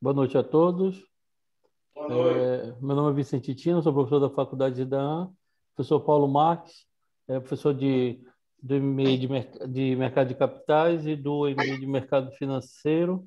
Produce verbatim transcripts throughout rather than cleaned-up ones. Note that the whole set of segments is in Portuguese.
Boa noite a todos. Boa noite. É, meu nome é Vicente Tino, sou professor da Faculdade de Dan, professor Paulo Marques, é professor de, do M B A de, Merc- de Mercado de Capitais e do M B A de Mercado Financeiro.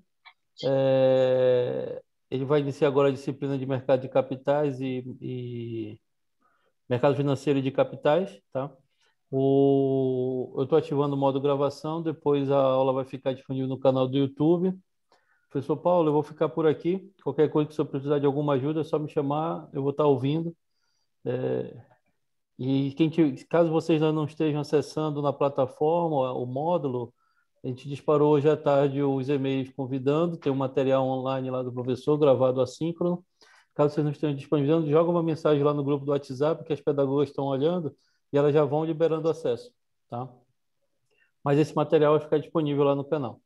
É, ele vai iniciar agora a disciplina de Mercado de Capitais e, e Mercado Financeiro e de Capitais, tá? O, eu estou ativando o modo gravação, depois a aula vai ficar disponível no canal do YouTube. Professor Paulo, eu vou ficar por aqui. Qualquer coisa que o senhor precisar de alguma ajuda, é só me chamar, eu vou estar ouvindo. É, e quem te- caso vocês ainda não estejam acessando na plataforma o módulo, a gente disparou hoje à tarde os e-mails convidando, tem um material online lá do professor, gravado assíncrono. Caso vocês não estejam disponibilizando, joga uma mensagem lá no grupo do WhatsApp, que as pedagogas estão olhando, e elas já vão liberando acesso, tá? Mas esse material vai ficar disponível lá no canal.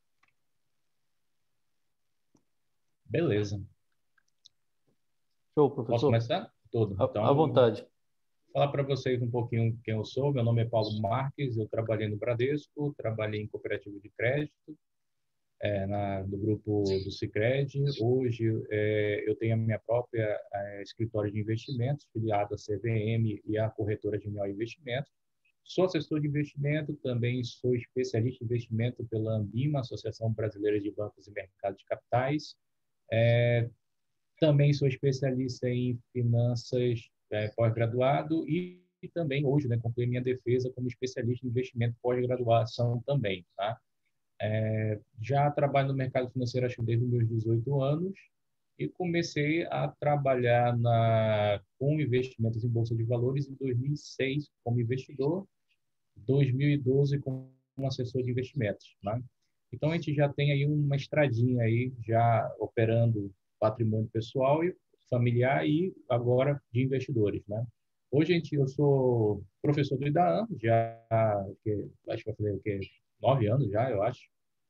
Beleza. Show, Posso professor? começar? Tudo. À à Então, vontade. falar para vocês um pouquinho quem eu sou. Meu nome é Paulo Marques, eu trabalhei no Bradesco, trabalhei em cooperativa de crédito, é, na, no grupo do Sicredi. Hoje, é, eu tenho a minha própria é, escritório de investimentos, filiado à C V M e à corretora de Genial Investimentos. Sou assessor de investimento, também sou especialista em investimento pela Ambima, Associação Brasileira de Bancos e Mercados de Capitais. É, Também sou especialista em finanças é, pós-graduado e, e também hoje, né, concluí minha defesa como especialista em investimento pós-graduação também, tá? É, já trabalho no mercado financeiro acho que desde os meus dezoito anos e comecei a trabalhar na, com investimentos em bolsa de valores em dois mil e seis como investidor, dois mil e doze como assessor de investimentos, né? Então a gente já tem aí uma estradinha aí já operando patrimônio pessoal e familiar e agora de investidores, né? Hoje gente, eu sou professor do IDAAM, já que, acho que vai fazer o quê? Nove anos já, eu acho,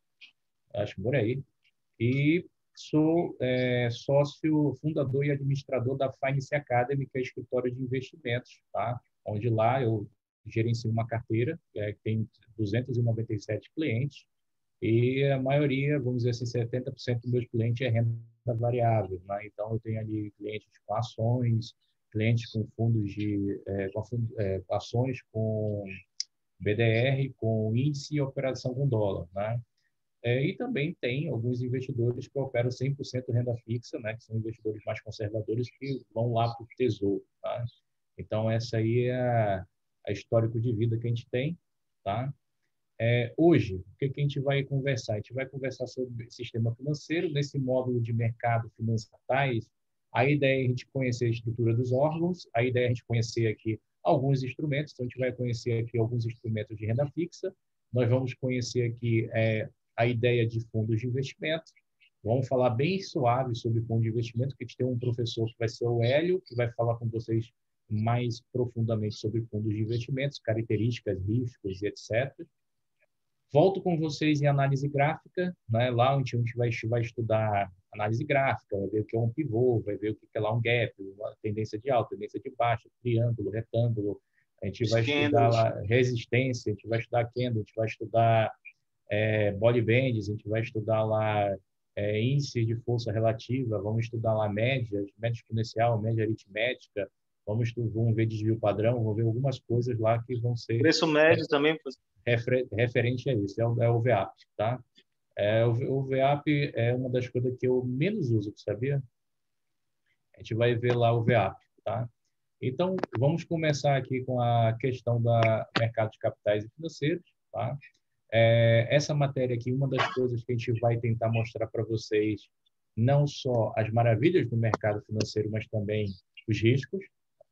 acho por aí. E sou é, sócio, fundador e administrador da Finance Academy, que é escritório de investimentos, tá? Onde lá eu gerencio uma carteira é, que tem duzentos e noventa e sete clientes e a maioria, vamos dizer assim, setenta por cento dos meus clientes é renda variável, né? Então eu tenho ali clientes com ações, clientes com fundos de é, com fundo, é, ações com B D R, com índice e operação com dólar, né? É, e também tem alguns investidores que operam cem por cento renda fixa, né, que são investidores mais conservadores que vão lá para o tesouro. Tá? Então, essa aí é a, a histórico de vida que a gente tem. Tá? É, hoje, o que, que a gente vai conversar? A gente vai conversar sobre sistema financeiro, nesse módulo de mercado financeiro. A ideia é a gente conhecer a estrutura dos órgãos, a ideia é a gente conhecer aqui alguns instrumentos, então a gente vai conhecer aqui alguns instrumentos de renda fixa, nós vamos conhecer aqui é, a ideia de fundos de investimento, vamos falar bem suave sobre fundo de investimento, que a gente tem um professor que vai ser o Hélio, que vai falar com vocês mais profundamente sobre fundos de investimentos, características, riscos e etcétera. Volto com vocês em análise gráfica, né? Lá onde a gente vai, vai estudar análise gráfica, vai ver o que é um pivô, vai ver o que é lá um gap, uma tendência de alta, tendência de baixa, triângulo, retângulo. A gente vai estudar lá resistência, a gente vai estudar candle, a gente vai estudar é, body bands, a gente vai estudar lá é, índice de força relativa, vamos estudar lá médias, média exponencial, média aritmética, vamos, vamos ver desvio padrão, vamos ver algumas coisas lá que vão ser... Preço médio também. Refer, referente a isso, é o, é o V A P, tá? É, o, o V A P é uma das coisas que eu menos uso, sabia? A gente vai ver lá o V A P, tá? Então, vamos começar aqui com a questão do mercado de capitais e financeiros, tá? É, essa matéria aqui, uma das coisas que a gente vai tentar mostrar para vocês, não só as maravilhas do mercado financeiro, mas também os riscos.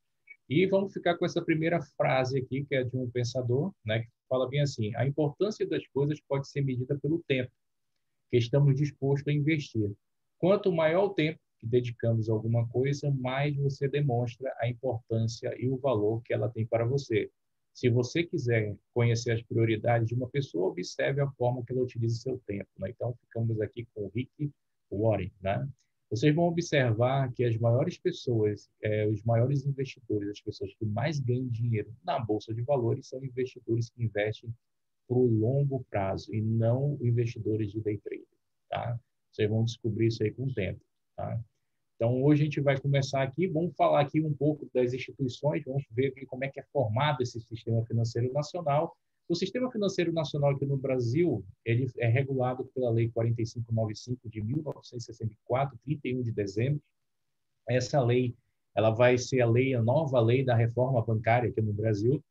E vamos ficar com essa primeira frase aqui, que é de um pensador, né, que fala bem assim: a importância das coisas pode ser medida pelo tempo que estamos dispostos a investir. Quanto maior o tempo que dedicamos a alguma coisa, mais você demonstra a importância e o valor que ela tem para você. Se você quiser conhecer as prioridades de uma pessoa, observe a forma que ela utiliza seu tempo, né? Então, ficamos aqui com o Rick Warren, né? Vocês vão observar que as maiores pessoas, é, os maiores investidores, as pessoas que mais ganham dinheiro na Bolsa de Valores são investidores que investem para o longo prazo e não investidores de day trade, tá? Vocês vão descobrir isso aí com o tempo. tá? Então, hoje a gente vai começar aqui, vamos falar aqui um pouco das instituições, vamos ver aqui como é que é formado esse sistema financeiro nacional. O sistema financeiro nacional aqui no Brasil, ele é regulado pela Lei quarenta e cinco noventa e cinco de mil novecentos e sessenta e quatro, trinta e um de dezembro. Essa lei, ela vai ser a lei, a nova lei da reforma bancária aqui no Brasil,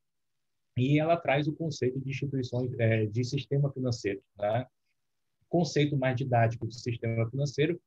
e ela traz o conceito de instituições, é, de sistema financeiro, né? Conceito mais didático de sistema financeiro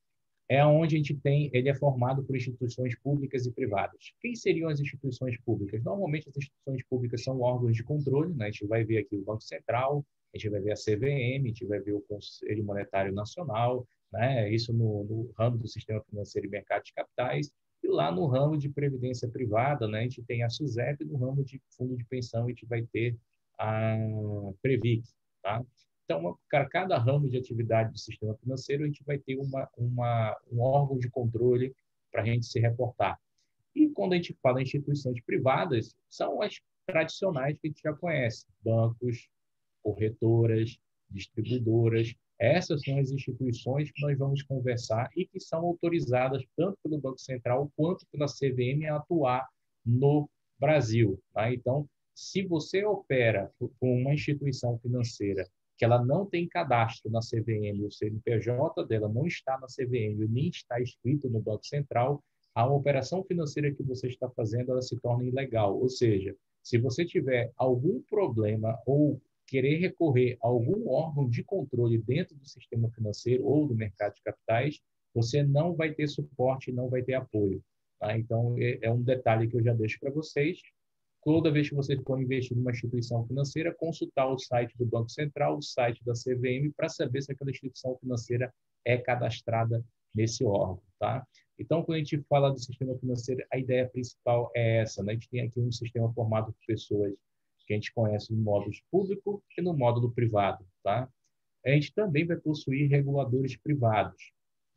é onde a gente tem, ele é formado por instituições públicas e privadas. Quem seriam as instituições públicas? Normalmente as instituições públicas são órgãos de controle, né? A gente vai ver aqui o Banco Central, a gente vai ver a C V M, a gente vai ver o Conselho Monetário Nacional, né? Isso no, no ramo do sistema financeiro e mercado de capitais, e lá no ramo de previdência privada, né? A gente tem a SUSEP, e no ramo de fundo de pensão a gente vai ter a Previc, tá? Então, para cada ramo de atividade do sistema financeiro, a gente vai ter uma, uma, um órgão de controle para a gente se reportar. E quando a gente fala em instituições privadas, são as tradicionais que a gente já conhece: bancos, corretoras, distribuidoras. Essas são as instituições que nós vamos conversar e que são autorizadas tanto pelo Banco Central quanto pela C V M a atuar no Brasil, tá? Então, se você opera com uma instituição financeira que ela não tem cadastro na C V M, o C N P J dela não está na C V M, nem está escrito no Banco Central, a operação financeira que você está fazendo, ela se torna ilegal. Ou seja, se você tiver algum problema ou querer recorrer a algum órgão de controle dentro do sistema financeiro ou do mercado de capitais, você não vai ter suporte, não vai ter apoio, tá? Então, é um detalhe que eu já deixo para vocês. Toda vez que você for investir numa instituição financeira, consultar o site do Banco Central, o site da C V M, para saber se aquela instituição financeira é cadastrada nesse órgão, tá? Então, quando a gente fala do sistema financeiro, a ideia principal é essa, né? A gente tem aqui um sistema formado por pessoas que a gente conhece no módulo público e no módulo privado, tá? A gente também vai possuir reguladores privados.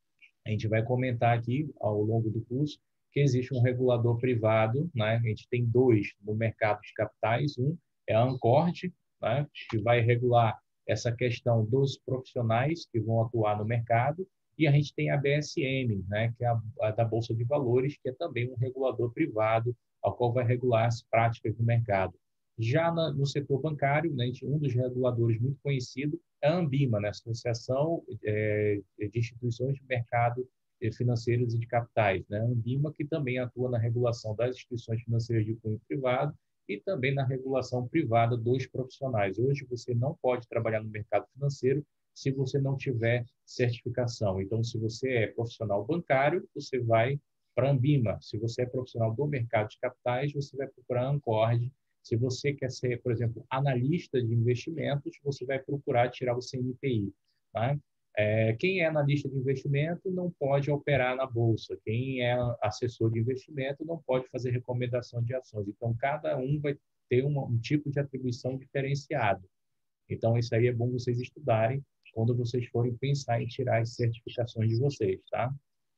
A gente vai comentar aqui, ao longo do curso, que existe um regulador privado, né? A gente tem dois no mercado de capitais. Um é a Ancord, né? Que vai regular essa questão dos profissionais que vão atuar no mercado, e a gente tem a B S M, né? Que é a, a da Bolsa de Valores, que é também um regulador privado, ao qual vai regular as práticas do mercado. Já na, no setor bancário, né? Um dos reguladores muito conhecido é a Ambima, né? Associação é, de Instituições de Mercado Financeiros e de Capitais, né? A Ambima, que também atua na regulação das instituições financeiras de cunho privado e também na regulação privada dos profissionais. Hoje, você não pode trabalhar no mercado financeiro se você não tiver certificação. Então, se você é profissional bancário, você vai para a Ambima. Se você é profissional do mercado de capitais, você vai procurar a Ancord. Se você quer ser, por exemplo, analista de investimentos, você vai procurar tirar o C N P I, tá? É, quem é analista de investimento não pode operar na bolsa. Quem é assessor de investimento não pode fazer recomendação de ações. Então, cada um vai ter uma, um tipo de atribuição diferenciado. Então, isso aí é bom vocês estudarem quando vocês forem pensar em tirar as certificações de vocês, tá?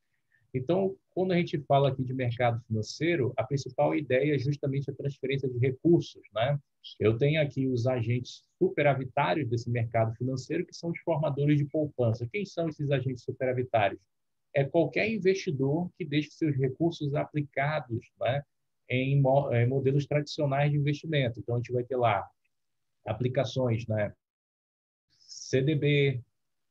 Então, quando a gente fala aqui de mercado financeiro, a principal ideia é justamente a transferência de recursos, né? Eu tenho aqui os agentes superavitários desse mercado financeiro, que são os formadores de poupança. Quem são esses agentes superavitários? É qualquer investidor que deixe seus recursos aplicados, né, em modelos tradicionais de investimento. Então, a gente vai ter lá aplicações, né? C D B,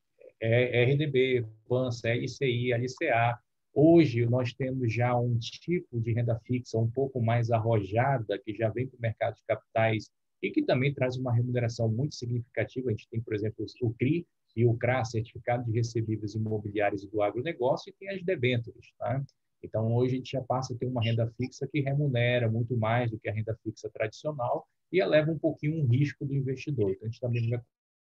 R D B, poupança, L C I, L C A. Hoje, nós temos já um tipo de renda fixa um pouco mais arrojada, que já vem para o mercado de capitais e que também traz uma remuneração muito significativa. A gente tem, por exemplo, o C R I e o C R A, Certificado de Recebíveis Imobiliários do Agronegócio, e tem as debêntures, tá? Então, hoje a gente já passa a ter uma renda fixa que remunera muito mais do que a renda fixa tradicional e eleva um pouquinho o risco do investidor. Então, a gente também vai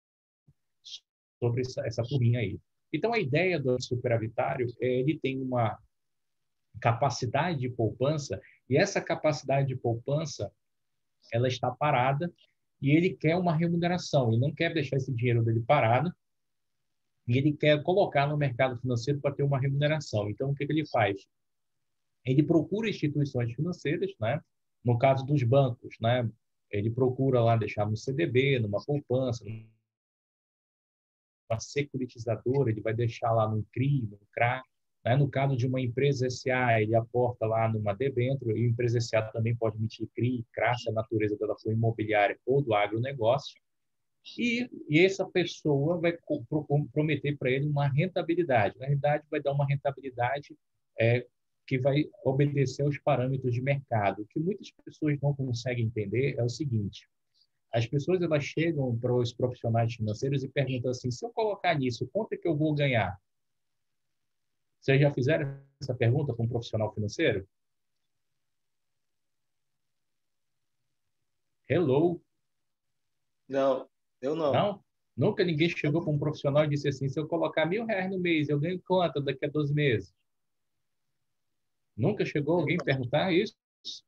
sobre essa, essa turminha aí. Então, a ideia do superavitário é ele tem uma capacidade de poupança, e essa capacidade de poupança ela está parada e ele quer uma remuneração. Ele não quer deixar esse dinheiro dele parado e ele quer colocar no mercado financeiro para ter uma remuneração. Então, o que, que ele faz? Ele procura instituições financeiras, né? No caso dos bancos, né? Ele procura lá deixar no C D B, numa poupança, uma securitizadora, ele vai deixar lá no C R I, no C R A, Né? No caso de uma empresa S A, ele aporta lá numa debênture, e a empresa S A também pode emitir C R I, C R A, se a natureza dela for imobiliária ou do agronegócio, e, e essa pessoa vai prometer para ele uma rentabilidade. Na realidade, vai dar uma rentabilidade é, que vai obedecer aos parâmetros de mercado. O que muitas pessoas não conseguem entender é o seguinte: as pessoas elas chegam para os profissionais financeiros e perguntam assim: se eu colocar nisso, quanto é que eu vou ganhar? Vocês já fizeram essa pergunta para um profissional financeiro? Hello? Não, eu não. Não? Nunca ninguém chegou para um profissional e disse assim: se eu colocar mil reais no mês, eu ganho quanto daqui a doze meses? Nunca chegou alguém a perguntar isso?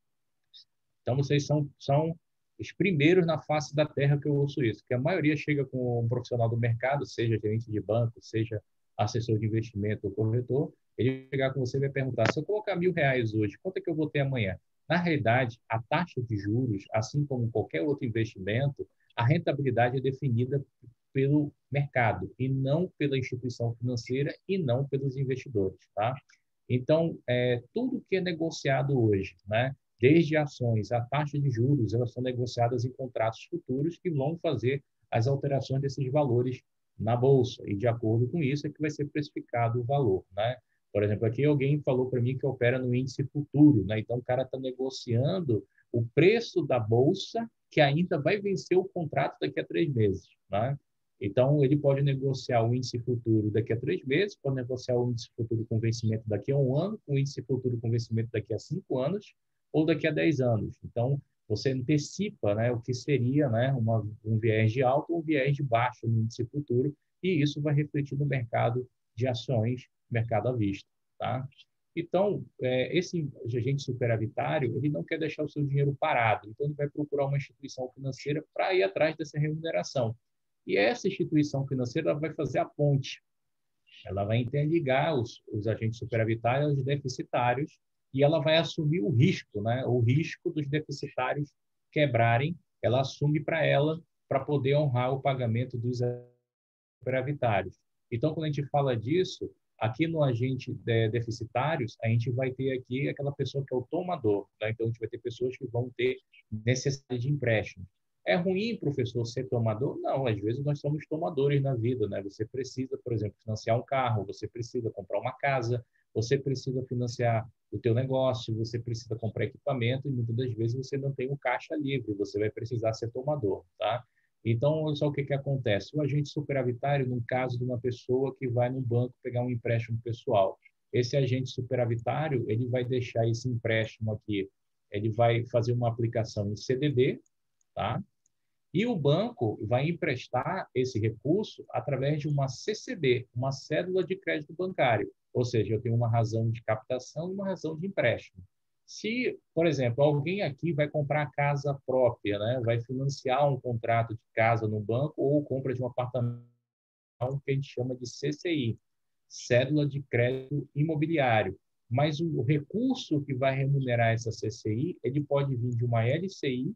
Então, vocês são, são os primeiros na face da terra que eu ouço isso, que a maioria chega com um profissional do mercado, seja gerente de banco, seja assessor de investimento ou corretor, ele vai chegar com você e vai perguntar: se eu colocar mil reais hoje, quanto é que eu vou ter amanhã? Na realidade, a taxa de juros, assim como qualquer outro investimento, a rentabilidade é definida pelo mercado e não pela instituição financeira e não pelos investidores, tá? Então, é, tudo que é negociado hoje, né, desde ações a taxa de juros, elas são negociadas em contratos futuros que vão fazer as alterações desses valores na bolsa, e de acordo com isso é que vai ser precificado o valor, né? Por exemplo, aqui alguém falou para mim que opera no índice futuro, né? Então o cara está negociando o preço da bolsa que ainda vai vencer o contrato daqui a três meses, né? Então ele pode negociar o índice futuro daqui a três meses, pode negociar o índice futuro com vencimento daqui a um ano, o índice futuro com vencimento daqui a cinco anos, ou daqui a dez anos. Então, você antecipa, né, o que seria, né, uma, um viés de alto ou um viés de baixo no índice futuro, e isso vai refletir no mercado de ações, mercado à vista. Tá? Então, é, esse agente superavitário, ele não quer deixar o seu dinheiro parado, então ele vai procurar uma instituição financeira para ir atrás dessa remuneração. E essa instituição financeira ela vai fazer a ponte. Ela vai interligar os, os agentes superavitários aos deficitários, e ela vai assumir o risco, né? O risco dos deficitários quebrarem, ela assume para ela, para poder honrar o pagamento dos superavitários. Então, quando a gente fala disso, aqui no agente de, deficitários, a gente vai ter aqui aquela pessoa que é o tomador, né? Então, a gente vai ter pessoas que vão ter necessidade de empréstimo. É ruim, professor, ser tomador? Não, às vezes nós somos tomadores na vida, né? Você precisa, por exemplo, financiar um carro, você precisa comprar uma casa, você precisa financiar o teu negócio, você precisa comprar equipamento, e muitas das vezes você não tem um caixa livre, você vai precisar ser tomador, tá? Então, olha só o que, que acontece. O agente superavitário, no caso de uma pessoa que vai no banco pegar um empréstimo pessoal, esse agente superavitário, ele vai deixar esse empréstimo aqui, ele vai fazer uma aplicação em C D B, tá? E o banco vai emprestar esse recurso através de uma C C B, uma cédula de crédito bancário. Ou seja, eu tenho uma razão de captação e uma razão de empréstimo. Se, por exemplo, alguém aqui vai comprar casa própria, né? Vai financiar um contrato de casa no banco ou compra de um apartamento, que a gente chama de C C I, cédula de crédito imobiliário. Mas o recurso que vai remunerar essa C C I, ele pode vir de uma L C I,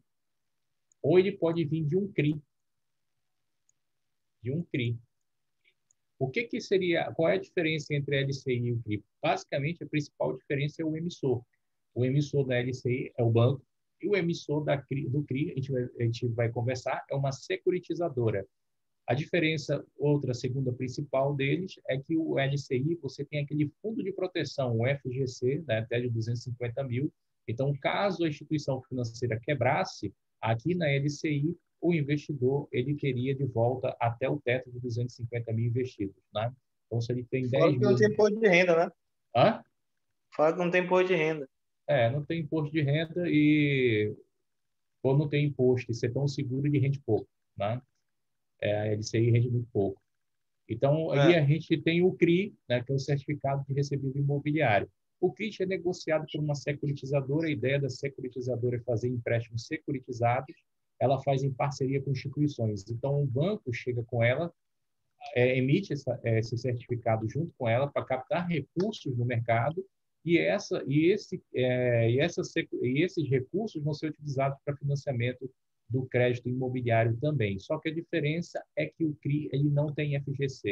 ou ele pode vir de um C R I. De um C R I. O que, que seria, qual é a diferença entre a L C I e o C R I? Basicamente, a principal diferença é o emissor. O emissor da L C I é o banco, e o emissor da C R I, do C R I, a gente, vai, a gente vai conversar, é uma securitizadora. A diferença, outra, segunda principal deles, é que o L C I, você tem aquele fundo de proteção, o F G C, né, até de duzentos e cinquenta mil. Então, caso a instituição financeira quebrasse, aqui na L C I, o investidor ele teria de volta até o teto de duzentos e cinquenta mil investidos. Né? Então, se ele tem Fala dez que mil... não tem imposto de renda, né? Hã? Fala que não tem imposto de renda. É, não tem imposto de renda e... Ou não tem imposto, e ser tão seguro de rende pouco. Né? É, a L C I rende muito pouco. Então, aí É. a gente tem o C R I, né, que é o Certificado de Recebível Imobiliário. O C R I é negociado por uma securitizadora. A ideia da securitizadora é fazer empréstimos securitizados. Ela faz em parceria com instituições. Então, o banco chega com ela, é, emite essa, esse certificado junto com ela para captar recursos no mercado, e, essa, e, esse, é, e, essa, e esses recursos vão ser utilizados para financiamento do crédito imobiliário também. Só que a diferença é que o C R I ele não tem F G C.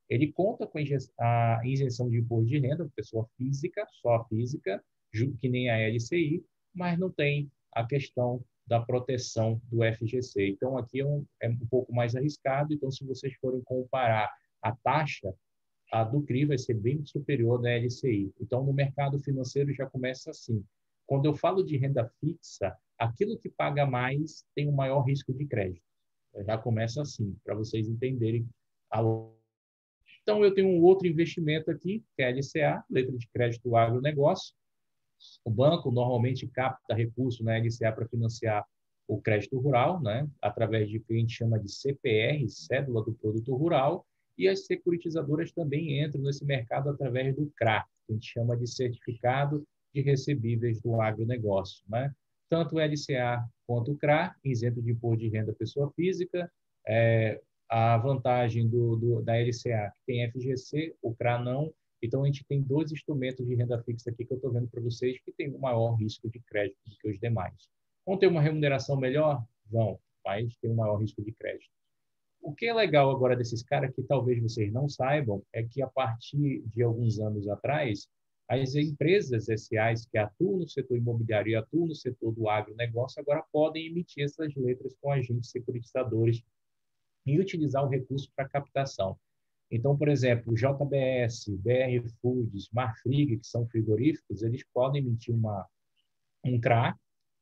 ele conta com a isenção de imposto de renda, pessoa física, só física, que nem a L C I, mas não tem a questão da proteção do F G C. Então, aqui é um, é um pouco mais arriscado. Então, se vocês forem comparar a taxa, a do C R I vai ser bem superior da L C I. Então, no mercado financeiro já começa assim. Quando eu falo de renda fixa, aquilo que paga mais tem um maior risco de crédito. Já começa assim, para vocês entenderem a... Então, eu tenho um outro investimento aqui, que é a L C A, Letra de Crédito do Agronegócio. O banco normalmente capta recurso na L C A para financiar o crédito rural, né, através de o que a gente chama de C P R, Cédula do Produto Rural, e as securitizadoras também entram nesse mercado através do C R A, que a gente chama de Certificado de Recebíveis do Agronegócio, né? Tanto o L C A quanto o C R A, isento de imposto de renda pessoa física. É, a vantagem do, do, da L C A, que tem F G C, o C R A não. Então, a gente tem dois instrumentos de renda fixa aqui que eu estou vendo para vocês que tem um maior risco de crédito do que os demais. Vão ter uma remuneração melhor? Vão, mas tem um maior risco de crédito. O que é legal agora desses caras, que talvez vocês não saibam, é que a partir de alguns anos atrás, as empresas S As que atuam no setor imobiliário e atuam no setor do agronegócio agora podem emitir essas letras com agentes securitizadores e utilizar o recurso para captação. Então, por exemplo, o J B S, B R Foods, Marfrig, que são frigoríficos, eles podem emitir uma, um C R A,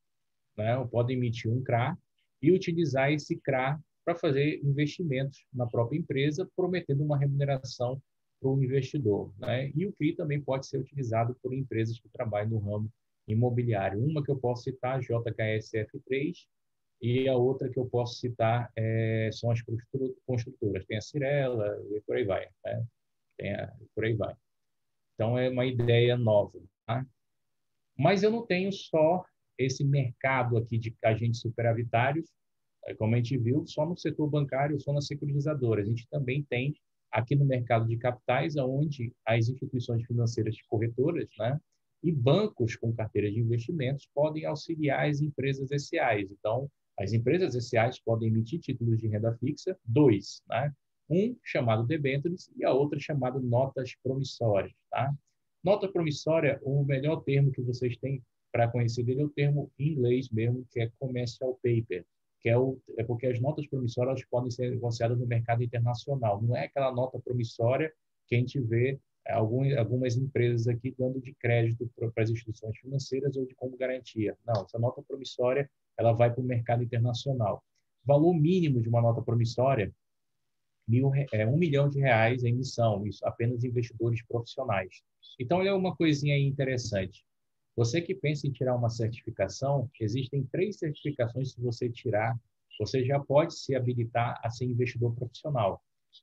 né? Podem emitir um C R A e utilizar esse C R A para fazer investimentos na própria empresa, prometendo uma remuneração para o investidor, né? E o C R I também pode ser utilizado por empresas que trabalham no ramo imobiliário. Uma que eu posso citar, J K S F três, e a outra que eu posso citar é, são as construtoras. Tem a Cirela e por aí vai, né? Tem a, por aí vai. Então, é uma ideia nova, tá? Mas eu não tenho só esse mercado aqui de agentes superavitários, como a gente viu, só no setor bancário, só nas securitizadoras. A gente também tem aqui no mercado de capitais, onde as instituições financeiras corretoras, né, e bancos com carteiras de investimentos podem auxiliar as empresas S As. Então, as empresas S As podem emitir títulos de renda fixa, dois, né? Um chamado debêntures e a outra chamada notas promissórias, tá? Nota promissória, o melhor termo que vocês têm para conhecer dele é o termo em inglês mesmo, que é commercial paper, que é, o, é porque as notas promissórias podem ser negociadas no mercado internacional. Não é aquela nota promissória que a gente vê algum, algumas empresas aqui dando de crédito para as instituições financeiras ou de como garantia. Não, essa nota promissória ela vai para o mercado internacional. Valor mínimo de uma nota promissória, mil, é, um milhão de reais em emissão, isso apenas investidores profissionais. Então, é uma coisinha aí interessante. Você que pensa em tirar uma certificação, existem três certificações que você tirar, você já pode se habilitar a ser investidor profissional.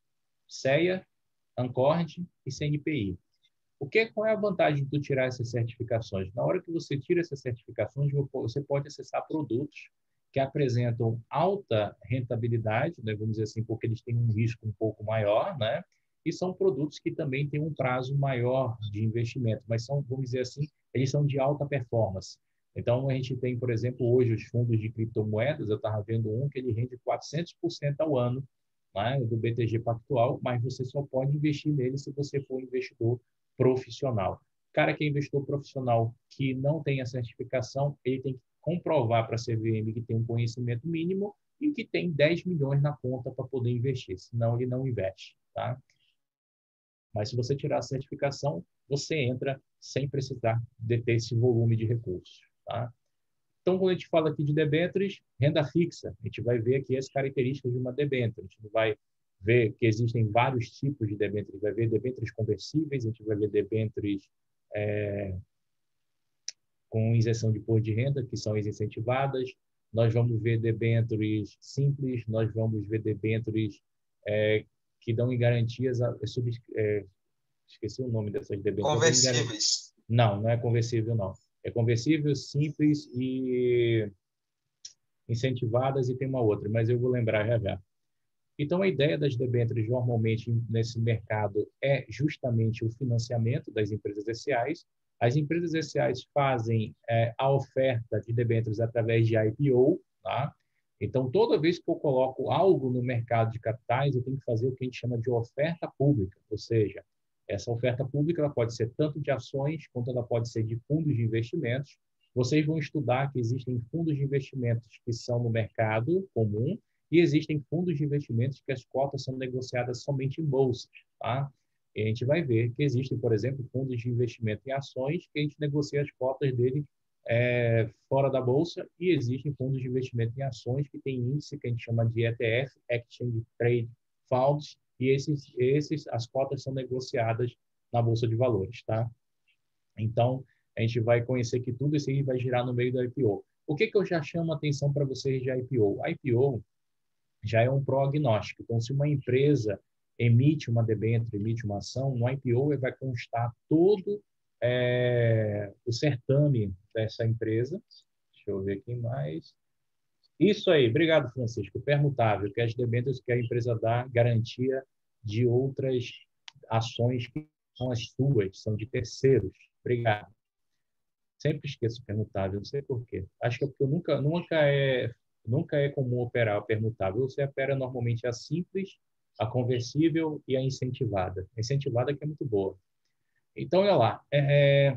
C E A, Ancord e C N P I. O que, qual é a vantagem de tu tirar essas certificações? Na hora que você tira essas certificações, você pode acessar produtos que apresentam alta rentabilidade, né, vamos dizer assim, porque eles têm um risco um pouco maior, né? E são produtos que também têm um prazo maior de investimento, mas são, vamos dizer assim, eles são de alta performance. Então, a gente tem, por exemplo, hoje os fundos de criptomoedas, eu estava vendo um que ele rende quatrocentos por cento ao ano, né, do B T G Pactual, mas você só pode investir nele se você for investidor profissional. O cara que é investidor profissional que não tem a certificação, ele tem que comprovar para a C V M que tem um conhecimento mínimo e que tem dez milhões na conta para poder investir, senão ele não investe, tá? Mas se você tirar a certificação, você entra sem precisar de ter esse volume de recursos, tá? Então, quando a gente fala aqui de debêntures, renda fixa, a gente vai ver aqui as características de uma debênture. A gente vai ver que existem vários tipos de debêntures. Vai ver debêntures conversíveis, a gente vai ver debêntures é, com isenção de imposto de renda, que são as incentivadas. Nós vamos ver debêntures simples, nós vamos ver debêntures é, que dão em garantias... A, sub, é, esqueci o nome dessas debêntures. Conversíveis. Não, não é conversível, não. É conversível, simples e incentivadas e tem uma outra, mas eu vou lembrar já já. Então, a ideia das debêntures, normalmente, nesse mercado, é justamente o financiamento das empresas S As. As empresas S As fazem é, a oferta de debêntures através de I P O, tá? Então, toda vez que eu coloco algo no mercado de capitais, eu tenho que fazer o que a gente chama de oferta pública, ou seja, essa oferta pública ela pode ser tanto de ações, quanto ela pode ser de fundos de investimentos. Vocês vão estudar que existem fundos de investimentos que são no mercado comum e existem fundos de investimentos que as cotas são negociadas somente em bolsas, tá? E a gente vai ver que existem, por exemplo, fundos de investimento em ações que a gente negocia as cotas dele é, fora da bolsa, e existem fundos de investimento em ações que têm índice que a gente chama de E T F, Exchange Trade Funds, e esses, esses, as cotas são negociadas na bolsa de valores, tá? Então, a gente vai conhecer que tudo isso aí vai girar no meio do I P O. O que que eu já chamo a atenção para vocês de I P O? I P O já é um prognóstico. Então, se uma empresa emite uma debênture, emite uma ação, no I P O vai constar todo é, o certame dessa empresa. Deixa eu ver aqui mais. Isso aí, obrigado, Francisco. Permutável, que as debêntures que a empresa dá garantia de outras ações que são as suas, são de terceiros. Obrigado. Sempre esqueço permutável, não sei por quê. Acho que é porque eu nunca, nunca, é, nunca é comum operar a permutável. Você opera normalmente a simples, a conversível e a incentivada. A incentivada que é muito boa. Então, olha lá. É,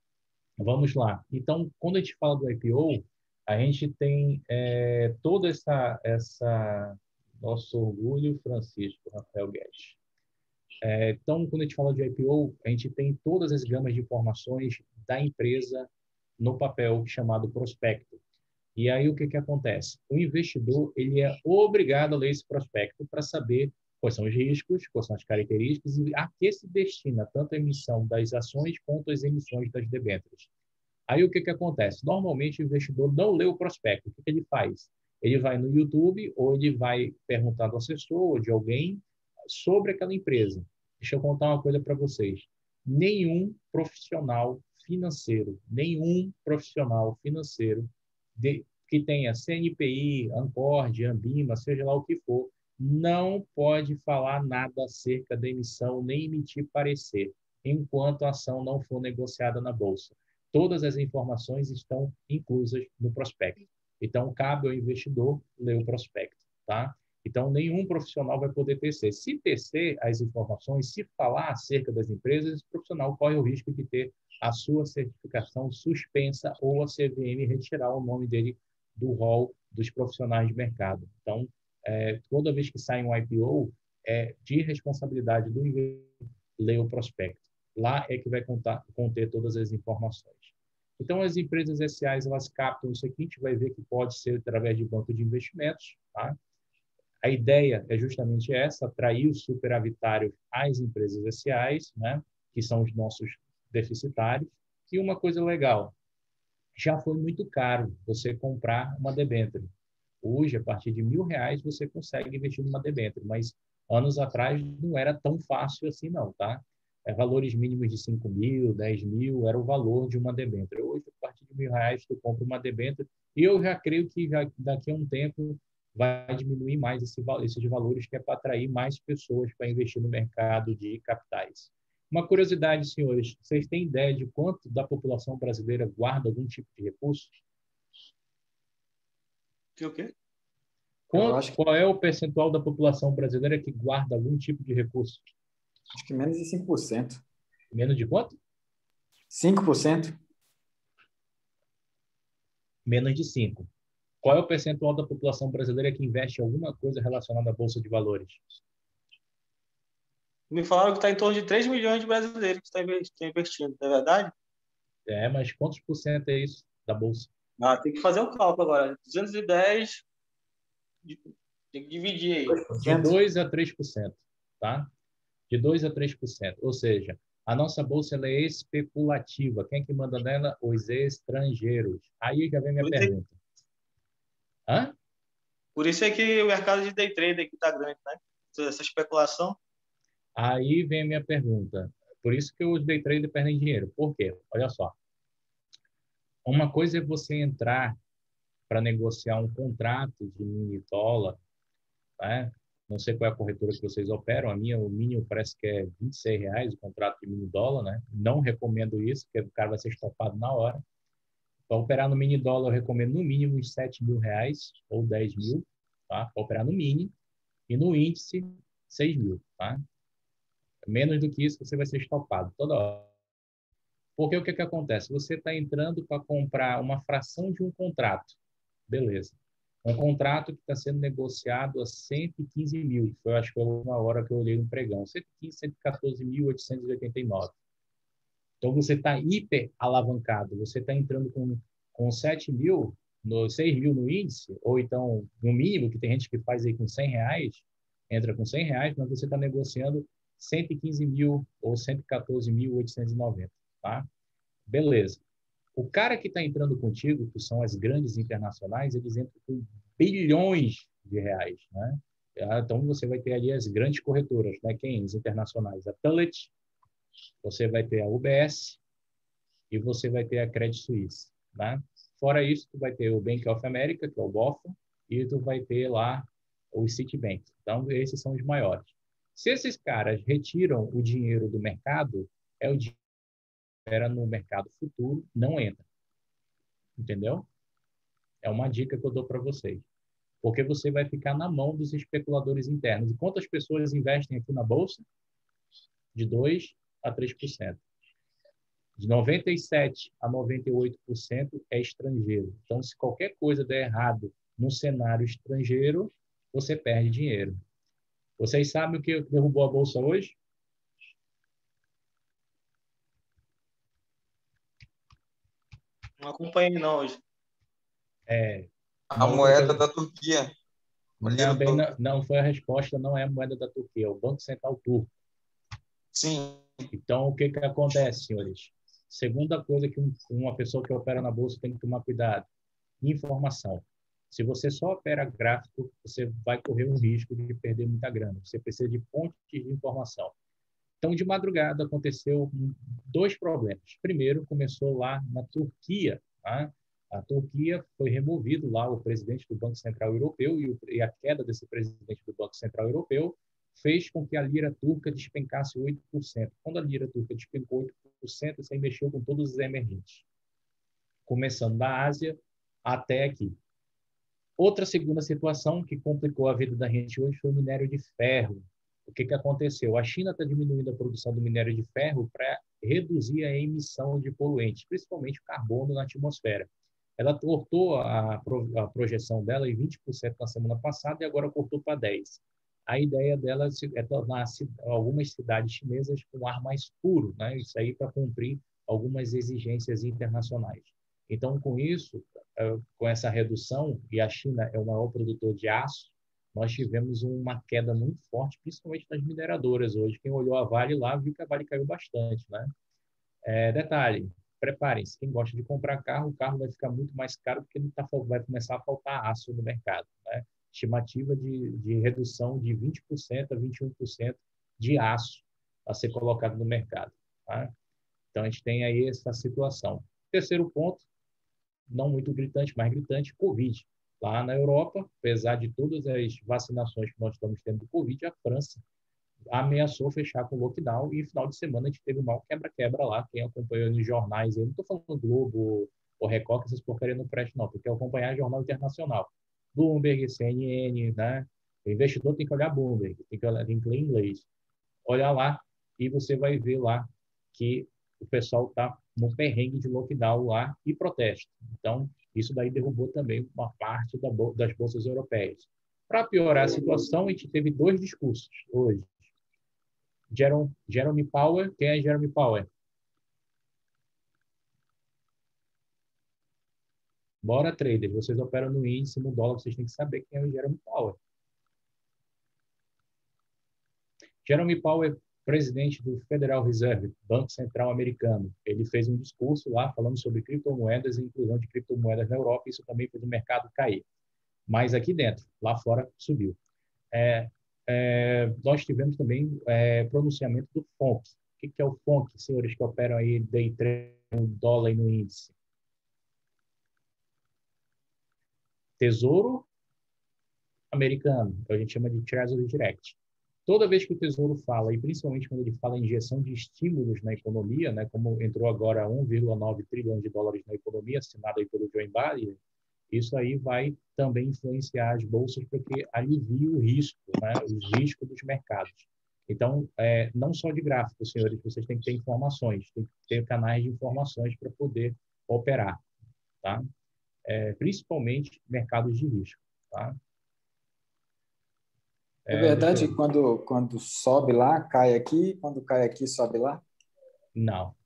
vamos lá. Então, quando a gente fala do I P O, a gente tem é, toda essa, essa... Nosso orgulho, Francisco, Rafael Guedes. É, então, quando a gente fala de I P O, a gente tem todas as gamas de informações da empresa no papel chamado prospecto. E aí, o que, que acontece? O investidor ele é obrigado a ler esse prospecto para saber quais são os riscos, quais são as características e a que se destina tanto a emissão das ações quanto as emissões das debêntures. Aí, o que, que acontece? Normalmente, o investidor não lê o prospecto. O que, que ele faz? Ele vai no YouTube ou ele vai perguntar do assessor ou de alguém sobre aquela empresa. Deixa eu contar uma coisa para vocês. Nenhum profissional financeiro, nenhum profissional financeiro de, que tenha C N P I, Ancord, Ambima, seja lá o que for, não pode falar nada acerca da emissão, nem emitir parecer, enquanto a ação não for negociada na Bolsa. Todas as informações estão inclusas no prospecto. Então, cabe ao investidor ler o prospecto, tá? Então, nenhum profissional vai poder tecer. Se tecer as informações, se falar acerca das empresas, esse profissional corre o risco de ter a sua certificação suspensa ou a C V M retirar o nome dele do rol dos profissionais de mercado. Então, é, toda vez que sai um I P O, é de responsabilidade do investidor ler o prospecto. Lá é que vai contar, conter todas as informações. Então, as empresas S As, elas captam isso aqui, a gente vai ver que pode ser através de banco de investimentos, tá? A ideia é justamente essa, atrair os superavitários às empresas S As, né, que são os nossos deficitários. E uma coisa legal, já foi muito caro você comprar uma debênture. Hoje, a partir de mil reais, você consegue investir numa debênture, mas anos atrás não era tão fácil assim não, tá? É, valores mínimos de cinco mil, dez mil, era o valor de uma debênture. Hoje, a partir de mil reais, tu compra uma debênture, e eu já creio que já, daqui a um tempo vai diminuir mais esse, esses valores, que é para atrair mais pessoas para investir no mercado de capitais. Uma curiosidade, senhores, vocês têm ideia de quanto da população brasileira guarda algum tipo de recurso? Que o quê? Quanto, que... Qual é o percentual da população brasileira que guarda algum tipo de recurso? Acho que menos de cinco por cento. Menos de quanto? cinco por cento. Menos de cinco por cento. Qual é o percentual da população brasileira que investe em alguma coisa relacionada à Bolsa de Valores? Me falaram que está em torno de três milhões de brasileiros que estão investindo, não é verdade? É, mas quantos por cento é isso da Bolsa? Ah, tem que fazer o cálculo agora. duzentos e dez, tem que dividir aí. De dois a três por cento, tá? De dois a três por cento. Ou seja, a nossa Bolsa ela é especulativa. Quem é que manda nela? Os estrangeiros. Aí já vem minha pergunta. Hã? Por isso é que o mercado de day trader aqui está grande, né? Essa especulação. Aí vem a minha pergunta. Por isso que os day traders perdem dinheiro. Por quê? Olha só. Uma coisa é você entrar para negociar um contrato de mini dólar, né? Não sei qual é a corretora que vocês operam. A minha, o mínimo parece que é vinte e seis reais o contrato de mini dólar, né? Não recomendo isso, porque o cara vai ser estopado na hora. Para operar no mini dólar, eu recomendo no mínimo uns sete mil reais ou dez mil, tá? Para operar no mini. E no índice, seis mil, tá? Menos do que isso, você vai ser estopado toda hora. Porque o que, que acontece? Você está entrando para comprar uma fração de um contrato. Beleza. Um contrato que está sendo negociado a cento e quinze mil. Foi, acho que foi a última hora que eu olhei no pregão. cento e quinze, cento e quatorze mil, oitocentos e oitenta e nove. Então, você está hiper alavancado. Você está entrando com, com sete mil, no, seis mil no índice, ou então, no mínimo, que tem gente que faz aí com cem reais, entra com cem reais, mas você está negociando cento e quinze mil ou cento e quatorze mil, oitocentos e noventa, tá? Beleza. O cara que está entrando contigo, que são as grandes internacionais, eles entram com bilhões de reais, né? Então, você vai ter ali as grandes corretoras, né? Quem? Os internacionais. A Tullet, você vai ter a U B S e você vai ter a Credit Suisse, né? Fora isso, tu vai ter o Bank of America, que é o B O F, e tu vai ter lá o Citibank. Então, esses são os maiores. Se esses caras retiram o dinheiro do mercado, é o dinheiro que era no mercado futuro, não entra. Entendeu? É uma dica que eu dou para vocês. Porque você vai ficar na mão dos especuladores internos. E quantas pessoas investem aqui na Bolsa? De dois a três por cento. De noventa e sete a noventa e oito por cento é estrangeiro. Então, se qualquer coisa der errado no cenário estrangeiro, você perde dinheiro. Vocês sabem o que derrubou a Bolsa hoje? Não acompanhei não hoje. É, A uma outra moeda coisa. da Turquia. A lira Também não, turca. não foi a resposta, não é a moeda da Turquia, é o Banco Central Turco. Sim. Então, o que, que acontece, senhores? Segunda coisa que um, uma pessoa que opera na Bolsa tem que tomar cuidado: informação. Se você só opera gráfico, você vai correr um risco de perder muita grana. Você precisa de fontes de informação. Então, de madrugada, aconteceu dois problemas. Primeiro, começou lá na Turquia. Tá? A Turquia foi removido lá o presidente do Banco Central Europeu e, o, e a queda desse presidente do Banco Central Europeu fez com que a lira turca despencasse oito por cento. Quando a lira turca despencou oito por cento, isso aí mexeu com todos os emergentes, começando da Ásia até aqui. Outra segunda situação que complicou a vida da gente hoje foi o minério de ferro. O que, que aconteceu? A China está diminuindo a produção do minério de ferro para reduzir a emissão de poluentes, principalmente o carbono na atmosfera. Ela cortou a, a projeção dela em vinte por cento na semana passada e agora cortou para dez por cento. A ideia dela é tornar algumas cidades chinesas com ar mais puro, né? Isso aí para cumprir algumas exigências internacionais. Então, com isso, com essa redução, e a China é o maior produtor de aço, nós tivemos uma queda muito forte, principalmente nas mineradoras hoje. Quem olhou a Vale lá viu que a Vale caiu bastante, né? É, detalhe, preparem-se, quem gosta de comprar carro, o carro vai ficar muito mais caro porque não tá, vai começar a faltar aço no mercado, né? Estimativa de, de redução de vinte por cento a vinte e um por cento de aço a ser colocado no mercado, tá? Então, a gente tem aí essa situação. Terceiro ponto, não muito gritante, mas gritante, Covid. Lá na Europa, apesar de todas as vacinações que nós estamos tendo do Covid, a França ameaçou fechar com lockdown e no final de semana a gente teve um mau quebra-quebra lá. Quem acompanhou nos jornais, eu não estou falando Globo ou Record, que essas porcarias não prestam, não, porque acompanhar jornal internacional. Bloomberg, C N N, né? O investidor tem que olhar Bloomberg, tem que, olhar, tem que ler inglês. Olhar lá e você vai ver lá que o pessoal está no perrengue de lockdown lá e protesto. Então, isso daí derrubou também uma parte da, das bolsas europeias. Para piorar a situação, a gente teve dois discursos hoje. Jerome, Jerome Powell, quem é Jerome Powell? Bora, traders, vocês operam no índice, no dólar, vocês têm que saber quem é o Jerome Powell. Jerome Powell, presidente do Federal Reserve, Banco Central Americano, ele fez um discurso lá falando sobre criptomoedas e inclusão de criptomoedas na Europa, isso também fez o mercado cair. Mas aqui dentro, lá fora, subiu. É, é, nós tivemos também é, pronunciamento do F O N C. O que, que é o F O N C, senhores que operam aí day trade no dólar e no índice? Tesouro americano, a gente chama de Treasury Direct. Toda vez que o Tesouro fala, e principalmente quando ele fala em injeção de estímulos na economia, né, como entrou agora um vírgula nove trilhão de dólares na economia, assinado aí pelo Joe Biden, isso aí vai também influenciar as bolsas porque alivia o risco, né, os riscos dos mercados. Então, é, não só de gráficos, senhores, vocês têm que ter informações, tem que ter canais de informações para poder operar, tá? É, principalmente mercados de risco, tá? É É, deixa verdade eu... que quando, quando sobe lá, cai aqui, quando cai aqui, sobe lá? Não,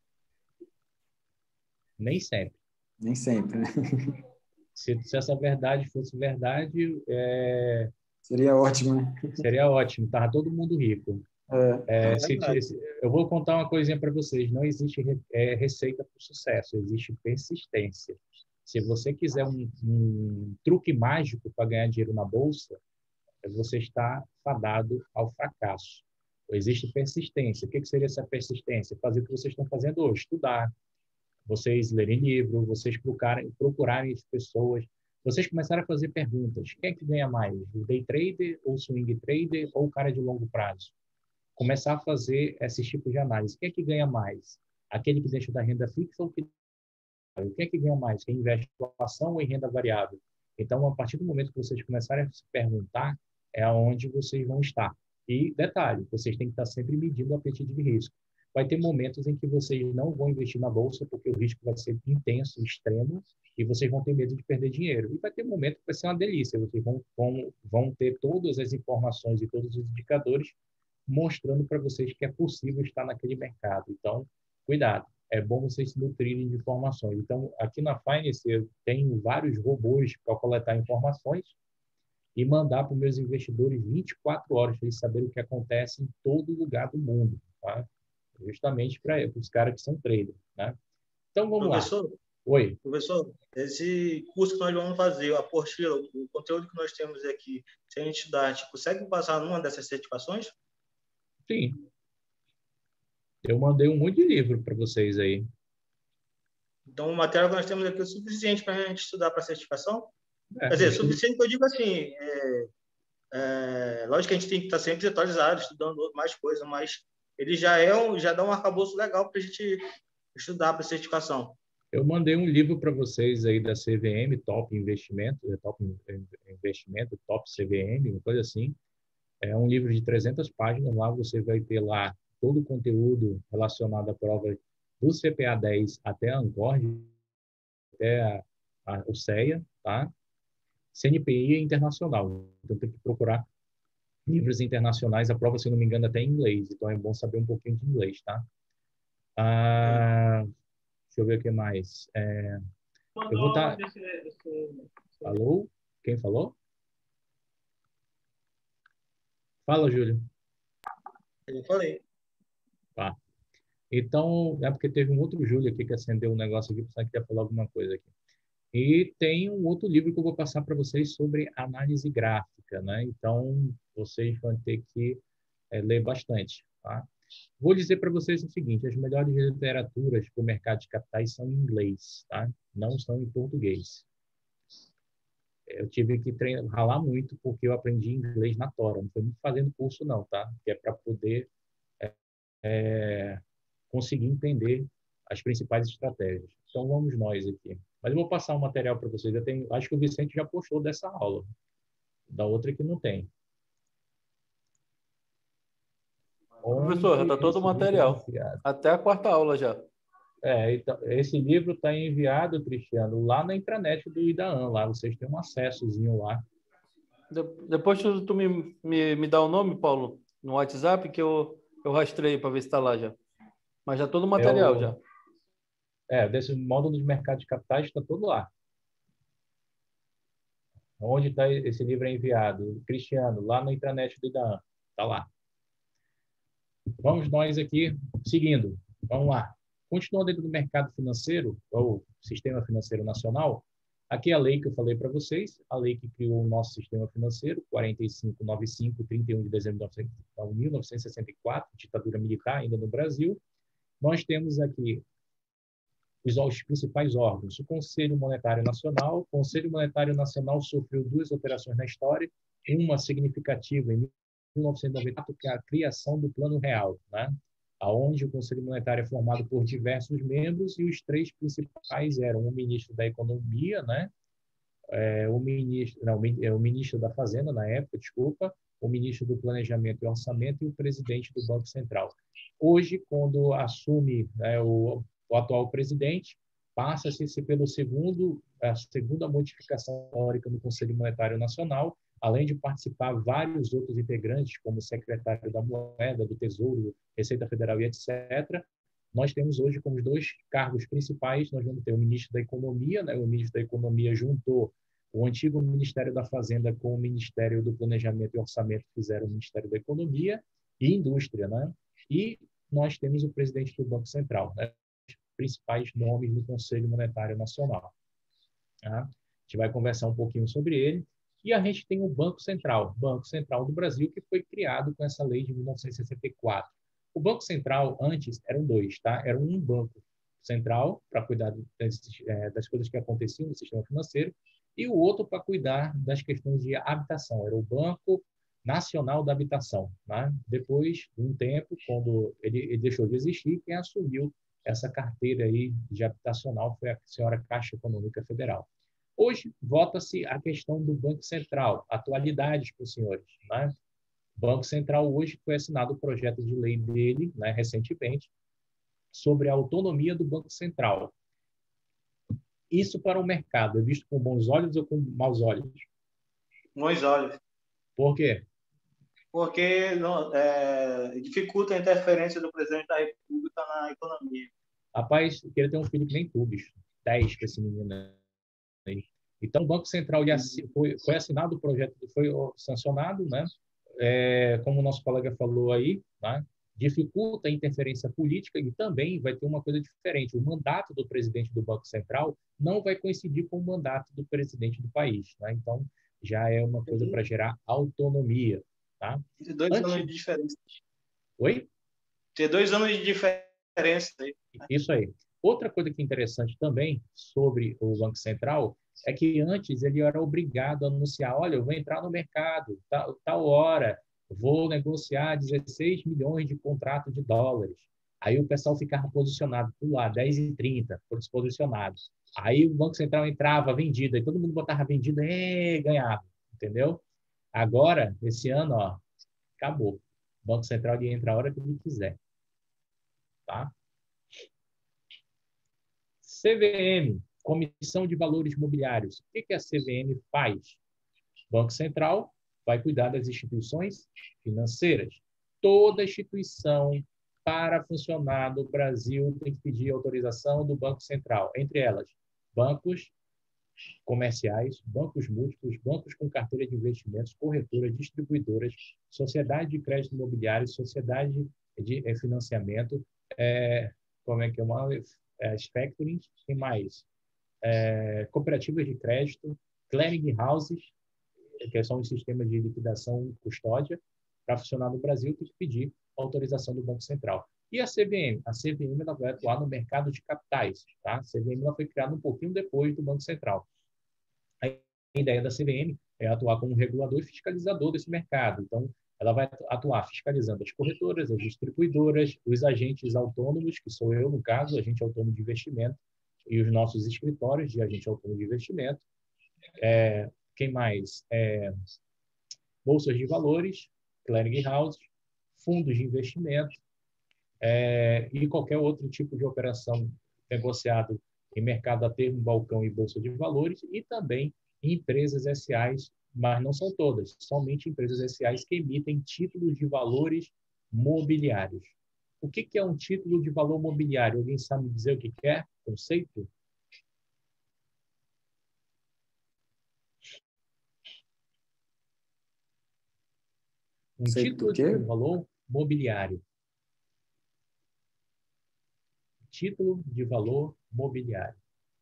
nem sempre. Nem sempre, né? Se, se essa verdade fosse verdade, é, Seria ótimo, né? seria ótimo, estava todo mundo rico. É, É, É se, verdade. se- eu vou contar uma coisinha para vocês. Não existe re- é, receita para o sucesso, existe persistência. Se você quiser um, um truque mágico para ganhar dinheiro na bolsa, você está fadado ao fracasso. Existe persistência. O que que seria essa persistência? Fazer o que vocês estão fazendo hoje, estudar, vocês lerem livro, vocês procurarem, procurarem as pessoas, vocês começarem a fazer perguntas. Quem é que ganha mais? O day trader, ou o swing trader, ou o cara de longo prazo? Começar a fazer esses tipos de análise. Quem é que ganha mais? Aquele que deixa da renda fixa ou que... Quem é que ganha mais? Quem investe em ação ou em renda variável? Então, a partir do momento que vocês começarem a se perguntar, é aonde vocês vão estar. E, detalhe, vocês têm que estar sempre medindo o apetite de risco. Vai ter momentos em que vocês não vão investir na bolsa porque o risco vai ser intenso, extremo, e vocês vão ter medo de perder dinheiro. E vai ter momentos que vai ser uma delícia. Vocês vão, vão, vão ter todas as informações e todos os indicadores mostrando para vocês que é possível estar naquele mercado. Então, cuidado. É bom vocês se nutrirem de informações. Então, aqui na Finance, eu tenho vários robôs para coletar informações e mandar para os meus investidores vinte e quatro horas para eles saberem o que acontece em todo lugar do mundo, tá? Justamente para os caras que são traders, né? Então, vamos lá. Professor, Oi. professor, esse curso que nós vamos fazer, a apostila, o conteúdo que nós temos aqui, se a gente estudar, a gente consegue passar numa dessas certificações? Sim. Eu mandei um monte de livro para vocês aí. Então, o material que nós temos aqui é o suficiente para a gente estudar para a certificação? É, Quer dizer, isso- suficiente que eu digo assim, é, é, lógico que a gente tem que estar sempre atualizado, estudando mais coisas, mas ele já é um, já dá um arcabouço legal para a gente estudar para a certificação. Eu mandei um livro para vocês aí da C V M, Top Investimento, é Top Investimento, Top C V M, uma coisa assim. É um livro de trezentas páginas. Lá você vai ter lá todo o conteúdo relacionado à prova do C P A dez até a Ancor, até a, a, o C E A, tá? C N P I é internacional. Então tem que procurar livros internacionais. A prova, se eu não me engano, até em inglês. Então é bom saber um pouquinho de inglês, tá? Ah, deixa eu ver o que mais. É, eu vou estar... Alô? Quem falou? Fala, Júlio. Eu falei. Tá. Então, é porque teve um outro Júlio aqui que acendeu um negócio aqui, pensando que ia falar alguma coisa aqui. E tem um outro livro que eu vou passar para vocês sobre análise gráfica, né? Então, vocês vão ter que é, ler bastante, tá? Vou dizer para vocês o seguinte, as melhores literaturas para o mercado de capitais são em inglês, tá? Não são em português. Eu tive que treinar, ralar muito porque eu aprendi inglês na tora, não foi muito fazendo curso não, tá? Que é para poder é, conseguir entender as principais estratégias. Então, vamos nós aqui. Mas eu vou passar um material para vocês. Eu tenho, acho que o Vicente já postou dessa aula. Da outra que não tem. Professor, já está todo o material. Até a quarta aula já. É, então, esse livro está enviado, Cristiano, lá na intranet do IDAAN. Lá vocês têm um acessozinho lá. De, depois tu, tu me, me, me dá o nome, Paulo, no WhatsApp, que eu, eu rastreio para ver se está lá já. Mas já todo o material Eu, já. É, desse módulo de mercado de capitais está todo lá. Onde está esse livro é enviado? Cristiano, lá na intranet do IDAAN. Está lá. Vamos nós aqui, seguindo. Vamos lá. Continuando dentro do mercado financeiro, ou sistema financeiro nacional, aqui é a lei que eu falei para vocês, a lei que criou o nosso sistema financeiro, quatro cinco nove cinco, trinta e um de dezembro de mil novecentos e sessenta e quatro, ditadura militar ainda no Brasil. Nós temos aqui os, os principais órgãos. O Conselho Monetário Nacional. O Conselho Monetário Nacional sofreu duas operações na história, uma significativa em mil novecentos e noventa e quatro, que é a criação do Plano Real, né? Onde o Conselho Monetário é formado por diversos membros e os três principais eram o ministro da Economia, né? É, o ministro, não, o ministro da Fazenda na época, desculpa, o ministro do Planejamento e Orçamento e o presidente do Banco Central. Hoje, quando assume, né, o, o atual presidente, passa-se pelo segundo, a segunda modificação histórica no Conselho Monetário Nacional, além de participar vários outros integrantes, como o secretário da Moeda, do Tesouro, Receita Federal e etcétera. Nós temos hoje como os dois cargos principais, nós vamos ter o ministro da Economia, né? O ministro da Economia juntou o antigo Ministério da Fazenda com o Ministério do Planejamento e Orçamento, fizeram o Ministério da Economia e Indústria, né? E nós temos o presidente do Banco Central, né? Os principais nomes do Conselho Monetário Nacional. Tá? A gente vai conversar um pouquinho sobre ele. E a gente tem o Banco Central, Banco Central do Brasil, que foi criado com essa lei de mil novecentos e sessenta e quatro. O Banco Central, antes, eram dois, tá? Era um banco central para cuidar das, das coisas que aconteciam no sistema financeiro e o outro para cuidar das questões de habitação. Era o Banco Nacional da Habitação. Né? Depois de um tempo, quando ele, ele deixou de existir, quem assumiu essa carteira aí de habitacional foi a senhora Caixa Econômica Federal. Hoje, vota-se a questão do Banco Central, atualidades para os senhores. Né? O Banco Central, hoje, foi assinado o projeto de lei dele, né, recentemente, sobre a autonomia do Banco Central. Isso para o mercado é visto com bons olhos ou com maus olhos? Bons olhos. Por quê? Porque não, é, dificulta a interferência do presidente da República na economia. Rapaz, eu queria ter um filho que nem tu, bicho. dez para esse menino aí. Então, o Banco Central foi, foi assinado o projeto, foi sancionado, né? É, como o nosso colega falou aí, né? Dificulta a interferência política e também vai ter uma coisa diferente. O mandato do presidente do Banco Central não vai coincidir com o mandato do presidente do país. Né? Então, já é uma coisa para gerar autonomia. Tá? Tem dois Antes... anos de diferença. Oi? Tem dois anos de diferença aí. Isso aí. Outra coisa que é interessante também sobre o Banco Central é que antes ele era obrigado a anunciar, olha, eu vou entrar no mercado, tal, tal hora, vou negociar dezesseis milhões de contratos de dólares. Aí o pessoal ficava posicionado por lá, dez e trinta, posicionados. Aí o Banco Central entrava, vendido, e todo mundo botava vendido, e ganhava, entendeu? Agora, esse ano, ó, acabou. O Banco Central entra a hora que ele quiser. Tá? C V M, Comissão de Valores Mobiliários. O que a C V M faz? O Banco Central vai cuidar das instituições financeiras. Toda instituição para funcionar no Brasil tem que pedir autorização do Banco Central. Entre elas, bancos comerciais, bancos múltiplos, bancos com carteira de investimentos, corretoras, distribuidoras, sociedade de crédito imobiliário, sociedade de financiamento, é, como é que é uma... É, factoring, tem mais é, cooperativas de crédito, clearing houses, que são os sistemas de liquidação e custódia, para funcionar no Brasil, tem que pedir autorização do Banco Central. E a C V M? A C V M ela vai atuar no mercado de capitais. Tá? A C V M ela foi criada um pouquinho depois do Banco Central. A ideia da C V M é atuar como um regulador e fiscalizador desse mercado. Então, ela vai atuar fiscalizando as corretoras, as distribuidoras, os agentes autônomos, que sou eu, no caso, agente autônomo de investimento, e os nossos escritórios de agente autônomo de investimento. É, quem mais? É, bolsas de valores, clearing houses, fundos de investimento é, e qualquer outro tipo de operação negociado em mercado a termo, balcão e bolsa de valores, e também empresas S As, mas não são todas, somente empresas S As que emitem títulos de valores mobiliários. O que, que é um título de valor mobiliário? Alguém sabe me dizer o que, que é? Conceito? Um Sei título de valor mobiliário. Título de valor mobiliário.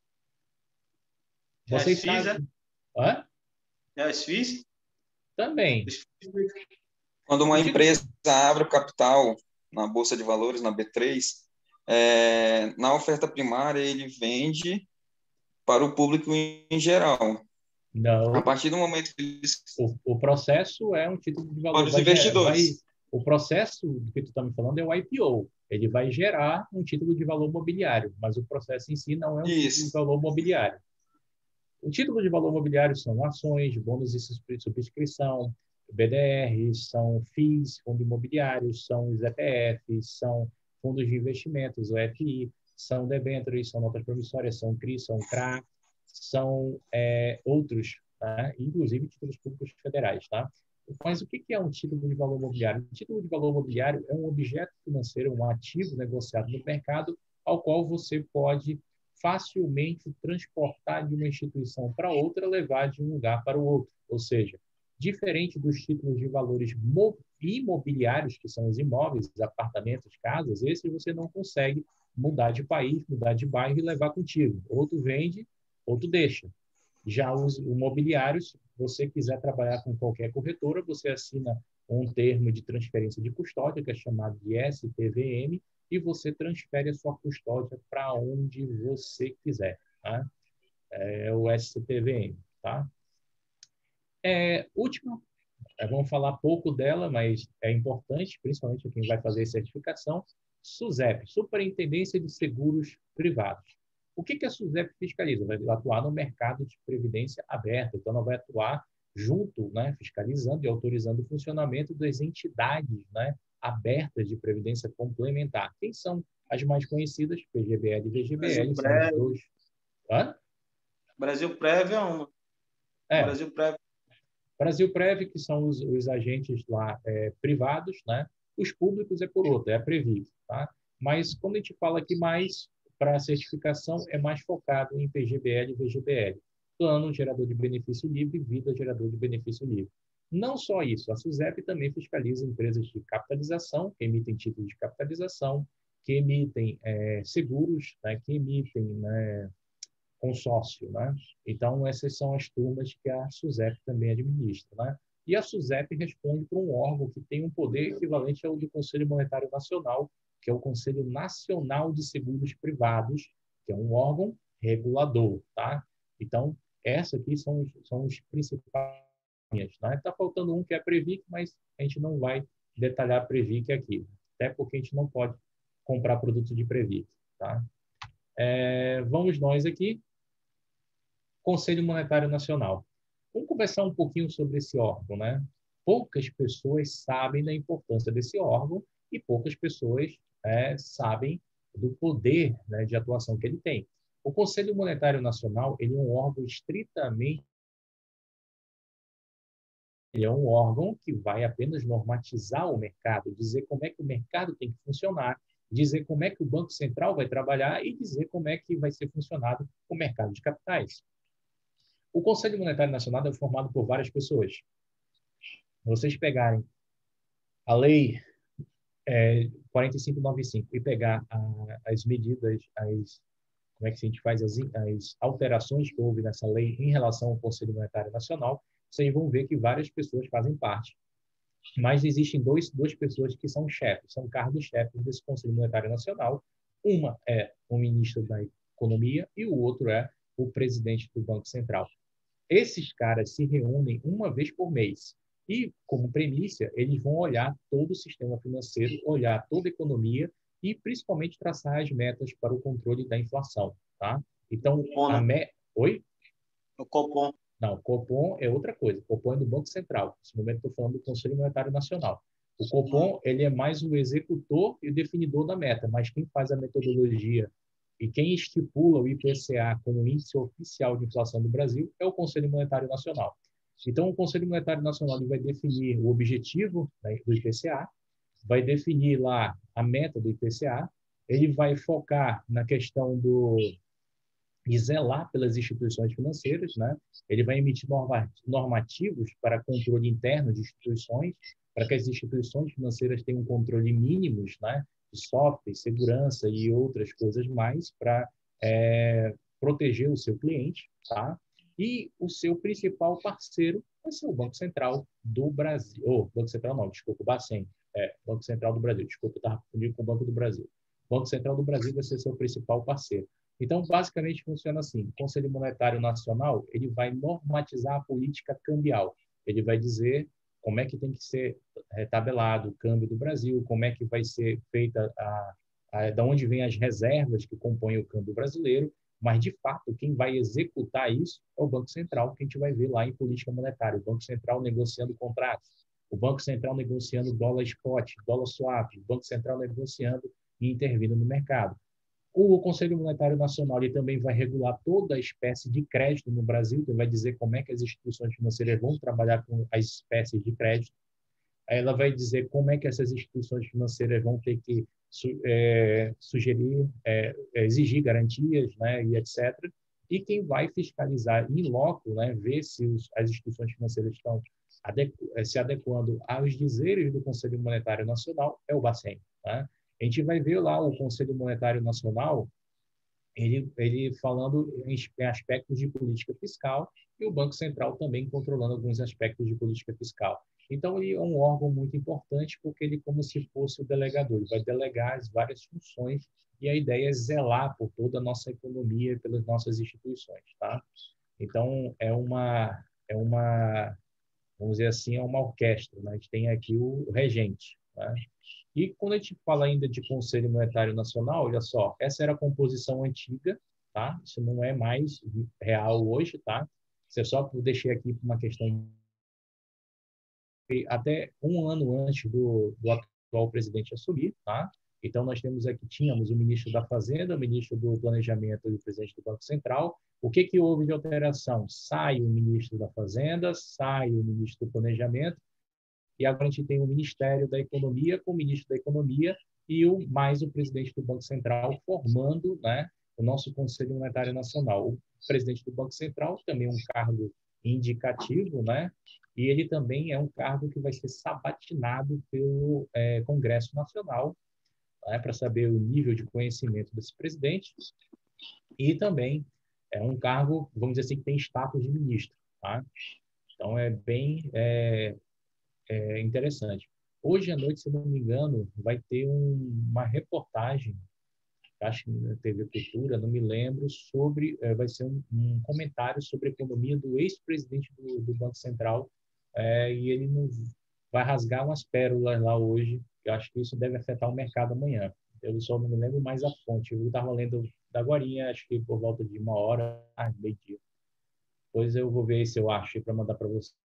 Vocês é sabem... Hã? É as F I Is? Também. Quando uma empresa abre o capital na Bolsa de Valores, na B três, é, na oferta primária ele vende para o público em geral. Não. A partir do momento que eles... O, o processo é um título de valor. Para os vai, investidores. Vai, o processo do que tu está me falando é o I P O. Ele vai gerar um título de valor mobiliário, mas o processo em si não é um Isso. título de valor mobiliário. O título de valor mobiliário são ações, bônus de subscrição, B D Rs, são F I Is, fundos imobiliários, são os E T Fs, são fundos de investimentos, o F I, são debêntures, são notas promissórias, são C R I, são C R A, são é, outros, tá? Inclusive títulos públicos federais. Tá? Mas o que é um título de valor mobiliário? Um título de valor mobiliário é um objeto financeiro, um ativo negociado no mercado, ao qual você pode facilmente transportar de uma instituição para outra, levar de um lugar para o outro. Ou seja, diferente dos títulos de valores imobiliários, que são os imóveis, apartamentos, casas, esses você não consegue mudar de país, mudar de bairro e levar contigo. Ou tu vende, ou tu deixa. Já os imobiliários, se você quiser trabalhar com qualquer corretora, você assina um termo de transferência de custódia, que é chamado de S T V M, e você transfere a sua custódia para onde você quiser. Tá? É o S T V M. Tá? É, última, é, vamos falar pouco dela, mas é importante, principalmente quem vai fazer certificação, SUSEP, Superintendência de Seguros Privados. O que, que a SUSEP fiscaliza? Vai atuar no mercado de previdência aberta, então ela vai atuar junto, né, fiscalizando e autorizando o funcionamento das entidades, né, abertas de previdência complementar. Quem são as mais conhecidas? P G B L e V G B L, são os dois. Hã? Brasil Prev é uma. É. Brasil Prev. Brasil Prev, que são os, os agentes lá é, privados, né? Os públicos é por outro, é a Previc, tá? Mas quando a gente fala aqui mais para a certificação, é mais focado em P G B L e V G B L. Plano gerador de benefício livre, vida gerador de benefício livre. Não só isso, a SUSEP também fiscaliza empresas de capitalização, que emitem títulos de capitalização, que emitem é, seguros, né, que emitem né, consórcio. Né? Então, essas são as turmas que a SUSEP também administra. Né? E a SUSEP responde para um órgão que tem um poder equivalente ao do Conselho Monetário Nacional, que é o Conselho Nacional de Seguros Privados, que é um órgão regulador. Tá? Então, essas aqui são, são os principais. Está né? faltando um que é a Previc, mas a gente não vai detalhar a Previc aqui, até porque a gente não pode comprar produto de Previc. Tá? É, vamos nós aqui. Conselho Monetário Nacional. Vamos conversar um pouquinho sobre esse órgão. Né? Poucas pessoas sabem da importância desse órgão e poucas pessoas é, sabem do poder né, de atuação que ele tem. O Conselho Monetário Nacional ele é um órgão estritamente Ele é um órgão que vai apenas normatizar o mercado, dizer como é que o mercado tem que funcionar, dizer como é que o Banco Central vai trabalhar e dizer como é que vai ser funcionado o mercado de capitais. O Conselho Monetário Nacional é formado por várias pessoas. Se vocês pegarem a Lei é, quarenta e cinco noventa e cinco e pegar a, as medidas, as, como é que a gente faz as, as alterações que houve nessa lei em relação ao Conselho Monetário Nacional, vocês vão ver que várias pessoas fazem parte. Mas existem dois, duas pessoas que são chefes, são cargos-chefes desse Conselho Monetário Nacional. Uma é o ministro da Economia e o outro é o presidente do Banco Central. Esses caras se reúnem uma vez por mês e, como premissa, eles vão olhar todo o sistema financeiro, olhar toda a economia e, principalmente, traçar as metas para o controle da inflação. Tá? Então, a me... Oi? O Copom. Não, o Copom é outra coisa. O Copom é do Banco Central. Nesse momento, estou falando do Conselho Monetário Nacional. O Copom ele é mais o executor e o definidor da meta, mas quem faz a metodologia e quem estipula o I P C A como índice oficial de inflação do Brasil é o Conselho Monetário Nacional. Então, o Conselho Monetário Nacional ele vai definir o objetivo né, do I P C A, vai definir lá a meta do I P C A, ele vai focar na questão do e zelar pelas instituições financeiras, né? Ele vai emitir normativos para controle interno de instituições, para que as instituições financeiras tenham controle mínimos, né? De software, segurança e outras coisas mais para é, proteger o seu cliente, tá? E o seu principal parceiro vai ser o Banco Central do Brasil. Oh, Banco Central não, desculpa, o Bacen. É, Banco Central do Brasil. Desculpa, eu estava confundindo com o Banco do Brasil. O Banco Central do Brasil vai ser seu principal parceiro. Então, basicamente, funciona assim. O Conselho Monetário Nacional ele vai normatizar a política cambial. Ele vai dizer como é que tem que ser tabelado o câmbio do Brasil, como é que vai ser feita, a, a, da onde vêm as reservas que compõem o câmbio brasileiro, mas, de fato, quem vai executar isso é o Banco Central, que a gente vai ver lá em política monetária. O Banco Central negociando contratos, o Banco Central negociando dólar spot, dólar swap, o Banco Central negociando e intervindo no mercado. O Conselho Monetário Nacional ele também vai regular toda a espécie de crédito no Brasil, então vai dizer como é que as instituições financeiras vão trabalhar com as espécies de crédito. Ela vai dizer como é que essas instituições financeiras vão ter que é, sugerir, é, exigir garantias, né, e etcétera. E quem vai fiscalizar em loco, né, ver se os, as instituições financeiras estão adequ se adequando aos dizeres do Conselho Monetário Nacional é o Bacen. Tá? A gente vai ver lá o Conselho Monetário Nacional, ele, ele falando em, em aspectos de política fiscal e o Banco Central também controlando alguns aspectos de política fiscal. Então, ele é um órgão muito importante porque ele, como se fosse o delegador, ele vai delegar as várias funções e a ideia é zelar por toda a nossa economia e pelas nossas instituições, tá? Então, é uma, é uma, vamos dizer assim, é uma orquestra, né? A gente tem aqui o regente, tá? E quando a gente fala ainda de Conselho Monetário Nacional, olha só, essa era a composição antiga, tá? Isso não é mais real hoje, tá? Isso é só deixei aqui por uma questão até um ano antes do, do atual presidente assumir, tá? Então, nós temos aqui, tínhamos o ministro da Fazenda, o ministro do Planejamento e o presidente do Banco Central. O que que houve de alteração? Sai o ministro da Fazenda, sai o ministro do Planejamento, e agora a gente tem o Ministério da Economia com o ministro da Economia e o, mais o presidente do Banco Central formando, né, o nosso Conselho Monetário Nacional. O presidente do Banco Central também é um cargo indicativo, né, e ele também é um cargo que vai ser sabatinado pelo é, Congresso Nacional, né, para saber o nível de conhecimento desse presidente, e também é um cargo, vamos dizer assim, que tem status de ministro. Tá? Então, é bem é, é interessante. Hoje à noite, se não me engano, vai ter um, uma reportagem, acho que na T V Cultura, não me lembro, sobre, é, vai ser um, um comentário sobre a economia do ex-presidente do, do Banco Central, é, e ele não vai rasgar umas pérolas lá hoje, eu acho que isso deve afetar o mercado amanhã. Eu só não me lembro mais a fonte. Eu estava lendo da agorinha, acho que por volta de uma hora, ah, meio-dia. Depois eu vou ver se eu acho para mandar para vocês.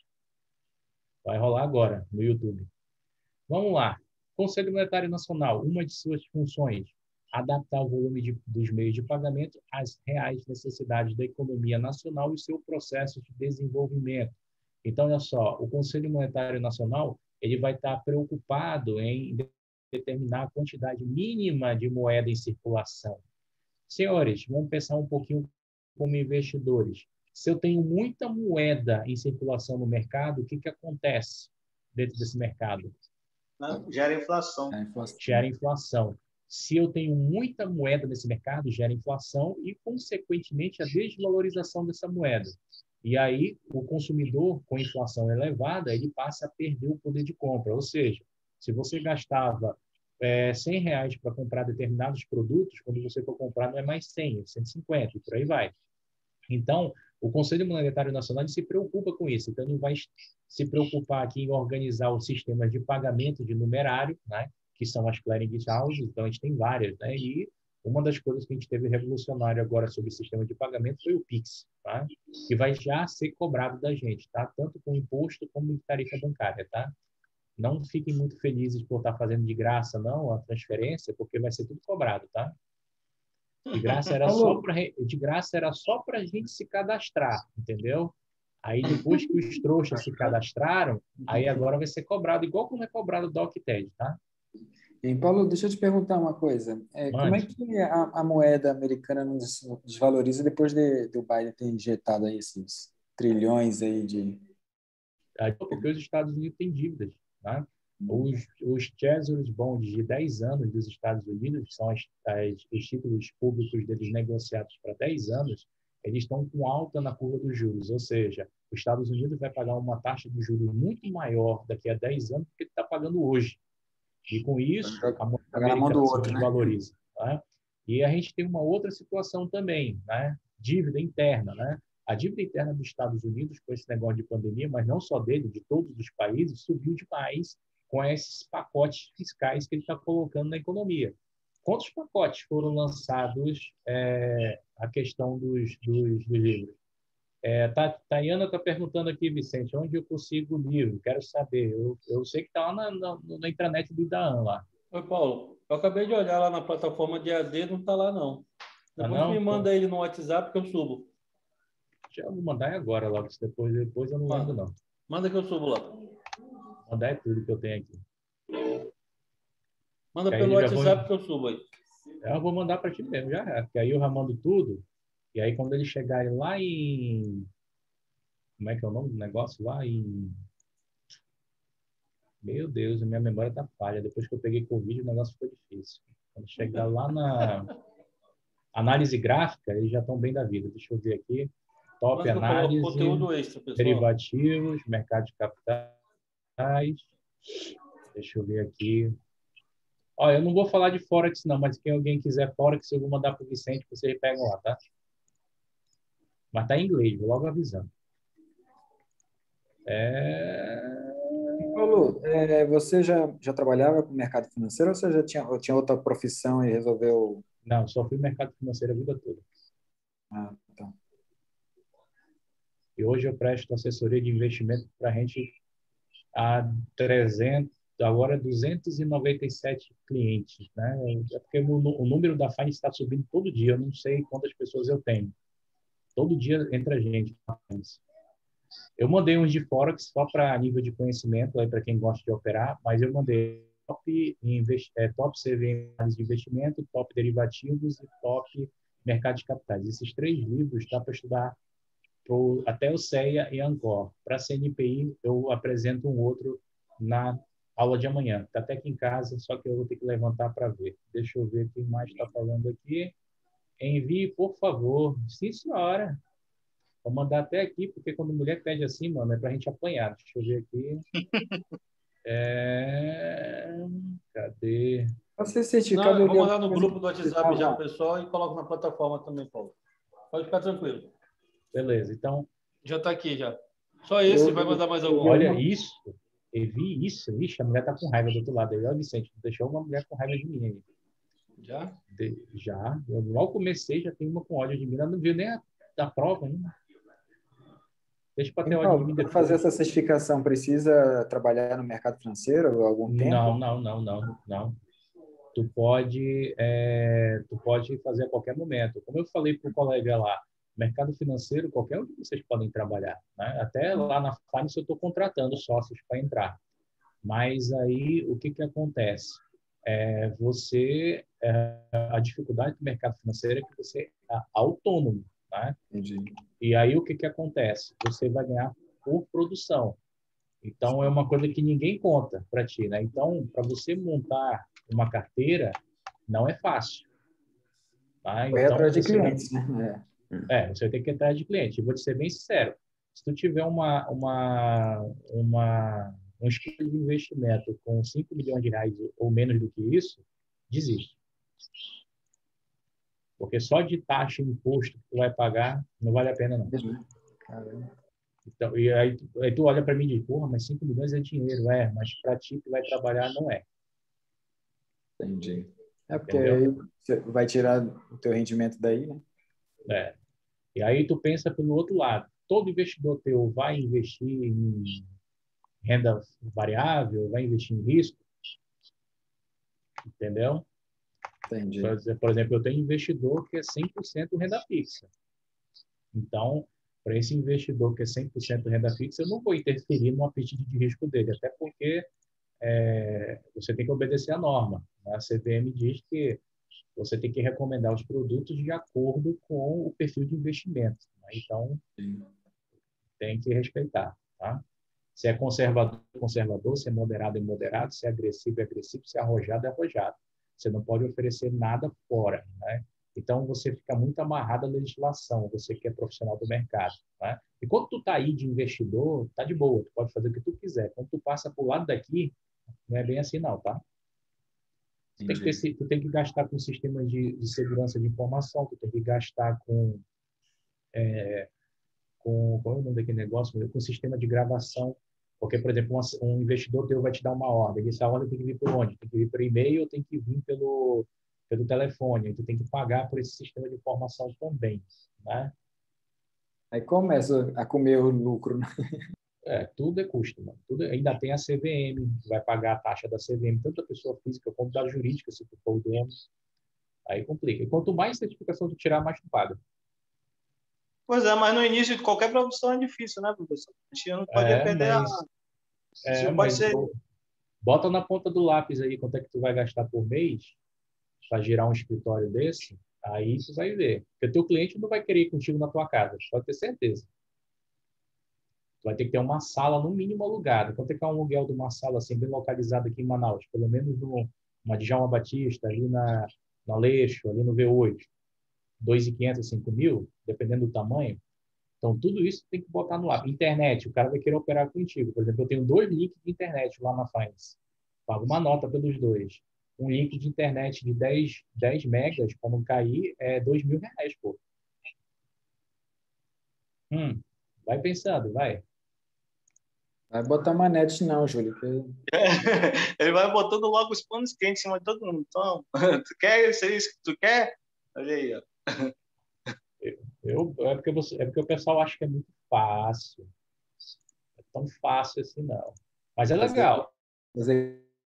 Vai rolar agora, no YouTube. Vamos lá. Conselho Monetário Nacional, uma de suas funções, adaptar o volume de, dos meios de pagamento às reais necessidades da economia nacional e seu processo de desenvolvimento. Então, olha só, o Conselho Monetário Nacional ele vai estar preocupado em determinar a quantidade mínima de moeda em circulação. Senhores, vamos pensar um pouquinho como investidores. Se eu tenho muita moeda em circulação no mercado, o que, que acontece dentro desse mercado? Gera inflação. Gera inflação. Se eu tenho muita moeda nesse mercado, gera inflação e, consequentemente, a desvalorização dessa moeda. E aí, o consumidor, com inflação elevada, ele passa a perder o poder de compra. Ou seja, se você gastava é, cem reais para comprar determinados produtos, quando você for comprar não é mais cem, é cento e cinquenta, e por aí vai. Então, o Conselho Monetário Nacional se preocupa com isso. Então, ele vai se preocupar aqui em organizar os sistemas de pagamento de numerário, né, que são as clearing houses. Então, a gente tem várias, né, e uma das coisas que a gente teve revolucionário agora sobre o sistema de pagamento foi o Pix, tá? Que vai já ser cobrado da gente, tá? Tanto com imposto como tarifa bancária, tá? Não fiquem muito felizes por estar fazendo de graça, não, a transferência, porque vai ser tudo cobrado, tá? De graça era só para de graça era só para a gente se cadastrar, entendeu? Aí depois que os trouxas se cadastraram, aí agora vai ser cobrado igual como é cobrado o DocTed, tá? E, Paulo, deixa eu te perguntar uma coisa. É, como é que a, a moeda americana não desvaloriza depois de, do Biden ter injetado aí esses trilhões aí de... Porque os Estados Unidos têm dívidas, tá? Os, os Treasury Bonds de dez anos dos Estados Unidos, que são as, as, os títulos públicos deles negociados para dez anos, eles estão com alta na curva dos juros, ou seja, os Estados Unidos vai pagar uma taxa de juros muito maior daqui a dez anos do que ele está pagando hoje. E com isso, a moeda americana se desvaloriza. Tá? E a gente tem uma outra situação também, né? Dívida interna, né? A dívida interna dos Estados Unidos, com esse negócio de pandemia, mas não só dele, de todos os países, subiu demais com esses pacotes fiscais que ele está colocando na economia. Quantos pacotes foram lançados é, a questão dos, dos, dos livros? É, tá, Tayana está perguntando aqui, Vicente, onde eu consigo o livro? Quero saber. Eu, eu sei que está lá na, na, na intranet do Idaan lá. Oi, Paulo. Eu acabei de olhar lá na plataforma de A D, não está lá, não. Tá Depois não? me manda ele no WhatsApp que eu subo. Já vou mandar agora, logo. Depois, depois eu não Manda. lembro, não. Manda que eu subo lá. Mandar é tudo que eu tenho aqui. Manda Que pelo aí já WhatsApp vou- que eu subo aí. Eu vou mandar para ti mesmo, já. Porque aí eu já mando tudo. E aí, quando eles chegarem lá em... Como é que é o nome do negócio? Lá em... Meu Deus, a minha memória tá falha. Depois que eu peguei Covid, o negócio ficou difícil. Quando chegar lá na análise gráfica, eles já estão bem da vida. Deixa eu ver aqui. Top Manda que eu coloco análise, conteúdo extra, pessoal. derivativos, mercado de capitais. Deixa eu ver aqui. Olha, eu não vou falar de Forex, não, mas quem alguém quiser Forex, eu vou mandar para o Vicente, vocês pegam lá, tá? Mas tá em inglês, vou logo avisando. É... Paulo, é, você já, já trabalhava com mercado financeiro ou você já tinha, ou tinha outra profissão e resolveu... Não, só fui mercado financeiro a vida toda. Ah, tá. E hoje eu presto assessoria de investimento para a gente a trezentos, agora duzentos e noventa e sete clientes, né? É porque o, o número da Fine está subindo todo dia, eu não sei quantas pessoas eu tenho. Todo dia entra gente. Eu mandei uns de Forex só para nível de conhecimento, aí para quem gosta de operar, mas eu mandei top, invest, é, top C V em análise de investimento, top derivativos e top mercado de capitais. Esses três livros dá para estudar pro, até o C E A e Ancor. Para a C N P I, eu apresento um outro na aula de amanhã. Está até aqui em casa, só que eu vou ter que levantar para ver. Deixa eu ver quem mais está falando aqui. Envie, por favor. Sim, senhora. Vou mandar até aqui, porque quando mulher pede assim, mano, é pra gente apanhar. Deixa eu ver aqui. É... Cadê? Você Não, certificado, eu eu vou li mandar no alguma coisa grupo do que WhatsApp já, precisava. pessoal, e coloco na plataforma também, Paulo. Pode ficar tranquilo. Beleza, então, Já está aqui, já. Só esse, Eu, vai mandar mais eu vi algum? olha alguma... isso. Eu vi isso. Ixi, a mulher tá com raiva do outro lado aí. Ó, Vicente, deixou uma mulher com raiva de mim aí. Já? De... Já. Eu mal comecei, já tem uma com ódio de mim. Ela não viu nem a da prova ainda. Deixa pra ter Hein, ódio de Paulo, mim para fazer depois. essa certificação, precisa trabalhar no mercado financeiro há algum Não, tempo? não, não, não, não. Tu pode, é, tu pode fazer a qualquer momento. Como eu falei para o colega lá, mercado financeiro, qualquer um de vocês podem trabalhar, né? Até lá na Finance eu estou contratando sócios para entrar. Mas aí, o que que acontece? É, você, é, a dificuldade do mercado financeiro é que você é autônomo, né? Entendi. E aí, o que que acontece? Você vai ganhar por produção. Então, é uma coisa que ninguém conta para ti, né? Então, para você montar uma carteira, não é fácil, tá? Correr Então, atrás de você vai, clientes, né? é, você vai ter que ir atrás de cliente. E vou te ser bem sincero, se tu tiver uma, uma, uma, um estudo de investimento com cinco milhões de reais ou menos do que isso, desiste. Porque só de taxa e imposto que tu vai pagar, não vale a pena, não. É. Caramba. Então, e aí, tu- aí tu olha para mim e diz, porra, mas cinco milhões é dinheiro, é, mas para ti que vai trabalhar, não é. Entendi. É porque Entendeu? aí você vai tirar o teu rendimento daí, né? É. E aí tu pensa pelo outro lado. Todo investidor teu vai investir em renda variável, vai investir em risco, entendeu? Entendi. Por exe- por exemplo, eu tenho investidor que é cem por cento renda fixa. Então, para esse investidor que é cem por cento renda fixa, eu não vou interferir no apetite de risco dele, até porque é, você tem que obedecer à norma. A C V M diz que você tem que recomendar os produtos de acordo com o perfil de investimento, né? Então, Sim. tem que respeitar, tá? Se é conservador, é conservador, se é moderado, é moderado, se é agressivo, é agressivo, se é arrojado, é arrojado. Você não pode oferecer nada fora, né? Então, você fica muito amarrado à legislação, você que é profissional do mercado, né? E quando tu tá aí de investidor, tá de boa, tu pode fazer o que tu quiser. Quando tu passa pro lado daqui, não é bem assim não, tá? Tu tem que, ter, tu tem que gastar com sistemas de, de segurança de informação, tu tem que gastar com, é, com qual é o nome daquele negócio? Com sistema de gravação. Porque, por exemplo, um, um investidor teu vai te dar uma ordem. Essa ordem tem que vir por onde? Tem que vir por e-mail ou tem que vir pelo, pelo telefone. Aí tu tem que pagar por esse sistema de informação também, né? Aí começa a comer o lucro, né? É, tudo é custo, mano. Tudo, ainda tem a C V M, tu vai pagar a taxa da C V M, tanto a pessoa física como da jurídica, se tu for o dono. Aí complica. E quanto mais certificação tu tirar, mais tu paga. Pois é, mas no início de qualquer profissão é difícil, né, professor? A gente não pode É, perder mas, a... é, Não pode mas ser... bota na ponta do lápis aí quanto é que tu vai gastar por mês para girar um escritório desse, aí tu vai ver. Porque o teu cliente não vai querer ir contigo na tua casa, pode ter certeza. Tu vai ter que ter uma sala, no mínimo, alugada. Quanto é que é um aluguel de uma sala assim, bem localizada aqui em Manaus? Pelo menos no, uma Djalma Batista, ali na, na Aleixo, ali no V oito. dois mil e quinhentos, cinco mil, dependendo do tamanho. Então, tudo isso tem que botar no ar. Internet, o cara vai querer operar contigo. Por exemplo, eu tenho dois links de internet lá na Finance. Pago uma nota pelos dois. Um link de internet de dez, dez megas, para não cair, é dois mil reais, pô. Hum, vai pensando, vai. Vai botar manete não, Júlio. Que... Ele vai botando logo os panos quentes em cima de todo mundo. Então, tu quer isso, é isso que tu quer? Olha aí, ó. Eu, é, porque você, é porque o pessoal acha que é muito fácil. É tão fácil assim, não. Mas é legal. Mas é...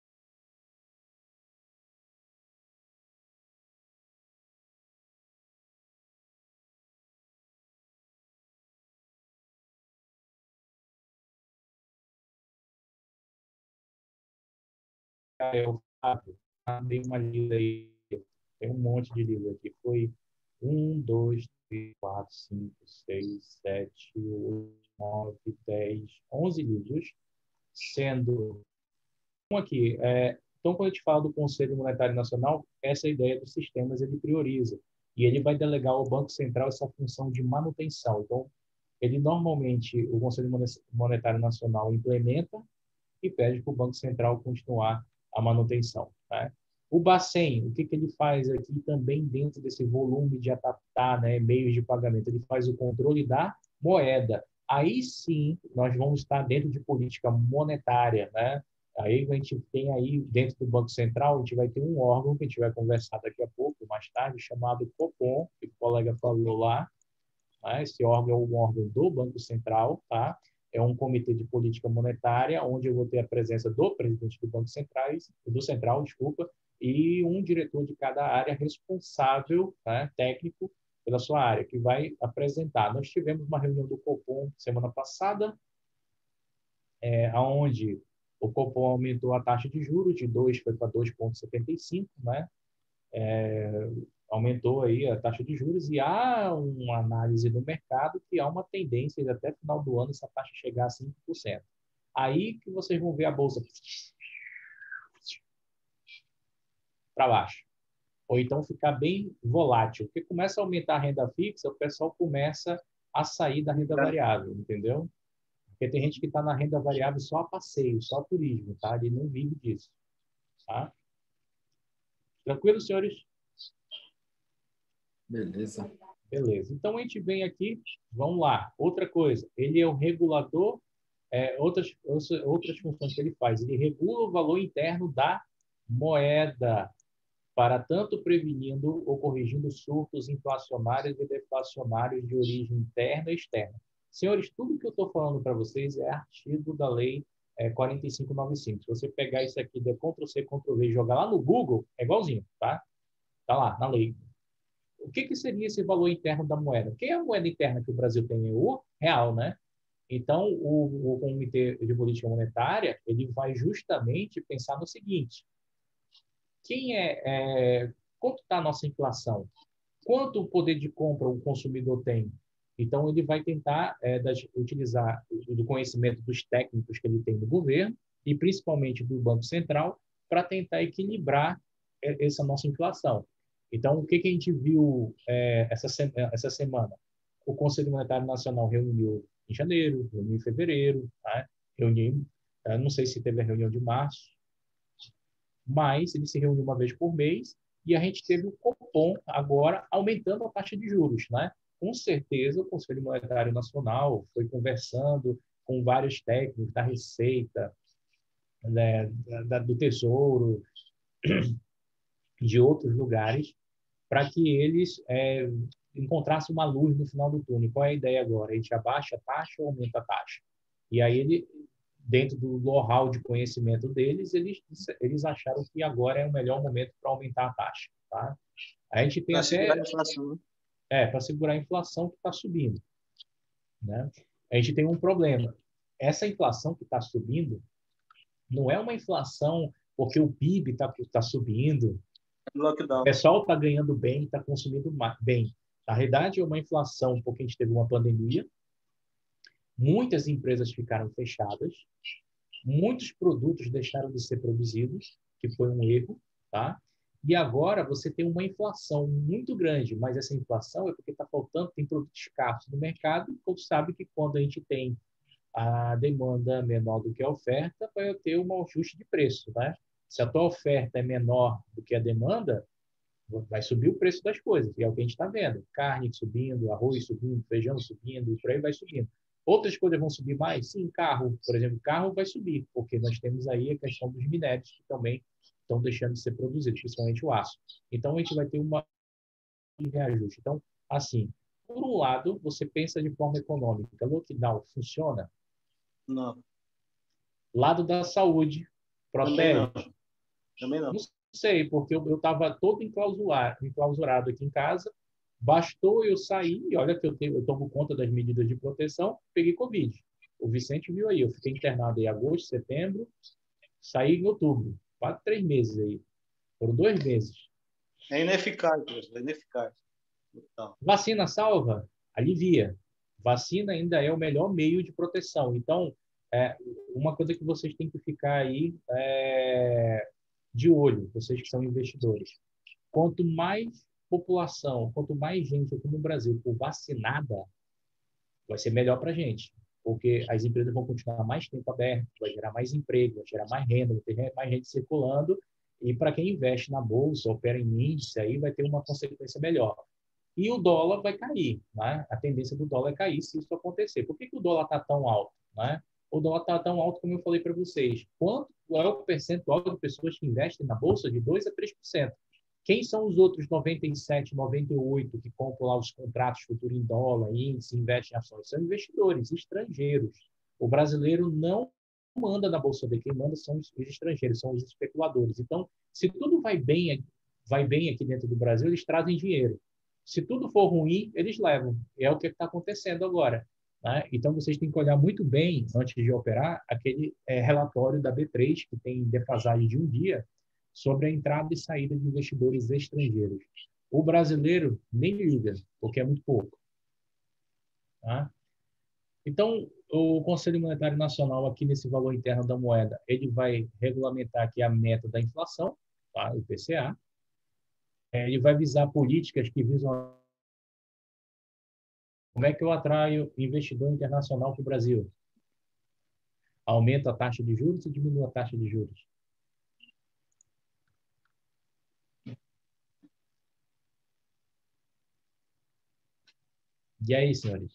Eu dei uma lida aí. Tem um monte de livro aqui. Foi um, dois, três, quatro, cinco, seis, sete, oito, nove, dez, onze livros, sendo um aqui. É, então, quando a gente fala do Conselho Monetário Nacional, essa ideia dos sistemas ele prioriza. E ele vai delegar ao Banco Central essa função de manutenção. Então, ele normalmente, o Conselho Monetário Nacional implementa e pede para o Banco Central continuar a manutenção, né? O Bacen, o que, que ele faz aqui também dentro desse volume de adaptar, né, meios de pagamento? Ele faz o controle da moeda. Aí sim, nós vamos estar dentro de política monetária, né? Aí a gente tem aí, dentro do Banco Central, a gente vai ter um órgão que a gente vai conversar daqui a pouco, mais tarde, chamado Copom, que o colega falou lá, né? Esse órgão é um órgão do Banco Central, tá? É um comitê de política monetária, onde eu vou ter a presença do presidente do Banco Central, do Central, desculpa, e um diretor de cada área responsável, né, técnico, pela sua área, que vai apresentar. Nós tivemos uma reunião do Copom semana passada, é, onde o Copom aumentou a taxa de juros de dois foi para dois vírgula setenta e cinco, né? É, aumentou aí a taxa de juros e há uma análise do mercado que há uma tendência de até final do ano essa taxa chegar a cinco por cento. Aí que vocês vão ver a bolsa para baixo. Ou então ficar bem volátil. Porque começa a aumentar a renda fixa, o pessoal começa a sair da renda variável, entendeu? Porque tem gente que está na renda variável só a passeio, só a turismo, tá? Ele não vive disso, tá? Tranquilo, senhores? Beleza. Beleza. Então, a gente vem aqui, vamos lá. Outra coisa, ele é o regulador, é, outras, outras funções que ele faz. Ele regula o valor interno da moeda, para tanto prevenindo ou corrigindo surtos inflacionários e deflacionários de origem interna e externa. Senhores, tudo que eu estou falando para vocês é artigo da Lei é, quarenta e cinco noventa e cinco. Se você pegar isso aqui, der Ctrl C, Ctrl V e jogar lá no Google, é igualzinho, tá? Tá lá, na lei. O que, que seria esse valor interno da moeda? Quem é a moeda interna que o Brasil tem? É o real, né? Então, o, o Comitê de Política Monetária, ele vai justamente pensar no seguinte: quem é, é quanto está a nossa inflação? Quanto o poder de compra o consumidor tem? Então, ele vai tentar é, das, utilizar o do conhecimento dos técnicos que ele tem do governo e principalmente do Banco Central para tentar equilibrar essa nossa inflação. Então, o que, que a gente viu é, essa, essa semana? O Conselho Monetário Nacional reuniu em janeiro, reuniu em fevereiro, tá? Reuniu, não sei se teve a reunião de março, mas ele se reúne uma vez por mês e a gente teve o Copom agora aumentando a taxa de juros, né? Com certeza o Conselho Monetário Nacional foi conversando com vários técnicos da Receita, né, da, do Tesouro, de outros lugares, para que eles é, encontrassem uma luz no final do túnel. Qual é a ideia agora? A gente abaixa a taxa ou aumenta a taxa? E aí, ele, dentro do know-how de conhecimento deles, eles, eles acharam que agora é o melhor momento para aumentar a taxa. Tá? A gente tem Para até... segurar a inflação. É, para segurar a inflação que está subindo. Né? A gente tem um problema. Essa inflação que está subindo não é uma inflação porque o P I B está tá subindo, Lockdown. o pessoal está ganhando bem, está consumindo bem. Na realidade, é uma inflação porque a gente teve uma pandemia, muitas empresas ficaram fechadas, muitos produtos deixaram de ser produzidos, que foi um erro, tá? E agora você tem uma inflação muito grande, mas essa inflação é porque está faltando, tem produtos escassos no mercado, e você sabe que quando a gente tem a demanda menor do que a oferta, vai ter um ajuste de preço, né? Se a tua oferta é menor do que a demanda, vai subir o preço das coisas, e é o que a gente está vendo. Carne subindo, arroz subindo, feijão subindo, e por aí vai subindo. Outras coisas vão subir mais? Sim, carro. Por exemplo, carro vai subir, porque nós temos aí a questão dos minérios, que também estão deixando de ser produzidos, principalmente o aço. Então, a gente vai ter uma reajuste. Então, assim, por um lado, você pensa de forma econômica. Lockdown funciona? Não. Lado da saúde, protege? Também não. Também não. Não sei, porque eu estava todo enclausurado, enclausurado aqui em casa. Bastou eu sair, e olha que eu, tenho, eu tomo conta das medidas de proteção, peguei Covid. O Vicente viu aí, eu fiquei internado em agosto, setembro, saí em outubro. Quase três meses aí. Foram dois meses. É ineficaz, é ineficaz. Então. Vacina salva? Alivia. Vacina ainda é o melhor meio de proteção. Então, é, uma coisa que vocês têm que ficar aí é, de olho, vocês que são investidores. Quanto mais população, quanto mais gente aqui no Brasil for vacinada, vai ser melhor para a gente. Porque as empresas vão continuar mais tempo abertas, vai gerar mais emprego, vai gerar mais renda, vai ter mais gente circulando. E para quem investe na bolsa, opera em índice, aí vai ter uma consequência melhor. E o dólar vai cair, né? A tendência do dólar é cair se isso acontecer. Por que, que o dólar está tão alto, né? O dólar está tão alto como eu falei para vocês. Quanto é o percentual de pessoas que investem na bolsa? De dois a três por cento. Quem são os outros noventa e sete, noventa e oito que compram lá os contratos futuros em dólar, índice, investem em ações? São investidores estrangeiros. O brasileiro não manda na bolsa dele, quem manda são os estrangeiros, são os especuladores. Então, se tudo vai bem, vai bem aqui dentro do Brasil, eles trazem dinheiro. Se tudo for ruim, eles levam. E é o que está acontecendo agora. Né? Então, vocês têm que olhar muito bem, antes de operar, aquele é, relatório da B três, que tem defasagem de um dia, sobre a entrada e saída de investidores estrangeiros. O brasileiro nem liga, porque é muito pouco. Tá? Então, o Conselho Monetário Nacional, aqui nesse valor interno da moeda, ele vai regulamentar aqui a meta da inflação, tá? O I P C A. Ele vai visar políticas que visam... Como é que eu atraio investidor internacional para o Brasil? Aumenta a taxa de juros ou diminui a taxa de juros? E aí, senhores?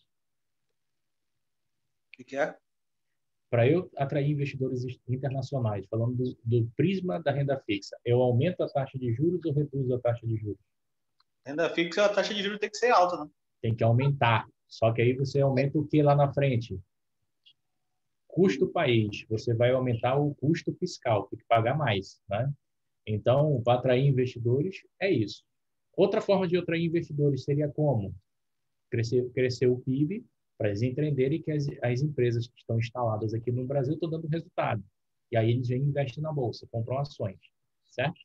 O que, que é? Para eu atrair investidores internacionais, falando do, do prisma da renda fixa, eu aumento a taxa de juros ou reduzo a taxa de juros? Renda fixa, a taxa de juros tem que ser alta, né? Tem que aumentar. Só que aí você aumenta o que lá na frente? Custo país. Você vai aumentar o custo fiscal, tem que pagar mais, né? Então, para atrair investidores, é isso. Outra forma de atrair investidores seria como? Crescer, crescer o P I B, para eles entenderem que as, as empresas que estão instaladas aqui no Brasil estão dando resultado. E aí eles já investem na bolsa, compram ações, certo?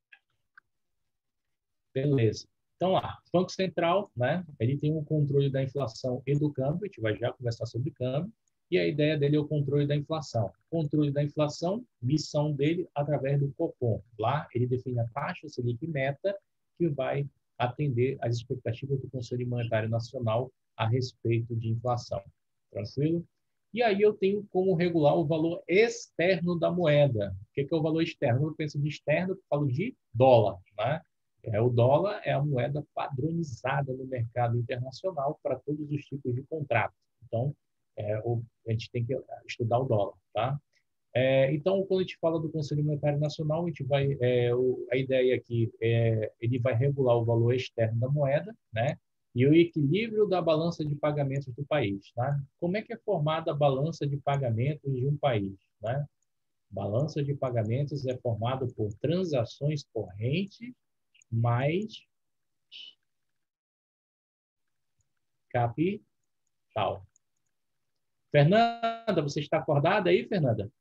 Beleza. Então, lá, Banco Central, né, ele tem o controle da inflação e do câmbio, a gente vai já conversar sobre câmbio, e a ideia dele é o controle da inflação. Controle da inflação, missão dele através do Copom. Lá, ele define a taxa Selic meta, que vai atender às expectativas do Conselho Monetário Nacional a respeito de inflação. Tranquilo? E aí eu tenho como regular o valor externo da moeda. O que é o valor externo? Quando eu penso de externo, eu falo de dólar, né? É, o dólar é a moeda padronizada no mercado internacional para todos os tipos de contratos. Então, é, o, a gente tem que estudar o dólar, tá? É, então, quando a gente fala do Conselho Monetário Nacional, a gente vai, é, o, a ideia aqui é ele vai regular o valor externo da moeda, né? E o equilíbrio da balança de pagamentos do país, tá? Como é que é formada a balança de pagamentos de um país, né? Balança de pagamentos é formada por transações correntes mais capital. Fernanda, você está acordada aí, Fernanda?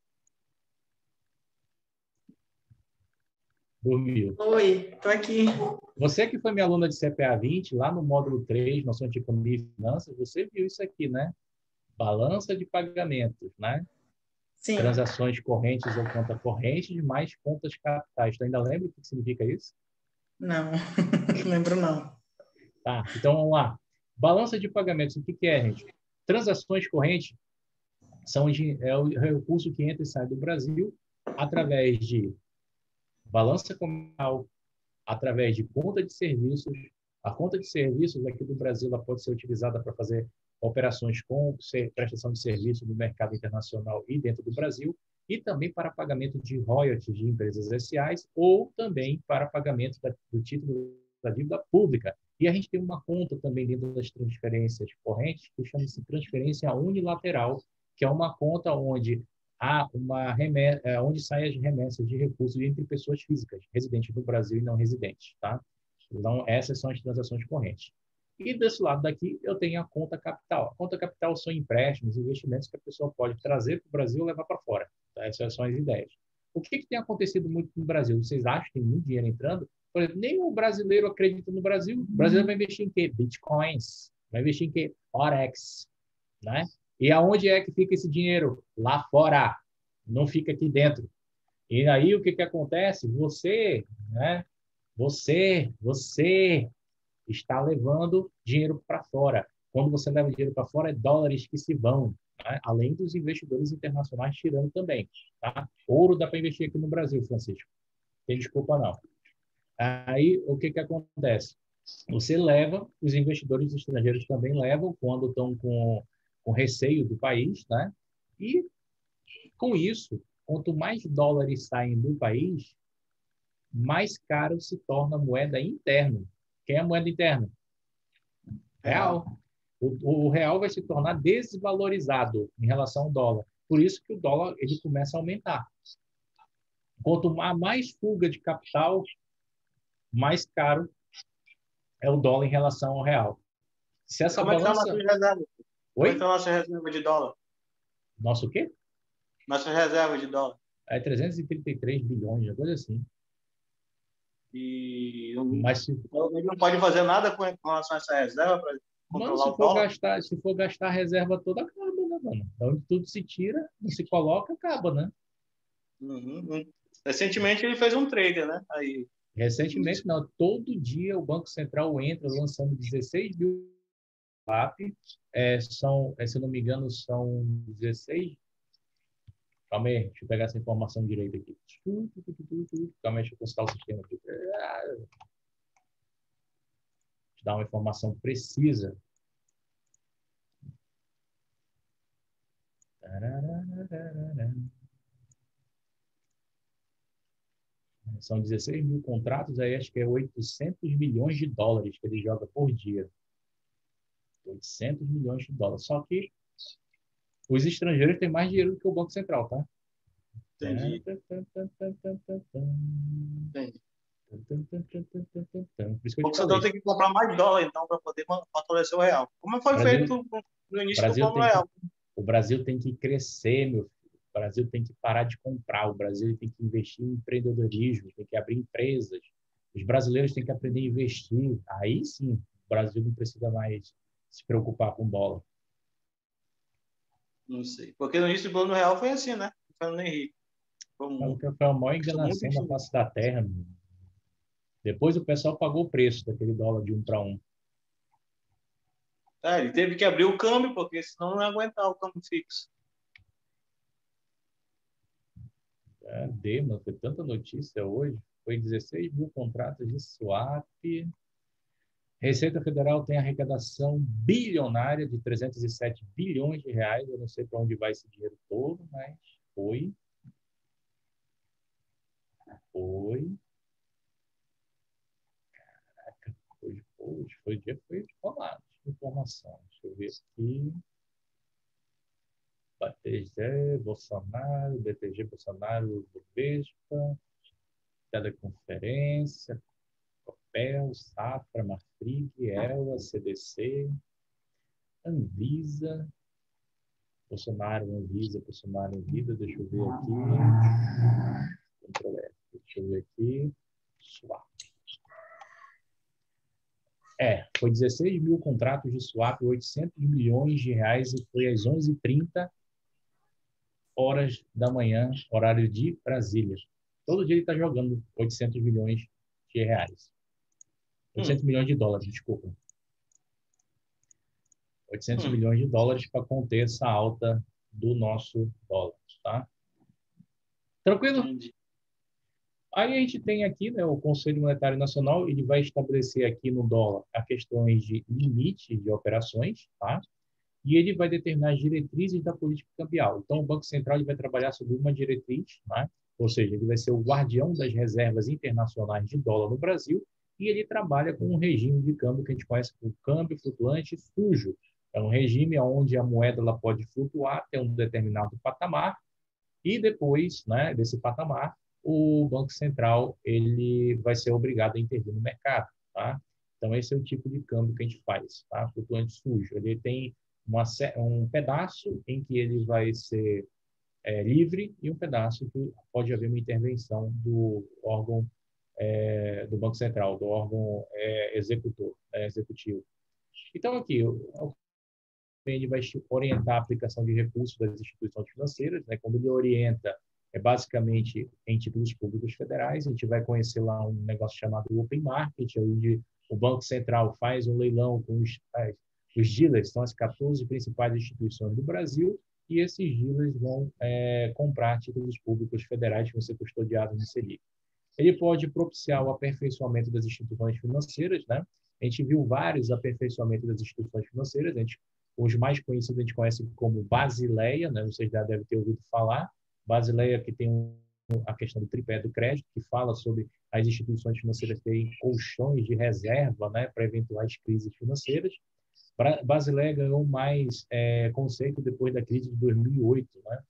Dormiu. Oi, estou aqui. Você que foi minha aluna de C P A vinte, lá no módulo três, Noção de Economia e Finanças, você viu isso aqui, né? Balança de pagamentos, né? Sim. Transações correntes ou conta corrente de mais contas capitais. Tu ainda lembra o que significa isso? Não, não lembro não. Tá, então vamos lá. Balança de pagamentos, o que que é, gente? Transações correntes são de, é o recurso que entra e sai do Brasil através de balança comercial, através de conta de serviços. A conta de serviços aqui do Brasil ela pode ser utilizada para fazer operações com prestação de serviço no mercado internacional e dentro do Brasil, e também para pagamento de royalties de empresas S As ou também para pagamento da, do título da dívida pública. E a gente tem uma conta também dentro das transferências correntes que chama-se transferência unilateral, que é uma conta onde há uma remessa, onde saem as remessas de recursos entre pessoas físicas, residentes no Brasil e não residentes, tá? Então, essas são as transações correntes. E desse lado daqui, eu tenho a conta capital. A conta capital são empréstimos, investimentos que a pessoa pode trazer para o Brasil e levar para fora. Tá? Essas são as ideias. O que, que tem acontecido muito no Brasil? Vocês acham que tem muito dinheiro entrando? Por exemplo, nem o brasileiro acredita no Brasil. O brasileiro vai investir em quê? Bitcoins. Vai investir em quê? Forex. Né? E aonde é que fica esse dinheiro? Lá fora. Não fica aqui dentro. E aí, o que, que acontece? Você, né? Você, você está levando dinheiro para fora. Quando você leva dinheiro para fora, é dólares que se vão, né? Além dos investidores internacionais tirando também. Tá? Ouro dá para investir aqui no Brasil, Francisco. Tem desculpa, não. Aí, o que, que acontece? Você leva, os investidores estrangeiros também levam, quando estão com, com receio do país, né? E, com isso, quanto mais dólares saem do país, mais caro se torna a moeda interna. Quem é a moeda interna? Real. O, o real vai se tornar desvalorizado em relação ao dólar. Por isso que o dólar ele começa a aumentar. Quanto mais fuga de capital, mais caro é o dólar em relação ao real. Se essa Como balança... é que está a nossa reserva? Oi? Como é que está a nossa reserva de dólar? Nossa o quê? Nossa reserva de dólar. É trezentos e trinta e três bilhões, uma coisa assim. E Mas se... ele não pode fazer nada com relação a essa reserva para controlar Mano, se o for dólar? gastar, se for gastar a reserva toda, acaba, né, mano? Então, tudo se tira, não se coloca, acaba, né? Uhum. Recentemente ele fez um trader, né? Aí. Recentemente, não. Todo dia o Banco Central entra lançando dezesseis mil S W A P. É, são, é, se eu não me engano, são dezesseis... Calma aí, deixa eu pegar essa informação direito aqui. Calma aí, deixa eu consultar o sistema aqui. Deixa eu dar uma informação precisa. São dezesseis mil contratos, aí acho que é oitocentos milhões de dólares que ele joga por dia. oitocentos milhões de dólares. Só que os estrangeiros têm mais dinheiro do que o Banco Central, tá? Entendi. Entendi. Por isso que O eu Banco te Central falei. tem que comprar mais dólar, então, para poder fortalecer o real. Como foi Brasil, feito no início Brasil do plano tem real? que, o Brasil tem que crescer, meu filho. O Brasil tem que parar de comprar. O Brasil tem que investir em empreendedorismo, tem que abrir empresas. Os brasileiros têm que aprender a investir. Aí sim, o Brasil não precisa mais se preocupar com dólar. Não sei. Porque no início do plano real foi assim, né? O Fernando Henrique. Foi, Então, muito, foi a maior enganação da face da terra. Meu. Depois o pessoal pagou o preço daquele dólar de um para um. É, ele teve que abrir o câmbio, porque senão não ia aguentar o câmbio fixo. Cadê, mano? Foi tanta notícia hoje. Foi dezesseis mil contratos de swap. Receita Federal tem arrecadação bilionária de trezentos e sete bilhões de reais. Eu não sei para onde vai esse dinheiro todo, mas foi. Foi. Caraca, hoje, hoje foi o dia foi colado de informação. Deixa eu ver aqui. B T G, Bolsonaro, B T G, Bolsonaro, Bovespa, teleconferência, Copel, Safra, Marfrig, Ela, C D C, Anvisa, Bolsonaro, Anvisa, Bolsonaro, Anvisa, deixa eu ver aqui, Ctrl F, deixa eu ver aqui, swap. É, foi dezesseis mil contratos de swap, oitocentos milhões de reais e foi às onze e trinta horas da manhã, horário de Brasília. Todo dia ele está jogando oitocentos milhões de reais. oitocentos hum. milhões de dólares, desculpa. oitocentos hum. milhões de dólares para conter essa alta do nosso dólar, tá? Tranquilo? Entendi. Aí a gente tem aqui, né, o Conselho Monetário Nacional, ele vai estabelecer aqui no dólar as questões de limite de operações, tá? E ele vai determinar as diretrizes da política cambial. Então, o Banco Central ele vai trabalhar sobre uma diretriz, né? Ou seja, ele vai ser o guardião das reservas internacionais de dólar no Brasil, e ele trabalha com um regime de câmbio que a gente conhece como câmbio flutuante sujo. É um regime onde a moeda ela pode flutuar até um determinado patamar, e depois, né, desse patamar, o Banco Central ele vai ser obrigado a intervir no mercado, tá? Então, esse é o tipo de câmbio que a gente faz, tá? Flutuante sujo. Ele tem uma, um pedaço em que ele vai ser é, livre e um pedaço que pode haver uma intervenção do órgão é, do Banco Central, do órgão é, executor, é, executivo. Então, aqui, o, ele vai orientar a aplicação de recursos das instituições financeiras, né? Quando ele orienta, é basicamente em títulos públicos federais. A gente vai conhecer lá um negócio chamado Open Market, onde o Banco Central faz um leilão com os, os dealers, são as quatorze principais instituições do Brasil, e esses dealers vão é, comprar títulos públicos federais que vão ser custodiados no Selic. Ele pode propiciar o aperfeiçoamento das instituições financeiras, né? A gente viu vários aperfeiçoamentos das instituições financeiras. A gente, os mais conhecidos a gente conhece como Basileia, né? Vocês já devem ter ouvido falar. Basileia, que tem um, a questão do tripé do crédito, que fala sobre as instituições financeiras terem colchões de reserva, né, para eventuais crises financeiras. Basileia ganhou mais é, conceito depois da crise de dois mil e oito, né?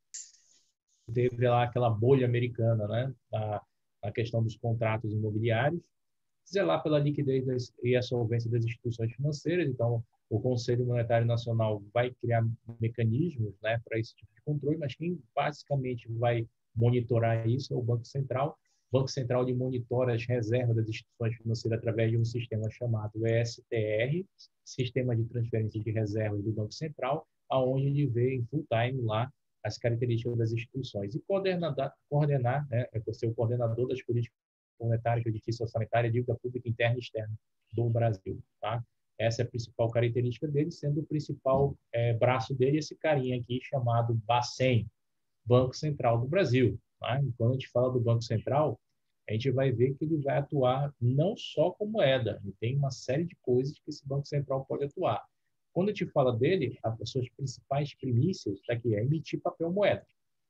Teve lá aquela bolha americana, né, a, a questão dos contratos imobiliários, zelar pela liquidez e a solvência das instituições financeiras. Então, o Conselho Monetário Nacional vai criar mecanismos, né, para esse tipo de controle, mas quem basicamente vai monitorar isso é o Banco Central. O Banco Central ele monitora as reservas das instituições financeiras através de um sistema chamado E S T R, Sistema de Transferência de Reservas do Banco Central, aonde ele vê em full time lá as características das instituições e coordenar, coordenar, né, é ser o coordenador das políticas monetárias, creditícia orçamentária, dívida pública interna e externa do Brasil, tá? Essa é a principal característica dele, sendo o principal é, braço dele esse carinha aqui chamado Bacen, Banco Central do Brasil. Tá? E quando a gente fala do Banco Central, a gente vai ver que ele vai atuar não só com moeda, ele tem uma série de coisas que esse Banco Central pode atuar. Quando a gente fala dele, as suas principais primícias daqui é emitir papel moeda.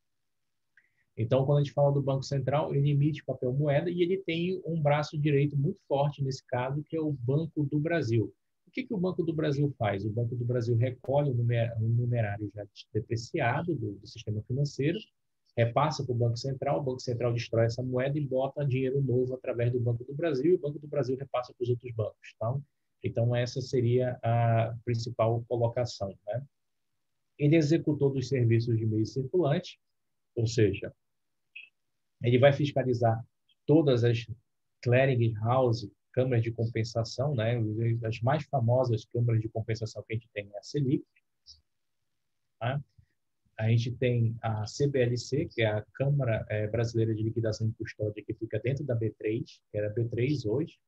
Então, quando a gente fala do Banco Central, ele emite papel moeda e ele tem um braço direito muito forte nesse caso, que é o Banco do Brasil. O que, que o Banco do Brasil faz? O Banco do Brasil recolhe um numerário já depreciado do, do sistema financeiro, repassa para o Banco Central, o Banco Central destrói essa moeda e bota dinheiro novo através do Banco do Brasil, e o Banco do Brasil repassa para os outros bancos. Tá? Então, essa seria a principal colocação, né? Ele é executor dos serviços de meio circulante, ou seja, ele vai fiscalizar todas as clearing house, câmaras de compensação, né? As mais famosas câmaras de compensação que a gente tem é a Selic. Tá? A gente tem a C B L C, que é a Câmara é, Brasileira de Liquidação e Custódia, que fica dentro da B três, que era a B três hoje.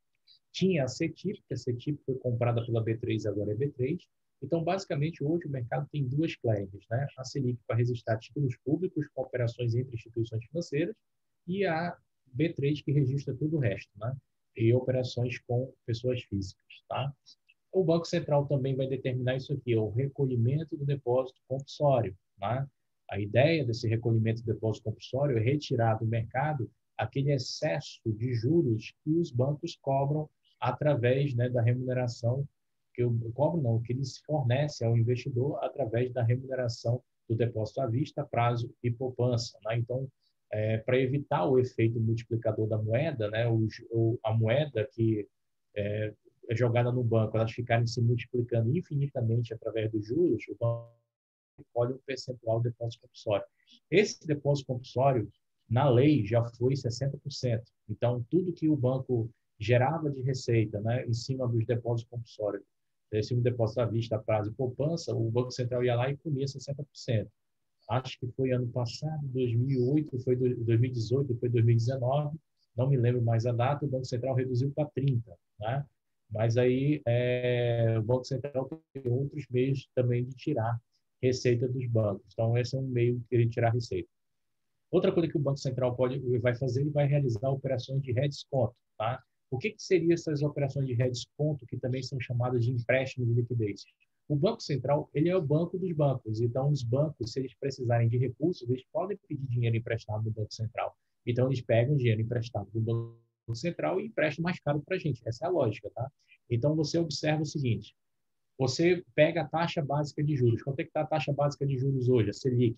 Tinha a CETIP, que a CETIP foi comprada pela B três, agora é B três. Então, basicamente, hoje o mercado tem duas clearinhas, né? A Selic para registrar títulos públicos com operações entre instituições financeiras e a B três que registra tudo o resto, né? E operações com pessoas físicas, tá? O Banco Central também vai determinar isso aqui, o recolhimento do depósito compulsório, né? A ideia desse recolhimento do depósito compulsório é retirar do mercado aquele excesso de juros que os bancos cobram através, né, da remuneração que eu cobro não, que eles fornecem ao investidor através da remuneração do depósito à vista, prazo e poupança, né? Então, é, para evitar o efeito multiplicador da moeda, né, o, o, a moeda que é, é jogada no banco, elas ficarem se multiplicando infinitamente através dos juros, o banco recolhe um percentual do depósito compulsório. Esse depósito compulsório, na lei, já foi sessenta por cento. Então, tudo que o banco gerava de receita, né, em cima dos depósitos compulsórios, em cima do depósito à vista, prazo e poupança, o Banco Central ia lá e comia sessenta por cento. Acho que foi ano passado, dois mil e oito, foi dois mil e dezoito, foi dois mil e dezenove, não me lembro mais a data, o Banco Central reduziu para trinta, né? Mas aí é, o Banco Central tem outros meios também de tirar receita dos bancos. Então, esse é um meio de tirar receita. Outra coisa que o Banco Central pode, vai fazer, ele vai realizar operações de redesconto, tá? O que, que seriam essas operações de redesconto, que também são chamadas de empréstimo de liquidez? O Banco Central, ele é o banco dos bancos. Então, os bancos, se eles precisarem de recursos, eles podem pedir dinheiro emprestado do Banco Central. Então, eles pegam dinheiro emprestado do Banco Central e emprestam mais caro para a gente. Essa é a lógica, tá? Então, você observa o seguinte. Você pega a taxa básica de juros. Quanto é que está a taxa básica de juros hoje, a Selic?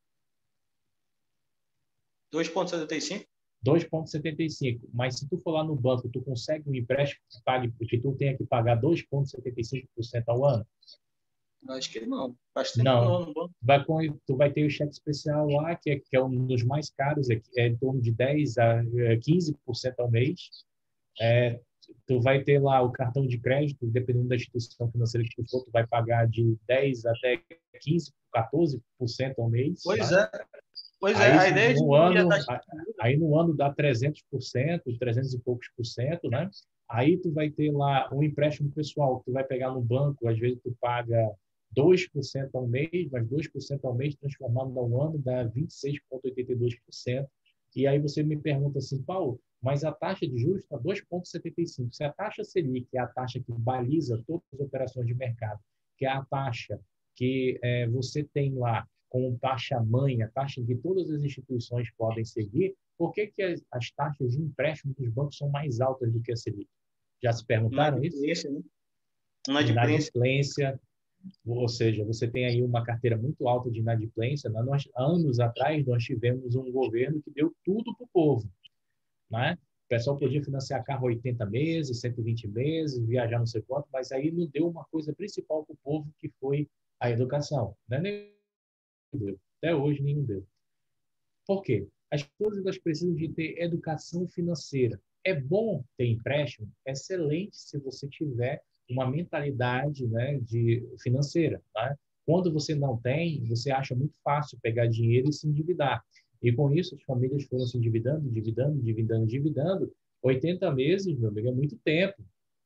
dois vírgula setenta e cinco? dois vírgula setenta e cinco. Mas se tu for lá no banco, tu consegue um empréstimo que pague, porque tu tenha que pagar dois vírgula setenta e cinco por cento ao ano? Acho que não. Faz tempo Não. não, no banco. Vai com, tu vai ter o cheque especial lá, que é, que é um dos mais caros, é, é em torno de dez a quinze por cento ao mês. É, tu vai ter lá o cartão de crédito, dependendo da instituição financeira que tu for, tu vai pagar de dez até quinze, quatorze por cento ao mês. Pois tá? é. Pois Aí, é, a ideia no de ano, taxa... aí no ano dá trezentos por cento, trezentos e poucos por cento, né? Aí tu vai ter lá um empréstimo pessoal, que tu vai pegar no banco, às vezes tu paga dois por cento ao mês, mas dois por cento ao mês transformado no ano dá vinte e seis vírgula oitenta e dois por cento. E aí você me pergunta assim, Paulo, mas a taxa de juros está dois vírgula setenta e cinco por cento. Se a taxa Selic, que é a taxa que baliza todas as operações de mercado, que é a taxa que é, você tem lá com taxa-mãe, a taxa que todas as instituições podem seguir, por que, que as, as taxas de empréstimo dos bancos são mais altas do que a Selic? Já se perguntaram isso? Né? Inadimplência. Inadimplência, ou seja, você tem aí uma carteira muito alta de inadimplência. Nós, anos atrás, nós tivemos um governo que deu tudo para o povo, né? O pessoal podia financiar carro oitenta meses, cento e vinte meses, viajar não sei quanto, mas aí não deu uma coisa principal para o povo, que foi a educação, né? Deu. Até hoje nenhum deu. Por quê? As pessoas elas precisam de ter educação financeira. É bom ter empréstimo? Excelente se você tiver uma mentalidade, né, de financeira. Tá? Quando você não tem, você acha muito fácil pegar dinheiro e se endividar. E com isso as famílias foram se endividando, endividando, endividando, endividando. oitenta meses, meu amigo, é muito tempo.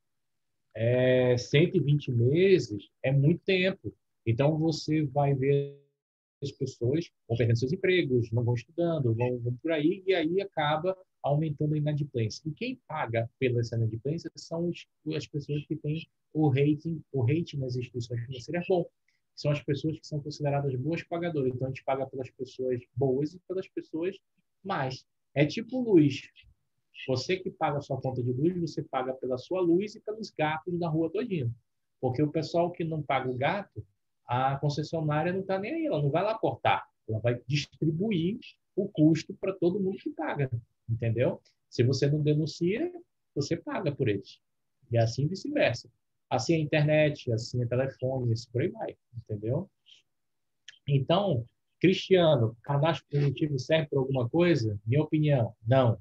É, cento e vinte meses é muito tempo. Então você vai ver as pessoas vão perdendo seus empregos, não vão estudando, vão, vão por aí, e aí acaba aumentando a inadimplência. E quem paga pela essa inadimplência são os, as pessoas que têm o rating, o rating nas instituições financeiras bom. São as pessoas que são consideradas boas pagadoras. Então, a gente paga pelas pessoas boas e pelas pessoas más. É tipo luz. Você que paga a sua conta de luz, você paga pela sua luz e pelos gatos da rua todinha. Porque o pessoal que não paga o gato, a concessionária não está nem aí, ela não vai lá cortar, ela vai distribuir o custo para todo mundo que paga, entendeu? Se você não denuncia, você paga por eles. E assim vice-versa. Assim a internet, assim a telefone, assim por aí vai, entendeu? Então, Cristiano, cadastro positivo serve para alguma coisa? Minha opinião, não.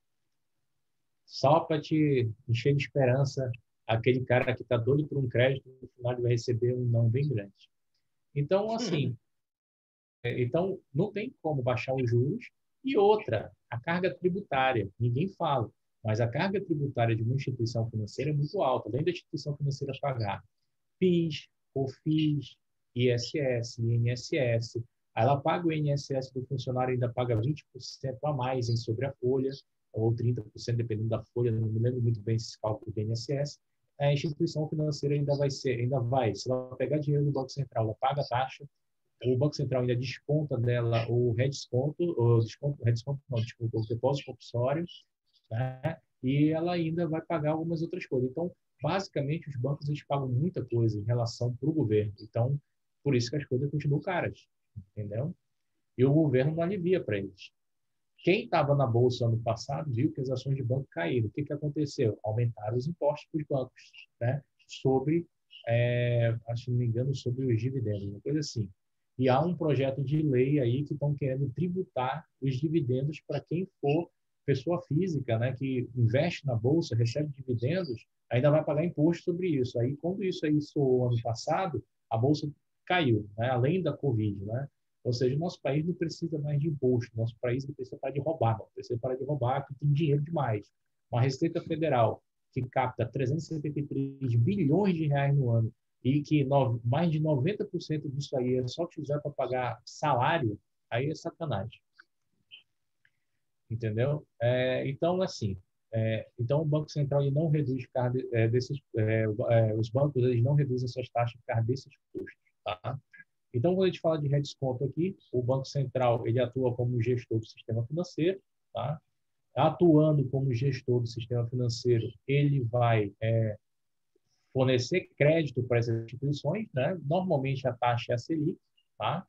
Só para te encher de esperança, aquele cara que está doido por um crédito, no final ele vai receber um não bem grande. Então, assim, então não tem como baixar os juros. E outra, a carga tributária, ninguém fala. Mas a carga tributária de uma instituição financeira é muito alta, além da instituição financeira pagar PIS, COFINS, I S S, I N S S. Aí ela paga o I N S S do funcionário, ainda paga vinte por cento a mais em sobre a folha, ou trinta por cento, dependendo da folha, não me lembro muito bem esse cálculo do I N S S. A instituição financeira ainda vai ser, ainda vai, se ela pegar dinheiro do Banco Central, ela paga a taxa, o Banco Central ainda desconta dela o redesconto, o desconto, redesconto não, desconto, o depósito compulsório, né? E ela ainda vai pagar algumas outras coisas. Então, basicamente, os bancos eles pagam muita coisa em relação para o governo. Então, por isso que as coisas continuam caras, entendeu? E o governo não alivia para eles. Quem estava na Bolsa ano passado viu que as ações de banco caíram. O que, que aconteceu? Aumentaram os impostos para os bancos, né? Sobre, é, acho que não me engano, sobre os dividendos, uma coisa assim. E há um projeto de lei aí que estão querendo tributar os dividendos para quem for pessoa física, né, que investe na Bolsa, recebe dividendos, ainda vai pagar imposto sobre isso. Aí, quando isso aí soou ano passado, a Bolsa caiu, né, além da Covid, né? Ou seja, o nosso país não precisa mais de imposto, nosso país não precisa parar de roubar, não precisa parar de roubar, porque tem dinheiro demais. Uma Receita Federal que capta trezentos e setenta e três bilhões de reais no ano e que no, mais de noventa por cento disso aí é só utilizar para pagar salário, aí é sacanagem. Entendeu? É, então, assim, é, então o Banco Central ele não reduz carga, é, desses, é, é, os bancos eles não reduzem suas taxas por causa desses custos, tá? Então, quando a gente fala de redesconto aqui, o Banco Central ele atua como gestor do sistema financeiro, tá? Atuando como gestor do sistema financeiro, ele vai é, fornecer crédito para essas instituições, né? Normalmente a taxa é a Selic, tá?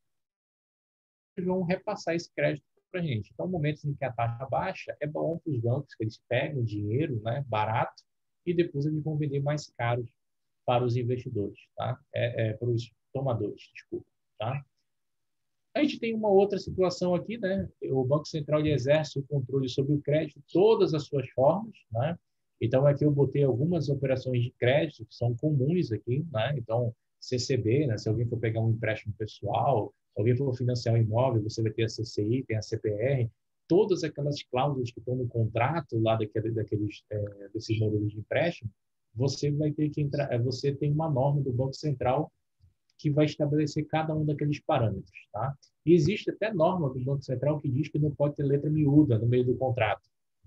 Eles vão repassar esse crédito para a gente. Então, momentos em que a taxa baixa, é bom para os bancos que eles pegam dinheiro, né, barato, e depois eles vão vender mais caros para os investidores, tá? É, é, para os tomadores, desculpa, tá? A gente tem uma outra situação aqui, né? O Banco Central ele exerce o controle sobre o crédito, todas as suas formas, né? Então, aqui eu botei algumas operações de crédito que são comuns aqui, né? Então, C C B, né? Se alguém for pegar um empréstimo pessoal, alguém for financiar um imóvel, você vai ter a C C I, tem a C P R, todas aquelas cláusulas que estão no contrato lá daquele, daqueles, é, desses modelos de empréstimo, você vai ter que entrar, você tem uma norma do Banco Central que vai estabelecer cada um daqueles parâmetros, tá? E existe até norma do Banco Central que diz que não pode ter letra miúda no meio do contrato.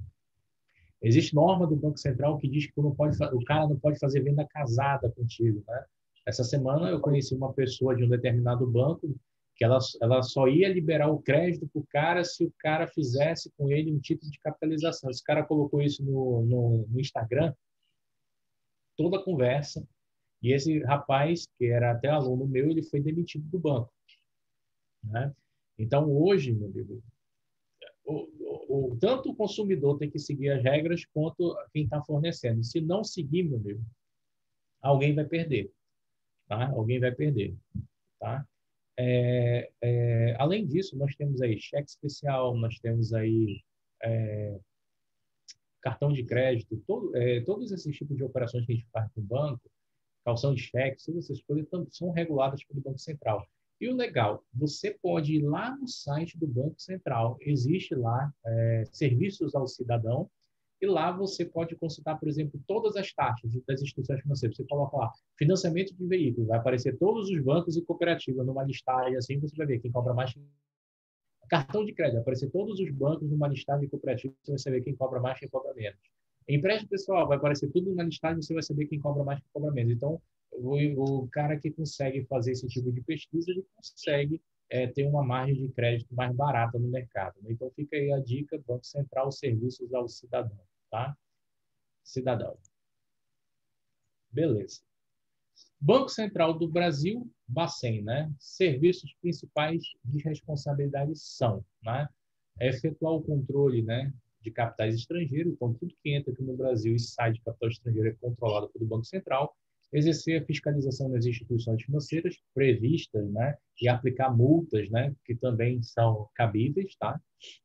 Existe norma do Banco Central que diz que não pode, o cara não pode fazer venda casada contigo, né? Essa semana eu conheci uma pessoa de um determinado banco que ela, ela só ia liberar o crédito para o cara se o cara fizesse com ele um título de capitalização. Esse cara colocou isso no, no, no Instagram, toda a conversa, e esse rapaz, que era até aluno meu, ele foi demitido do banco, né? Então, hoje, meu amigo, o, o, o, tanto o consumidor tem que seguir as regras, quanto quem está fornecendo. Se não seguir, meu amigo, alguém vai perder, tá? Alguém vai perder, tá? É, é, além disso, nós temos aí cheque especial, nós temos aí é, cartão de crédito, todo, é, todos esses tipos de operações que a gente faz com o banco, calção de cheque, todas essas coisas são reguladas pelo Banco Central. E o legal, você pode ir lá no site do Banco Central, existe lá é, serviços ao cidadão, e lá você pode consultar, por exemplo, todas as taxas das instituições financeiras. Você coloca lá, financiamento de veículos, vai aparecer todos os bancos e cooperativas numa listagem, assim você vai ver quem cobra mais. Cartão de crédito, vai aparecer todos os bancos numa listagem de cooperativas, você vai saber quem cobra mais e quem cobra menos. Empréstimo pessoal, vai aparecer tudo numa listagem, você vai saber quem cobra mais e quem cobra menos. Então, o, o cara que consegue fazer esse tipo de pesquisa, ele consegue é, ter uma margem de crédito mais barata no mercado, né? Então, fica aí a dica, Banco Central, serviços ao cidadão, tá? Cidadão. Beleza. Banco Central do Brasil, Bacen, né? Serviços principais de responsabilidade são, né? É efetuar o controle, né, de capitais estrangeiros, então tudo que entra aqui no Brasil e sai de capital estrangeiro é controlado pelo Banco Central. Exercer a fiscalização das instituições financeiras previstas, né, e aplicar multas, né, que também são cabíveis, tá?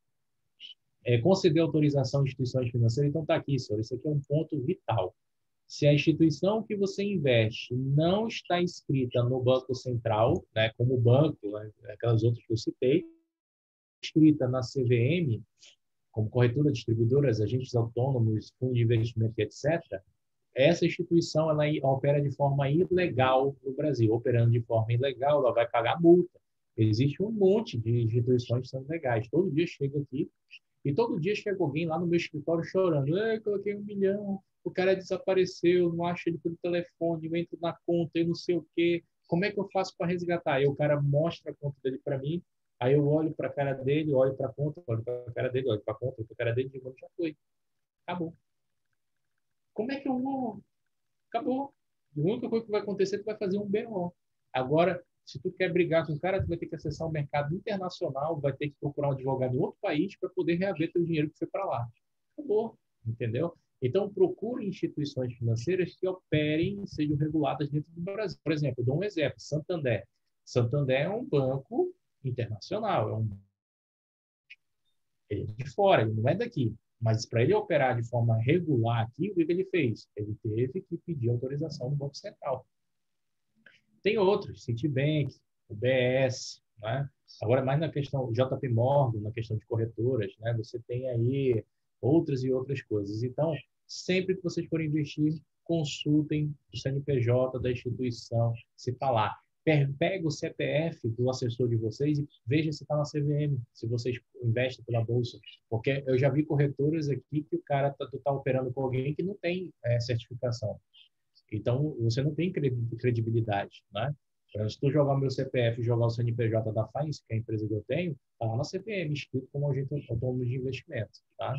É, conceder autorização a instituições financeiras, então está aqui, senhor, isso aqui é um ponto vital. Se a instituição que você investe não está inscrita no Banco Central, né, como banco, né, aquelas outras que eu citei, inscrita na C V M, como corretora, distribuidoras, agentes autônomos, fundos de investimento, etcétera, essa instituição ela opera de forma ilegal no Brasil. Operando de forma ilegal, ela vai pagar multa. Existe um monte de instituições que são legais. Todo dia chega aqui e todo dia chega alguém lá no meu escritório chorando. Eu coloquei um milhão, o cara desapareceu, não acho ele pelo telefone, eu entro na conta e não sei o quê. Como é que eu faço para resgatar? Aí o cara mostra a conta dele para mim, aí eu olho para a cara dele, olho para a conta, olho para a cara dele, olho para a conta, olho para a cara dele e digo, já foi. Acabou. Como é que eu vou? Acabou. A única coisa que vai acontecer é que tu vai fazer um B O. Agora, se tu quer brigar com o cara, tu vai ter que acessar o mercado internacional, vai ter que procurar um advogado em outro país para poder reaver teu dinheiro que foi para lá. Acabou. Entendeu? Então, procure instituições financeiras que operem e sejam reguladas dentro do Brasil. Por exemplo, eu dou um exemplo, Santander. Santander é um banco internacional, é um ele é de fora, ele não é daqui. Mas para ele operar de forma regular aqui, o que ele fez? Ele teve que pedir autorização do Banco Central. Tem outros, Citibank, o B S, né? Agora mais na questão J P Morgan, na questão de corretoras, né? Você tem aí outras e outras coisas. Então, sempre que vocês forem investir, consultem o C N P J da instituição, se está lá. Pega o C P F do assessor de vocês e veja se está na C V M, se vocês investem pela bolsa. Porque eu já vi corretoras aqui que o cara está tá operando com alguém que não tem é, certificação. Então, você não tem credibilidade, né? Se tu jogar o meu C P F e jogar o C N P J da Fains, que é a empresa que eu tenho, está lá na C V M, escrito como agente autônomo de investimento, tá?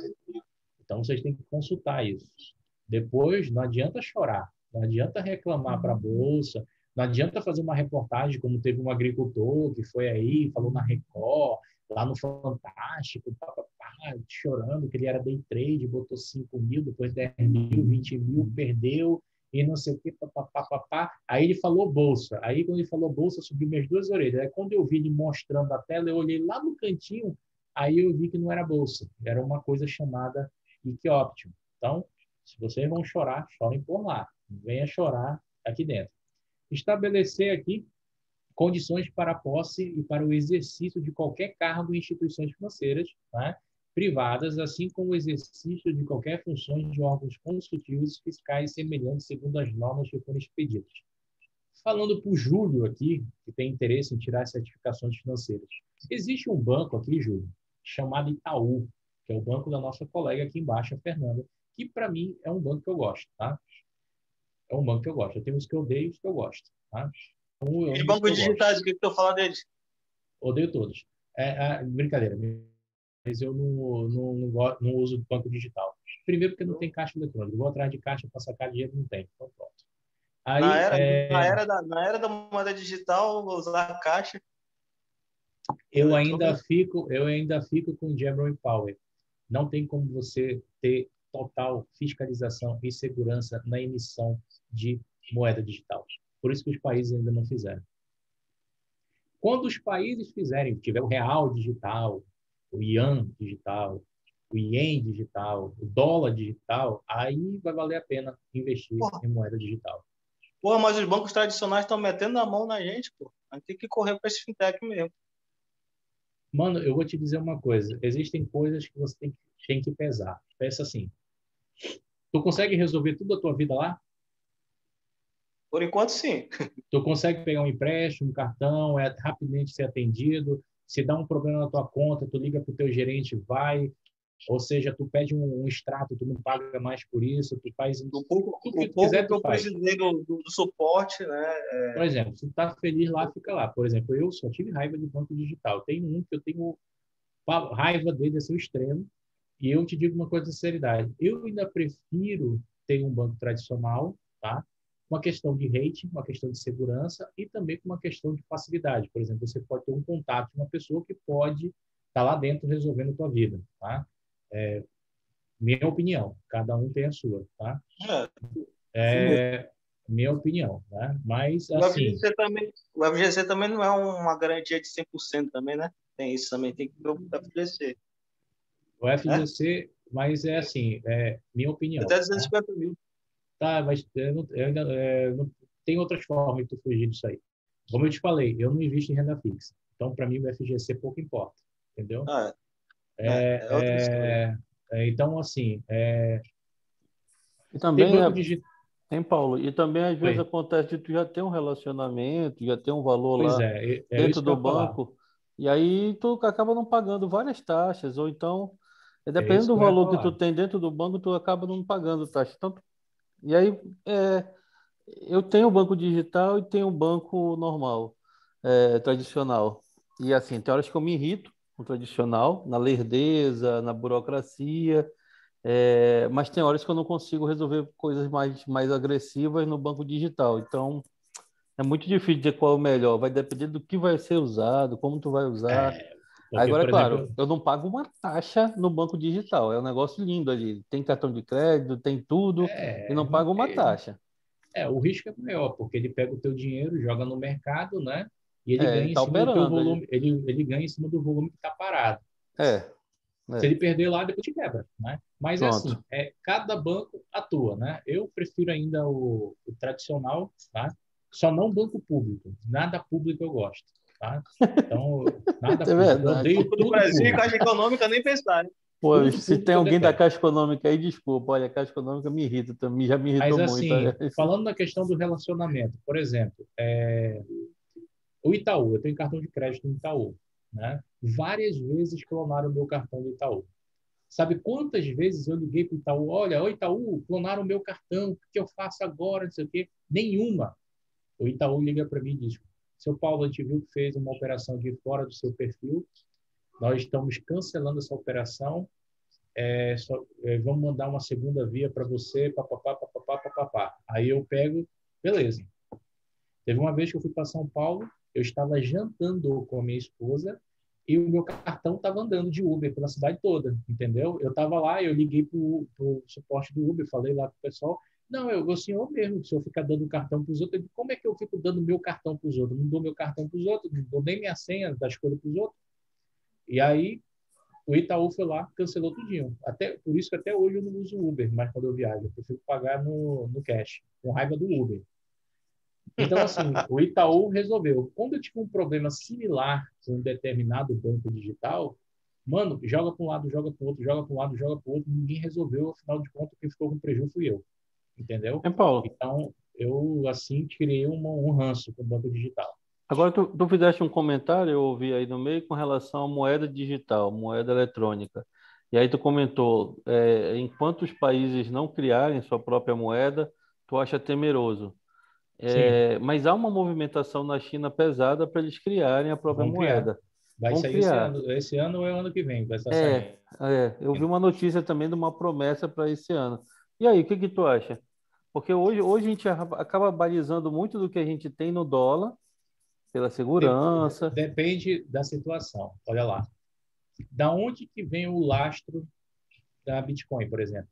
Então, vocês têm que consultar isso. Depois, não adianta chorar, não adianta reclamar para a bolsa, não adianta fazer uma reportagem como teve um agricultor que foi aí, falou na Record, lá no Fantástico, pá, pá, pá, chorando que ele era day trade, botou cinco mil, depois dez mil, vinte mil, perdeu, e não sei o que, papapá. Aí ele falou bolsa. Aí quando ele falou bolsa, subiu minhas duas orelhas. Aí quando eu vi ele mostrando a tela, eu olhei lá no cantinho, aí eu vi que não era bolsa. Era uma coisa chamada I C Option. Então, se vocês vão chorar, chorem por lá. Venha chorar aqui dentro. Estabelecer aqui condições para a posse e para o exercício de qualquer cargo em instituições financeiras, né, privadas, assim como o exercício de qualquer função de órgãos consultivos fiscais semelhantes segundo as normas que forem expedidas. Falando para o Júlio aqui, que tem interesse em tirar certificações financeiras. Existe um banco aqui, Júlio, chamado Itaú, que é o banco da nossa colega aqui embaixo, a Fernanda, que para mim é um banco que eu gosto, tá? É um banco que eu gosto. Eu tenho os que eu odeio e os que eu gosto, tá? Um, Os bancos digitais, o que tu fala deles? Odeio todos. É, é, brincadeira, mas eu não, não, não, gosto, não uso banco digital. Primeiro porque não tem caixa eletrônica. Eu vou atrás de caixa para sacar dinheiro, não tem. Então pronto. Aí, na, era, é... na, era da, na era da moeda digital, usar caixa. Eu ainda, fico, eu ainda fico com Jerome Powell. Não tem como você ter total fiscalização e segurança na emissão de moeda digital. Por isso que os países ainda não fizeram. Quando os países fizerem, tiver o real digital, o yuan digital, o ien digital, o dólar digital, aí vai valer a pena investir Porra. em moeda digital. Porra, mas os bancos tradicionais estão metendo a mão na gente, pô. A gente tem que correr para esse fintech mesmo. Mano, eu vou te dizer uma coisa. Existem coisas que você tem que, tem que pesar. Pensa assim. Tu consegue resolver tudo a tua vida lá? Por enquanto, sim. Tu consegue pegar um empréstimo, um cartão, é rapidamente ser atendido. Se dá um problema na tua conta, tu liga para o teu gerente, vai. Ou seja, tu pede um, um extrato, tu não paga mais por isso, tu faz o pouco, tudo que o tu quiser, que eu tu faz. precisei do, do, do suporte, né? É... Por exemplo, se tu tá feliz lá, fica lá. Por exemplo, eu só tive raiva de banco digital. Tem um que eu tenho raiva dele assim, extremo. E eu te digo uma coisa de sinceridade. Eu ainda prefiro ter um banco tradicional, tá? Uma questão de rating, uma questão de segurança e também com uma questão de facilidade. Por exemplo, você pode ter um contato de uma pessoa que pode estar lá dentro resolvendo a tua vida, tá? É, minha opinião, cada um tem a sua, tá? É, é minha opinião, né? Mas, assim... O F G C também, o F G C também não é uma garantia de cem por cento também, né? Tem isso também, tem que ver o F G C. O F G C, é? Mas é assim, é minha opinião. Até duzentos e cinquenta tá? mil. Tá, mas eu não, eu ainda, é, não, tem outras formas de tu fugir disso aí. Como eu te falei, eu não invisto em renda fixa. Então, para mim, o F G C pouco importa, entendeu? Ah, É, é outra história. É, é, então, assim, é, E tem também, banco é, digital. hein, Paulo? E também às vezes Oi. acontece de tu já ter um relacionamento, já ter um valor Pois lá é, é é dentro isso que eu do ia falar. banco, e aí tu acaba não pagando várias taxas, ou então, é, É dependendo isso do que eu ia valor que tu falar. tem dentro do banco, tu acaba não pagando taxa. Então, e aí, é, eu tenho o banco digital e tenho o banco normal, é, tradicional. E assim, tem horas que eu me irrito com o tradicional, na lerdeza, na burocracia, é, mas tem horas que eu não consigo resolver coisas mais, mais agressivas no banco digital. Então, é muito difícil dizer qual é o melhor. Vai depender do que vai ser usado, como tu vai usar. É, porque, Agora, é por claro, exemplo, eu não pago uma taxa no banco digital. É um negócio lindo ali. Tem cartão de crédito, tem tudo, e é, não pago uma é, taxa. é, o risco é maior, porque ele pega o teu dinheiro, joga no mercado, né? E ele É, ele ganha em está cima do teu operando. Ele, volume, ele, ele ganha em cima do volume que está parado. é, Se é. ele perder lá, depois te quebra, né? Mas é assim, Pronto. é, cada banco atua, né? Eu prefiro ainda o, o tradicional, tá? Só não banco público. Nada público eu gosto, tá? Então, nada É público. Eu verdade. odeio Banco do tudo Brasil e público. Caixa Econômica nem pensar, né? Pô, Tudo se tem público eu alguém da detesto. Caixa Econômica aí, desculpa. Olha, a Caixa Econômica me irrita também, já me Mas irritou muito. assim, falando na questão do relacionamento, por exemplo, é, o Itaú, eu tenho cartão de crédito no Itaú, né? Várias vezes clonaram o meu cartão do Itaú. Sabe quantas vezes eu liguei para o Itaú? Olha, oi Itaú, clonaram o meu cartão, o que eu faço agora? Não sei o quê. Nenhuma. O Itaú liga para mim e diz: seu Paulo, a gente viu que fez uma operação aqui fora do seu perfil, nós estamos cancelando essa operação, é, só, é, vamos mandar uma segunda via para você, papapá, papapá, papapá. Aí eu pego, beleza. Teve uma vez que eu fui para São Paulo, eu estava jantando com a minha esposa e o meu cartão estava andando de Uber pela cidade toda, entendeu? Eu estava lá, eu liguei para o suporte do Uber, falei lá para o pessoal, não, eu o senhor mesmo, se eu ficar dando cartão para os outros, eu digo, como é que eu fico dando meu cartão para os outros? Não dou meu cartão para os outros, não dou nem minha senha das coisas para os outros. E aí o Itaú foi lá, cancelou tudinho. Até, por isso que até hoje eu não uso Uber, mas quando eu viajo, eu prefiro pagar no, no cash, com raiva do Uber. Então, assim, o Itaú resolveu. Quando eu tive um problema similar com um determinado banco digital, mano, joga para um lado, joga para o outro, joga para um lado, joga para o outro, ninguém resolveu, afinal de contas, quem ficou com prejuízo fui eu, entendeu? Hein, Paulo? Então, eu, assim, criei uma, um ranço com o banco digital. Agora, tu, tu fizeste um comentário, eu ouvi aí no meio, com relação à moeda digital, moeda eletrônica. E aí tu comentou, é, enquanto os países não criarem sua própria moeda, tu acha temeroso. Sim, É, mas há uma movimentação na China pesada para eles criarem a própria vão criar. moeda. Vai Vão sair esse criar. ano, esse ano ou é o ano que vem, vai estar saindo. É, é, eu vi uma notícia também de uma promessa para esse ano. E aí, o que que tu acha? Porque hoje, hoje a gente acaba acaba balizando muito do que a gente tem no dólar, pela De- segurança. depende da situação. Olha lá. Da onde que vem o lastro da Bitcoin, por exemplo?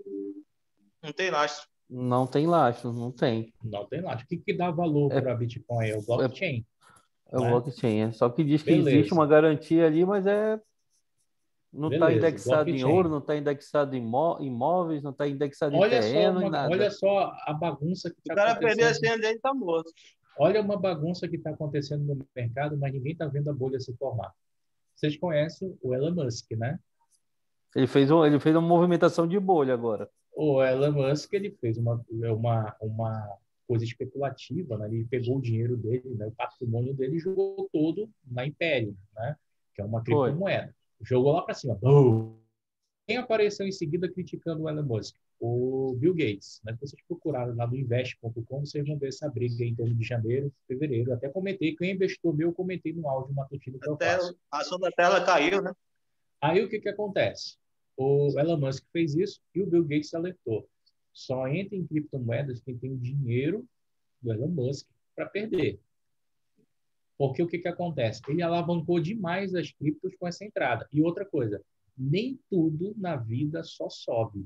Não tem lastro. Não tem lastro, não tem. Não tem lastro. O que, que dá valor É, para Bitcoin? É o é, blockchain, é o né? blockchain. É. Só que diz que existe Beleza, uma garantia ali, mas é, não está beleza, indexado em ouro, blockchain. não está indexado em imó- imóveis, não está indexado em Olha só terreno, em uma, olha nada. só a bagunça que Se o está cara perder a acontecendo. senha dele, tá morto. Olha uma bagunça que está acontecendo no mercado, mas ninguém está vendo a bolha se formar. Vocês conhecem o Elon Musk, né? Ele fez, um, ele fez uma movimentação de bolha agora. O Elon Musk ele fez uma, uma, uma coisa especulativa, né? Ele pegou o dinheiro dele, né? O patrimônio dele e jogou todo na Império, né? Que é uma Foi. criptomoeda. Jogou lá para cima. Bum! Quem apareceu em seguida criticando o Elon Musk? O Bill Gates. Né? Se vocês procurarem lá no invest ponto com, vocês vão ver essa briga em torno de janeiro, fevereiro. Eu até comentei, quem investiu meu, eu comentei no áudio matutino que eu Até faço. a ação da tela caiu, né? Aí o que, que acontece? O Elon Musk fez isso e o Bill Gates alertou. Só entra em criptomoedas quem tem o dinheiro do Elon Musk para perder. Porque o que, que acontece? Ele alavancou demais as criptos com essa entrada. E outra coisa, nem tudo na vida só sobe.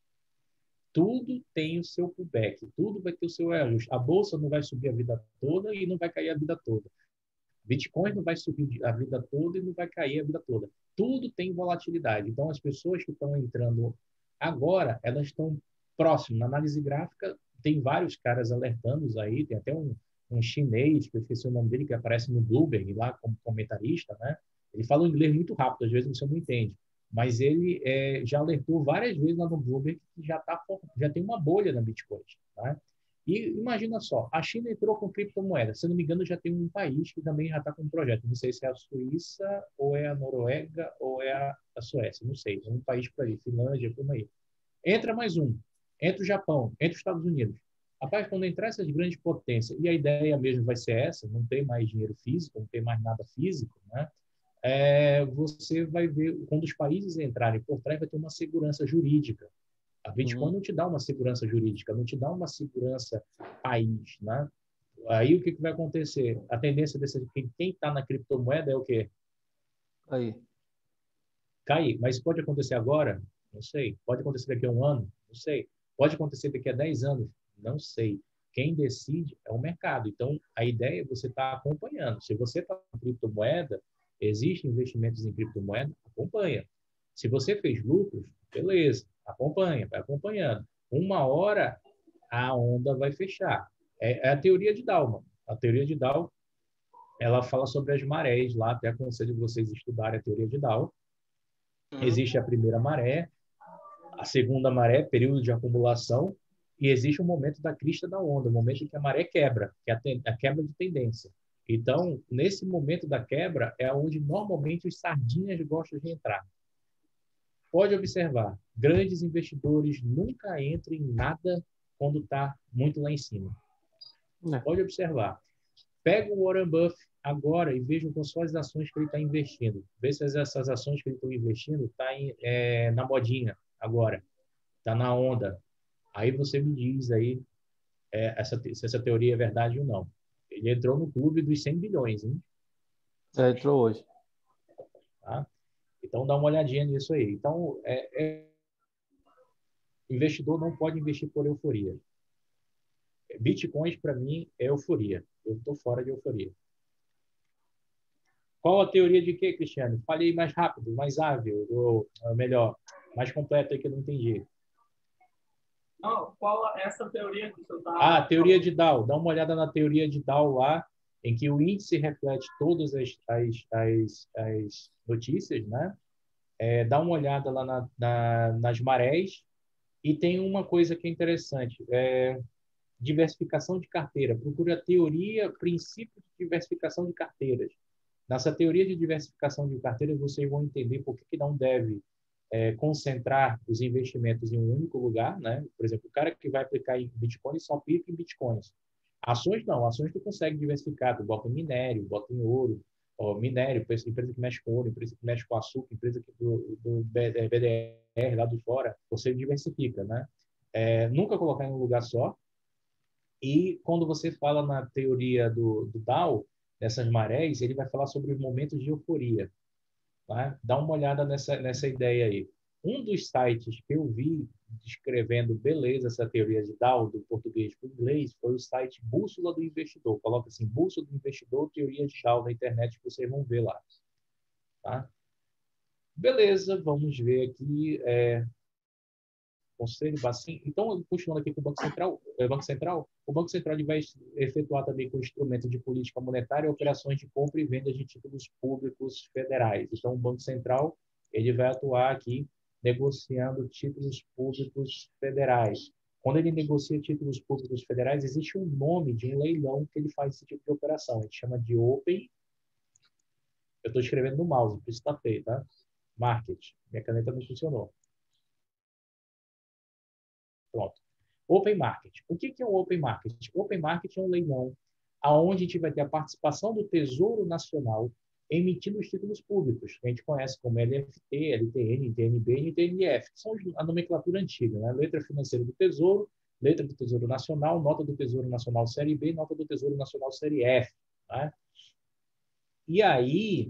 Tudo tem o seu pullback, tudo vai ter o seu reajuste. A bolsa não vai subir a vida toda e não vai cair a vida toda. Bitcoin não vai subir a vida toda e não vai cair a vida toda. Tudo tem volatilidade. Então, as pessoas que estão entrando agora, elas estão próximas. Na análise gráfica, tem vários caras alertando aí. Tem até um, um chinês, que eu esqueci o nome dele, que aparece no Bloomberg, lá como comentarista, né? Ele fala um inglês muito rápido, às vezes você não entende. mas ele é, já alertou várias vezes lá no Bloomberg que já, tá, já tem uma bolha na Bitcoin. Tá? E imagina só, a China entrou com criptomoeda. Se não me engano, já tem um país que também já está com um projeto. Não sei se é a Suíça, ou é a Noruega, ou é a, a Suécia. Não sei. É um país por aí. Finlândia, como aí. Entra mais um. Entra o Japão. Entra os Estados Unidos. Rapaz, quando entrar essas grandes potências, e a ideia mesmo vai ser essa, não tem mais dinheiro físico, não tem mais nada físico, né? É, você vai ver, quando os países entrarem por trás, vai ter uma segurança jurídica. A Bitcoin Uhum. não te dá uma segurança jurídica, não te dá uma segurança país, né? Aí o que, que vai acontecer? A tendência desse quem está na criptomoeda é o quê? Aí. Cair. Mas pode acontecer agora? Não sei. Pode acontecer daqui a um ano? Não sei. Pode acontecer daqui a dez anos? Não sei. Quem decide é o mercado. Então, a ideia é você estar acompanhando. Se você está em criptomoeda, existem investimentos em criptomoeda, acompanha. Se você fez lucros, beleza, acompanha, vai acompanhando. Uma hora, a onda vai fechar. É, é a teoria de Dalman. A teoria de Dalman, ela fala sobre as marés lá, até aconselho vocês estudarem a teoria de Dalman. Existe a primeira maré, a segunda maré, período de acumulação, e existe o momento da crista da onda, o momento em que a maré quebra, que é a, ten- a quebra de tendência. Então, nesse momento da quebra, é onde normalmente os sardinhas gostam de entrar. Pode observar, grandes investidores nunca entram em nada quando está muito lá em cima. É. Pode observar. Pega o Warren Buffett agora e veja quais são as ações que ele está investindo. Vê se essas ações que ele está investindo estão é, na modinha agora, está na onda. Aí você me diz aí é, essa, se essa teoria é verdade ou não. Ele entrou no clube dos cem bilhões, hein? É, entrou hoje. Tá? Então dá uma olhadinha nisso aí. Então, é, é, investidor não pode investir por euforia. Bitcoins, para mim, é euforia. Eu estou fora de euforia. Qual a teoria de quê, Cristiano? Falei mais rápido, mais ágil, ou melhor, mais completo aí que eu não entendi. Não, qual é essa teoria que você está... Ah, teoria de Dow. Dá uma olhada na teoria de Dow lá, em que o índice reflete todas as, as, as, as notícias, né? É, dá uma olhada lá na, na, nas marés. E tem uma coisa que é interessante, é diversificação de carteira. Procure a teoria, princípio de diversificação de carteiras. Nessa teoria de diversificação de carteiras, vocês vão entender por que, que não deve é, concentrar os investimentos em um único lugar, né? Por exemplo, o cara que vai aplicar em Bitcoin só aplica em Bitcoins. Ações não, ações tu consegue diversificar, tu bota em minério, bota em ouro, ó, minério, empresa que mexe com ouro, empresa que mexe com açúcar, empresa que do, do B D R lá de fora, você diversifica, né? É, nunca colocar em um lugar só. E quando você fala na teoria do, do Dow, dessas marés, ele vai falar sobre os momentos de euforia. Tá? Dá uma olhada nessa, nessa ideia aí. Um dos sites que eu vi descrevendo beleza essa teoria de Dow, do português para o inglês, foi o site Bússola do Investidor. Coloca assim, Bússola do Investidor, teoria de Dow na internet, que vocês vão ver lá. Tá? Beleza, vamos ver aqui. É, Conselho, Bacen. Então, continuando aqui com o Banco Central, o Banco Central, o Banco Central ele vai efetuar também com instrumentos de política monetária operações de compra e venda de títulos públicos federais. Então, o Banco Central ele vai atuar aqui negociando títulos públicos federais. Quando ele negocia títulos públicos federais, existe um nome de um leilão que ele faz esse tipo de operação. A gente chama de Open. Eu estou escrevendo no mouse, por isso está feio, tá? Market. Minha caneta não funcionou. Pronto. Open Market. O que é o Open Market? Open Market é um leilão onde a gente vai ter a participação do Tesouro Nacional emitindo os títulos públicos, que a gente conhece como L F T, L T N, T N B e T N F, que são a nomenclatura antiga, né? Letra financeira do Tesouro, letra do Tesouro Nacional, nota do Tesouro Nacional Série B, nota do Tesouro Nacional Série F. Né? E aí,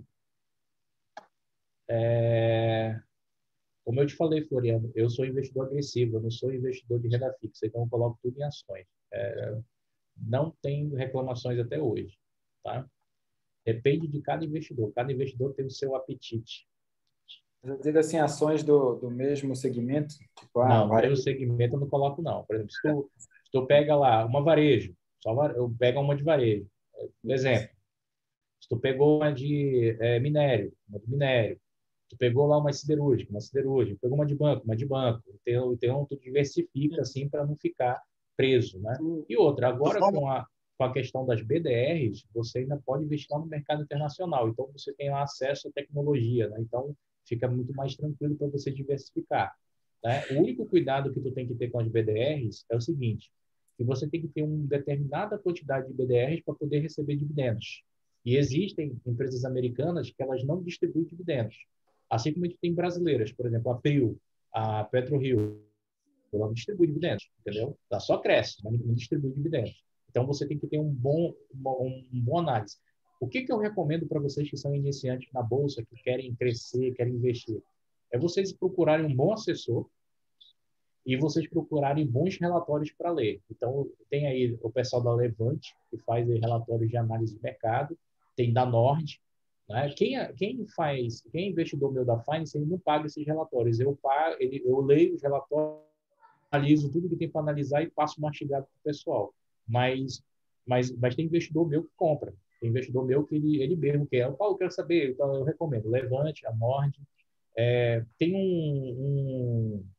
é... como eu te falei, Floriano, eu sou investidor agressivo, eu não sou investidor de renda fixa, então eu coloco tudo em ações. É... Não tem reclamações até hoje. Tá? Depende de cada investidor. Cada investidor tem o seu apetite. Eu digo assim, ações do, do mesmo segmento? Tipo, ah, Não, no varejo. mesmo segmento eu não coloco, não. Por exemplo, se tu, se tu pega lá uma varejo, só eu pego uma de varejo. Por exemplo, se tu pegou uma de é, minério, uma de minério, Tu pegou lá uma siderúrgica, uma siderúrgica, pegou uma de banco, uma de banco. Então, então tu diversifica assim para não ficar preso, né? E outra, agora com a com a questão das B D Rs, você ainda pode investir lá no mercado internacional. Então você tem lá acesso à tecnologia, né? Então fica muito mais tranquilo para você diversificar, né? O único cuidado que tu tem que ter com as B D Rs é o seguinte, que você tem que ter uma determinada quantidade de B D Rs para poder receber dividendos. E existem empresas americanas que elas não distribuem dividendos. Assim como a gente tem brasileiras, por exemplo, a PRIO, a PetroRio, ela não distribui dividendos, entendeu? Ela só cresce, mas não distribui dividendos. Então, você tem que ter um bom, um, um bom análise. O que, que eu recomendo para vocês que são iniciantes na Bolsa, que querem crescer, querem investir? É vocês procurarem um bom assessor e vocês procurarem bons relatórios para ler. Então, tem aí o pessoal da Levante, que faz aí relatórios de análise de mercado, tem da Nord, né? Quem, quem faz, quem é investidor meu da Finance, ele não paga esses relatórios. Eu, pago, ele, eu leio os relatórios, analiso tudo que tem para analisar e passo mastigado para o pessoal. Mas, mas, mas tem investidor meu que compra. Tem investidor meu que ele, ele mesmo quer. Eu, eu quero saber, então eu recomendo. Levante, a Nord. É, tem um, um...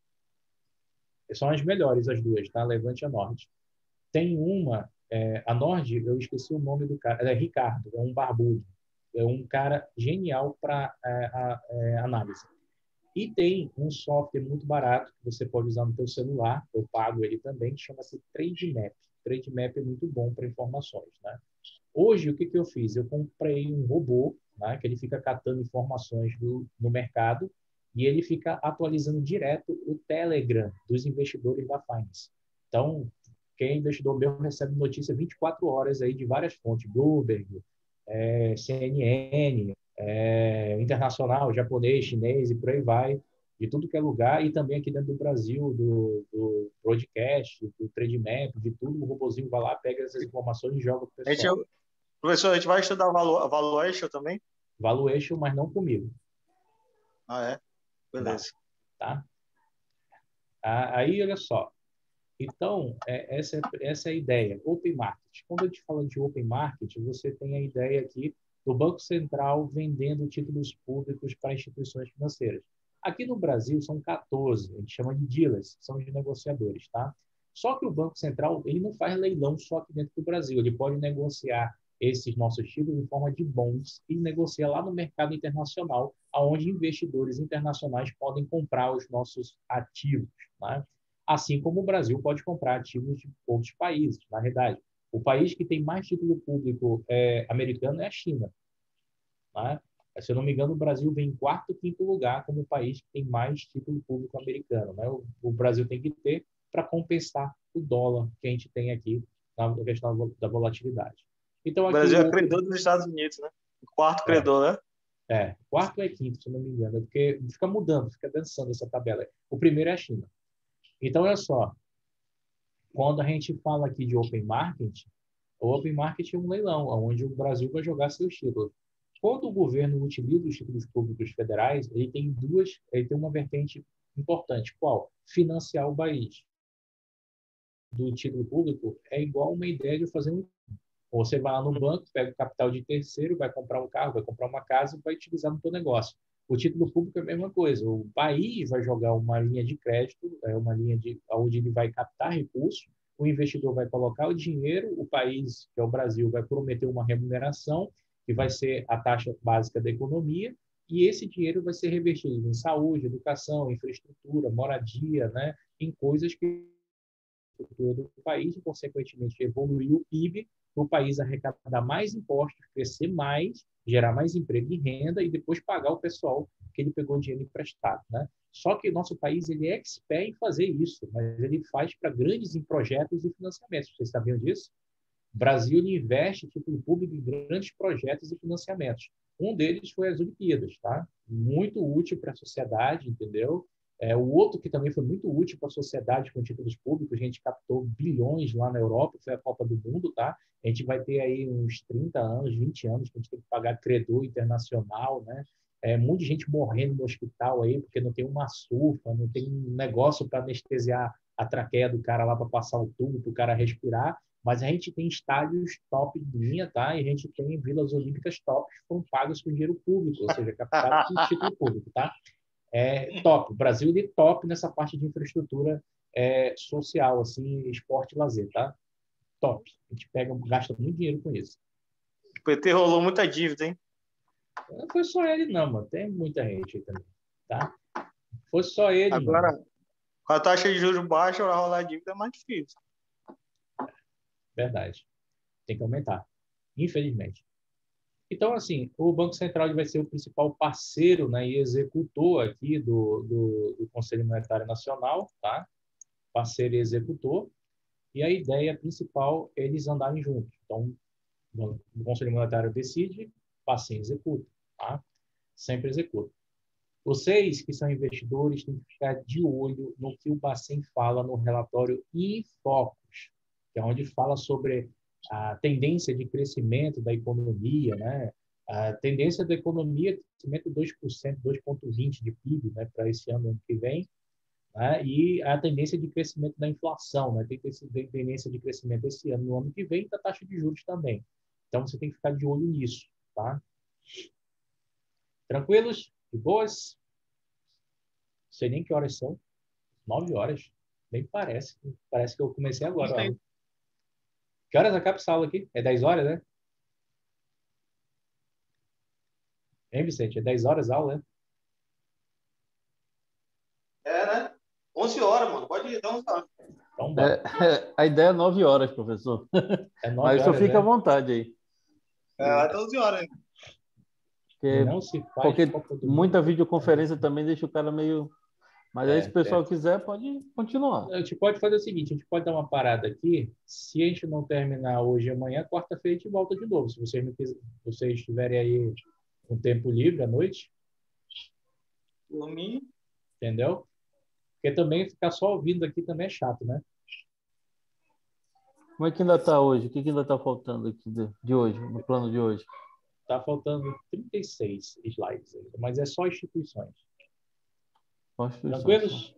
São as melhores as duas, tá? Levante e a Nord. Tem uma... É, a Nord, eu esqueci o nome do cara. É Ricardo, é um barbudo. É um cara genial para é, é, análise. E tem um software muito barato que você pode usar no seu celular, eu pago ele também, que chama-se Trademap. Trademap é muito bom para informações, né? Hoje, o que, que eu fiz? Eu comprei um robô, né, que ele fica catando informações do, no mercado e ele fica atualizando direto o Telegram dos investidores da Finance. Então, quem é investidor meu recebe notícia vinte e quatro horas aí de várias fontes, Bloomberg, é, C N N, é, internacional, japonês, chinês e por aí vai, de tudo que é lugar, e também aqui dentro do Brasil, do, do broadcast, do Trademap, de tudo, o robozinho vai lá, pega essas informações e joga para o pessoal. A gente, professor, a gente vai estudar a valuation também? Valuation, mas não comigo. Ah, é? Beleza. Não, tá? Aí, olha só. Então, é, essa, essa é a ideia. Open Market. Quando eu te falo de Open Market, você tem a ideia aqui do Banco Central vendendo títulos públicos para instituições financeiras. Aqui no Brasil são quatorze, a gente chama de dealers, são os negociadores, tá? Só que o Banco Central, ele não faz leilão só aqui dentro do Brasil, ele pode negociar esses nossos títulos em forma de bonds e negociar lá no mercado internacional, onde investidores internacionais podem comprar os nossos ativos, né? Assim como o Brasil pode comprar ativos de outros países, na verdade. O país que tem mais título público é, americano é a China, né? Se eu não me engano, o Brasil vem em quarto, quinto lugar como o país que tem mais título público americano, né? O, o Brasil tem que ter para compensar o dólar que a gente tem aqui na questão da volatilidade. Então, aqui, o Brasil é credor dos Estados Unidos, né? O quarto credor, é, né? É, quarto é quinto, se eu não me engano, porque fica mudando, fica dançando essa tabela. O primeiro é a China. Então, olha só, quando a gente fala aqui de Open Market, o Open Market é um leilão, onde o Brasil vai jogar seus títulos. Quando o governo utiliza os títulos públicos federais, ele tem duas, ele tem uma vertente importante. Qual? Financiar o país. Do título público é igual uma ideia de fazer um... Você vai lá no banco, pega o capital de terceiro, vai comprar um carro, vai comprar uma casa e vai utilizar no seu negócio. O título público é a mesma coisa. O país vai jogar uma linha de crédito, é uma linha de onde ele vai captar recursos, o investidor vai colocar o dinheiro, o país, que é o Brasil, vai prometer uma remuneração, que vai ser a taxa básica da economia, e esse dinheiro vai ser revertido em saúde, educação, infraestrutura, moradia, né, em coisas que do país e, consequentemente, evoluir o P I B, para o país arrecadar mais impostos, crescer mais, gerar mais emprego e renda e depois pagar o pessoal que ele pegou dinheiro emprestado, né? Só que o nosso país ele é expert em fazer isso, mas ele faz para grandes em projetos e financiamentos. Vocês sabiam disso? O Brasil ele investe título público em grandes projetos e financiamentos. Um deles foi as Olimpíadas, tá? Muito útil para a sociedade, entendeu? É, o outro que também foi muito útil para a sociedade com títulos públicos, a gente captou bilhões lá na Europa, foi a Copa do Mundo, tá? A gente vai ter aí uns trinta anos, vinte anos, que a gente tem que pagar credor internacional, né? É, muita gente morrendo no hospital aí, porque não tem uma surfa, não tem um negócio para anestesiar a traqueia do cara lá para passar o tubo, para o cara respirar, Mas a gente tem estádios top de linha, tá? E a gente tem vilas olímpicas top que foram pagas com dinheiro público, ou seja, captadas com título público, tá? É top. O Brasil é top nessa parte de infraestrutura é, social, assim, esporte e lazer, tá? Top. A gente pega, gasta muito dinheiro com isso. O P T rolou muita dívida, hein? Não foi só ele, não, mano. Tem muita gente aí também, tá? Foi só ele, Agora, mano. com a taxa de juros baixa, para rolar dívida é mais difícil. Verdade. Tem que aumentar, infelizmente. Então, assim, o Banco Central vai ser o principal parceiro, né, e executor aqui do, do, do Conselho Monetário Nacional, tá? Parceiro e executor. E a ideia principal é eles andarem juntos. Então, o Conselho Monetário decide, o Bacen executa, tá? Sempre executa. Vocês que são investidores têm que ficar de olho no que o Bacen fala no relatório Infocus, que é onde fala sobre a tendência de crescimento da economia, né? A tendência da economia é crescimento de dois por cento, dois vírgula vinte por cento de P I B, né, para esse ano, ano que vem, né? E a tendência de crescimento da inflação, né? Tem tendência de crescimento esse ano, no ano que vem, e da taxa de juros também. Então, você tem que ficar de olho nisso, tá? Tranquilos? De boas? Não sei nem que horas são. Nove horas. Nem parece. Parece que eu comecei agora. Ó. Que horas acaba essa aula aqui? É dez horas, né? Hein, Vicente? É dez horas a aula, né? É, né? onze horas, mano. Pode ir, dá onze horas. Então, bora. É, a ideia é nove horas, professor. É nove Mas só horas, fica né? à vontade aí. É, até onze horas. Hein? Porque, Não se faz porque Copa do muita Mundo. videoconferência também deixa o cara meio... Mas aí, É, se o pessoal é. quiser, pode continuar. A gente pode fazer o seguinte, a gente pode dar uma parada aqui. Se a gente não terminar hoje e amanhã, quarta-feira a gente volta de novo. Se vocês, não quiser, vocês tiverem aí um tempo livre à noite. Por mim. Entendeu? Porque também ficar só ouvindo aqui também é chato, né? Como é que ainda está hoje? O que, que ainda está faltando aqui de, de hoje, no plano de hoje? Tá faltando trinta e seis slides ainda, mas é só instituições. Tranquilos?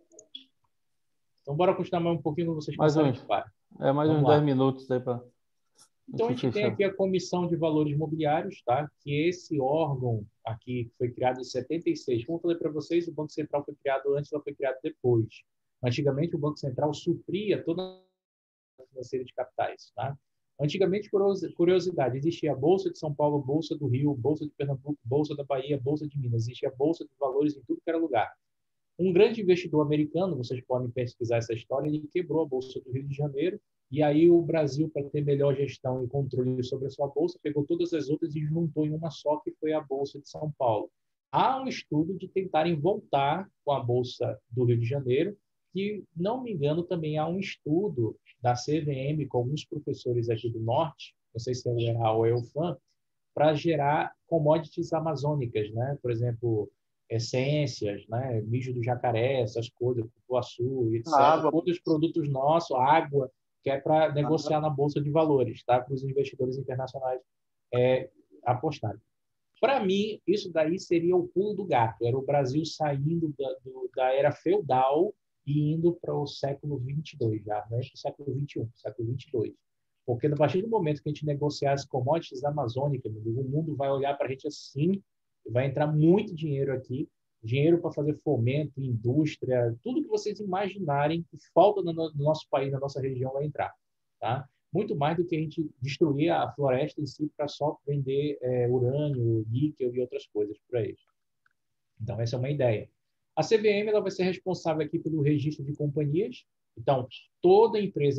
Então, bora continuar mais um pouquinho quando vocês mais passarem uns, de par. É, mais Vamos uns lá. dez minutos aí para... Então, a gente tem aqui a Comissão de Valores Imobiliários, tá? Que esse órgão aqui foi criado em setenta e seis. Como eu falei para vocês, o Banco Central foi criado antes, ou foi criado depois. Antigamente, o Banco Central supria toda a financeira de capitais, tá? Antigamente, curiosidade, existia a Bolsa de São Paulo, Bolsa do Rio, Bolsa de Pernambuco, Bolsa da Bahia, Bolsa de Minas. Existia a Bolsa de Valores em tudo que era lugar. Um grande investidor americano, vocês podem pesquisar essa história, ele quebrou a Bolsa do Rio de Janeiro, e aí o Brasil, para ter melhor gestão e controle sobre a sua bolsa, pegou todas as outras e juntou em uma só, que foi a Bolsa de São Paulo. Há um estudo de tentarem voltar com a Bolsa do Rio de Janeiro, que, não me engano, também há um estudo da C V M com alguns professores aqui do Norte, não sei se é o E A ou é o F A M, para gerar commodities amazônicas, né? Por exemplo, essências, né? Mijo do jacaré, essas coisas, cupuaçu, etcétera. Água. Todos os produtos nossos, água, que é para negociar na Bolsa de Valores, tá? Para os investidores internacionais é, apostarem. Para mim, isso daí seria o pulo do gato. Era o Brasil saindo da, do, da era feudal e indo para o século vinte e dois, já, né? O século vinte e um, século vinte e dois. Porque, a partir do momento que a gente negociar as commodities amazônicas, o mundo vai olhar para a gente assim, vai entrar muito dinheiro aqui, dinheiro para fazer fomento, indústria, tudo que vocês imaginarem que falta no nosso país, na nossa região, vai entrar, tá? Muito mais do que a gente destruir a floresta em si para só vender é, urânio, níquel e outras coisas por aí. Então, essa é uma ideia. A C V M ela vai ser responsável aqui pelo registro de companhias. Então, toda empresa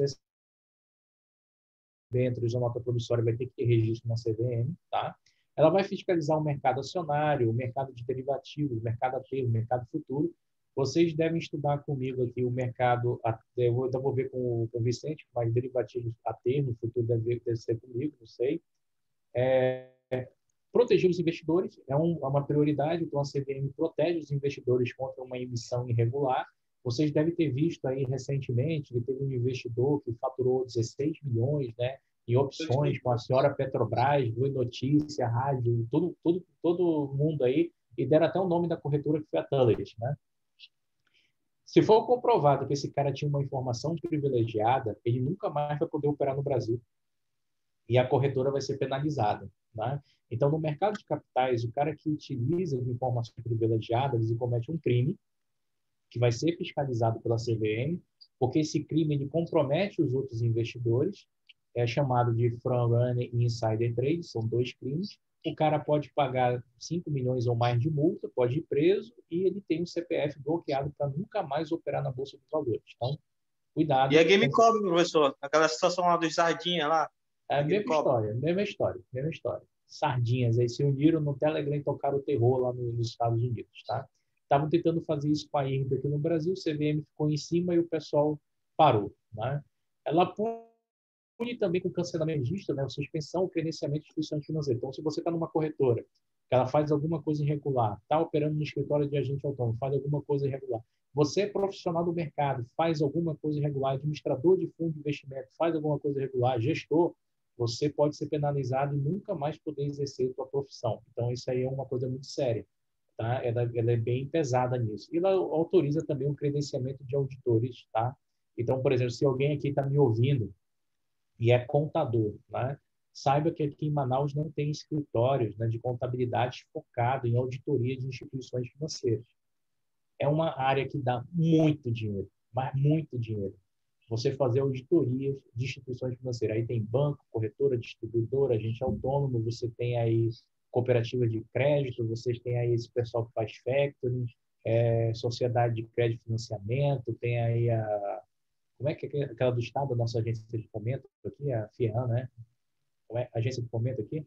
dentro de uma nota promissória vai ter que ter registro na C V M, tá? Ela vai fiscalizar o mercado acionário, o mercado de derivativos, o mercado a termo, o mercado futuro. Vocês devem estudar comigo aqui o mercado, eu vou, eu vou ver com, com o Vicente, mas derivativos a termo, futuro deve, deve ser comigo, não sei. É, proteger os investidores é, um, é uma prioridade, então a C V M protege os investidores contra uma emissão irregular. Vocês devem ter visto aí recentemente que teve um investidor que faturou dezesseis milhões, né, em opções com a senhora Petrobras, Blue Notícia, rádio, todo, todo, todo mundo aí, e deram até o nome da corretora que foi a Tullet, né? Se for comprovado que esse cara tinha uma informação privilegiada, ele nunca mais vai poder operar no Brasil. E a corretora vai ser penalizada, né? Então, no mercado de capitais, o cara que utiliza de informação privilegiada, ele comete um crime, que vai ser fiscalizado pela C V M, porque esse crime ele compromete os outros investidores, é chamado de front-runner e insider trade, são dois crimes. O cara pode pagar cinco milhões ou mais de multa, pode ir preso, e ele tem um C P F bloqueado para nunca mais operar na Bolsa de Valores. Então, cuidado. E a Game Cobra, professor? Aquela situação lá dos Sardinha lá? É a mesma história, mesma história, mesma história. Sardinhas aí se uniram no Telegram e tocaram o terror lá nos Estados Unidos, tá? Estavam tentando fazer isso com a I R B aqui no Brasil, o C V M ficou em cima e o pessoal parou, né? Ela pune também com cancelamento de registro, né? Suspensão, credenciamento de instituições financeiras. Então, se você está numa corretora, que ela faz alguma coisa irregular, está operando no escritório de agente autônomo, faz alguma coisa irregular, você é profissional do mercado, faz alguma coisa irregular, administrador de fundo de investimento, faz alguma coisa irregular, gestor, você pode ser penalizado e nunca mais poder exercer a sua profissão. Então, isso aí é uma coisa muito séria, tá? Ela, ela é bem pesada nisso. E ela autoriza também o credenciamento de auditores, tá? Então, por exemplo, se alguém aqui está me ouvindo e é contador, né? Saiba que aqui em Manaus não tem escritórios, né, de contabilidade focado em auditoria de instituições financeiras. É uma área que dá muito dinheiro, mas muito dinheiro. Você fazer auditorias de instituições financeiras. Aí tem banco, corretora, distribuidora, agente autônomo, você tem aí cooperativa de crédito, vocês têm aí esse pessoal que faz factoring, é, sociedade de crédito e financiamento, tem aí a... Como é que é aquela do Estado, a nossa agência de fomento aqui, a FIAN, né? Como é? Agência de fomento aqui?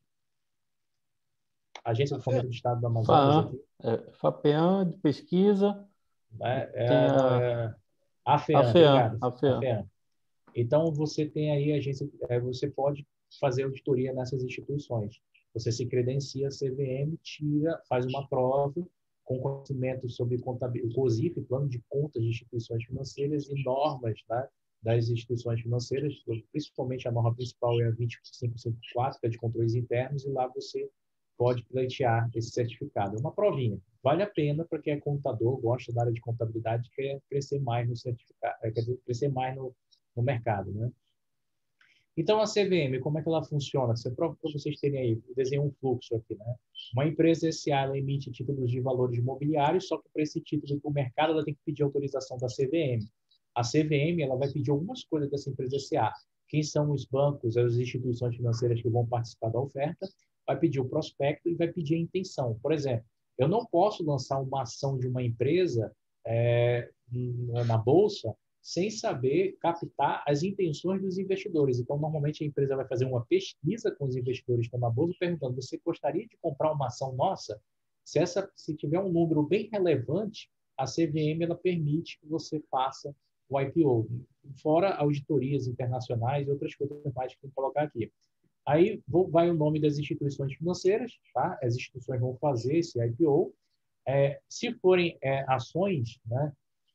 Agência de fomento do Estado do Amazonas FAAN, aqui. é, FAPEAN de pesquisa. É, é, Tem não, a, é a a FEAM, FEAM, obrigado. a A FEAM. FEAM. Então, você tem aí agência, é, você pode fazer auditoria nessas instituições. Você se credencia a C V M, tira, faz uma prova com conhecimento sobre contabilidade, o COSIF, plano de contas de instituições financeiras e normas, tá, das instituições financeiras, principalmente a norma principal é a vinte e cinco cinquenta e quatro, que é de controles internos, e lá você pode pleitear esse certificado. É uma provinha. Vale a pena para quem é contador, gosta da área de contabilidade, quer crescer mais no certificado, quer dizer, crescer mais no, no mercado, né? Então, a C V M, como é que ela funciona? Para vocês terem aí, eu desenhei um fluxo aqui, né? Uma empresa S A, ela emite títulos de valores imobiliários, só que para esse título para o mercado, ela tem que pedir autorização da C V M. A C V M, ela vai pedir algumas coisas dessa empresa S A. Quem são os bancos, as instituições financeiras que vão participar da oferta, vai pedir o prospecto e vai pedir a intenção. Por exemplo, eu não posso lançar uma ação de uma empresa é, na bolsa sem saber captar as intenções dos investidores. Então, normalmente, a empresa vai fazer uma pesquisa com os investidores que estão na bolsa, perguntando, você gostaria de comprar uma ação nossa? Se, essa, se tiver um número bem relevante, a C V M ela permite que você faça o I P O, fora auditorias internacionais e outras coisas mais que tem que colocar aqui. Aí vai o nome das instituições financeiras, tá? As instituições vão fazer esse I P O. É, se forem é, ações, né?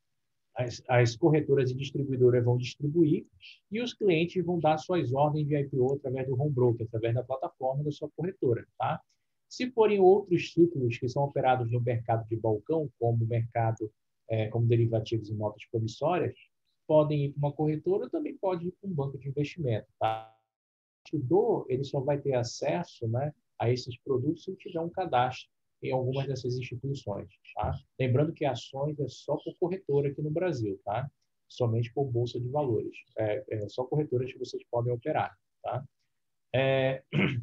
As, as corretoras e distribuidoras vão distribuir e os clientes vão dar suas ordens de I P O através do home broker, através da plataforma da sua corretora, tá? Se forem outros títulos que são operados no mercado de balcão, como mercado, é, como derivativos e notas promissórias, podem ir para uma corretora, também pode ir para um banco de investimento, tá? O investidor, ele só vai ter acesso, né, a esses produtos se ele tiver um cadastro em algumas dessas instituições, tá? Lembrando que ações é só por corretora aqui no Brasil, tá? Somente por bolsa de valores. É, é só corretoras que vocês podem operar, tá? É,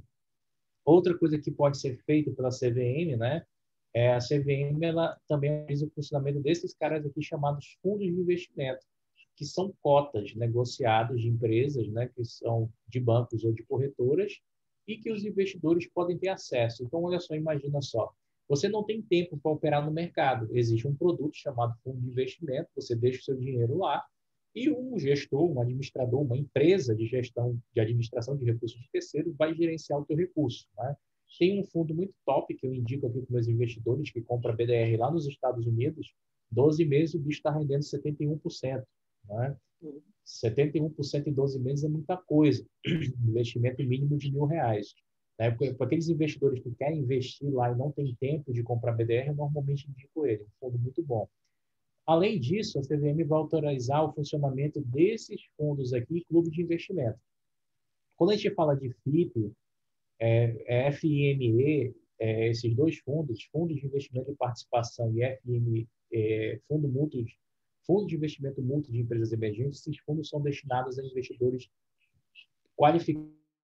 outra coisa que pode ser feita pela C V M, né? É, a C V M ela também utiliza o funcionamento desses caras aqui chamados fundos de investimento, que são cotas negociadas de empresas, né, que são de bancos ou de corretoras, e que os investidores podem ter acesso. Então, olha só, imagina só. Você não tem tempo para operar no mercado. Existe um produto chamado fundo de investimento, você deixa o seu dinheiro lá, e um gestor, um administrador, uma empresa de gestão, de administração de recursos de terceiros vai gerenciar o teu recurso, né? Tem um fundo muito top que eu indico aqui para meus investidores que compra B D R lá nos Estados Unidos, doze meses o bicho está rendendo setenta e um por cento. Né? setenta e um por cento em doze meses é muita coisa. Investimento mínimo de mil reais. Né? Para aqueles investidores que querem investir lá e não tem tempo de comprar B D R, eu normalmente indico ele. Um fundo muito bom. Além disso, a C V M vai autorizar o funcionamento desses fundos aqui, clube de investimento. Quando a gente fala de F I P, é, F I M E, é, esses dois fundos, Fundo de Investimento e Participação e F I M E, é, Fundo, Mútuo, Fundo de Investimento Mútuo de Empresas Emergentes, esses fundos são destinados a investidores qualificados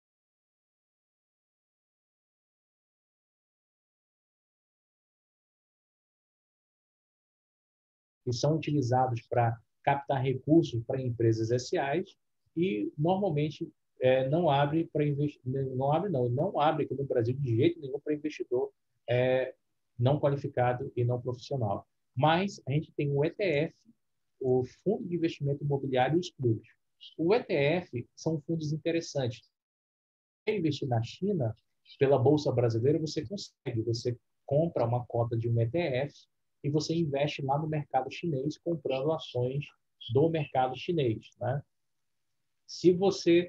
que são utilizados para captar recursos para empresas S As e, normalmente, é, não abre para investidor, não abre não, não abre aqui no Brasil de jeito nenhum para investidor é, não qualificado e não profissional. Mas a gente tem o E T F, o Fundo de Investimento Imobiliário e os clubes. O E T F são fundos interessantes. Para investir na China, pela Bolsa Brasileira, você consegue. Você compra uma cota de um E T F e você investe lá no mercado chinês, comprando ações do mercado chinês, né? Se você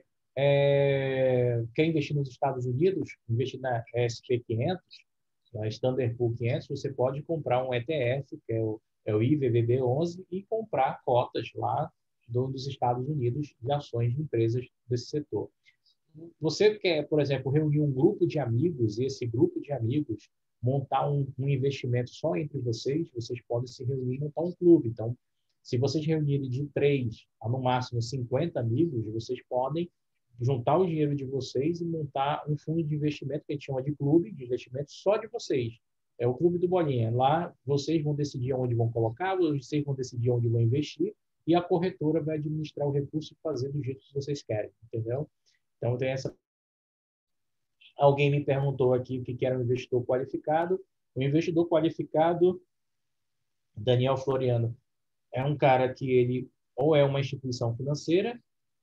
é, quer investir nos Estados Unidos, investir na S e P quinhentos, na Standard and Poor's quinhentos, você pode comprar um E T F, que é o, é o I V V B onze, e comprar cotas lá do, dos Estados Unidos de ações de empresas desse setor. Você quer, por exemplo, reunir um grupo de amigos e esse grupo de amigos montar um, um investimento só entre vocês, vocês podem se reunir e montar um clube. Então, se vocês reunirem de três a, no máximo, cinquenta amigos, vocês podem juntar o dinheiro de vocês e montar um fundo de investimento que a gente chama de clube de investimento só de vocês. É o Clube do Bolinha. Lá, vocês vão decidir onde vão colocar, vocês vão decidir onde vão investir e a corretora vai administrar o recurso e fazer do jeito que vocês querem, entendeu? Então, tem essa... Alguém me perguntou aqui o que era um investidor qualificado. O investidor qualificado, Daniel Floriano, é um cara que ele ou é uma instituição financeira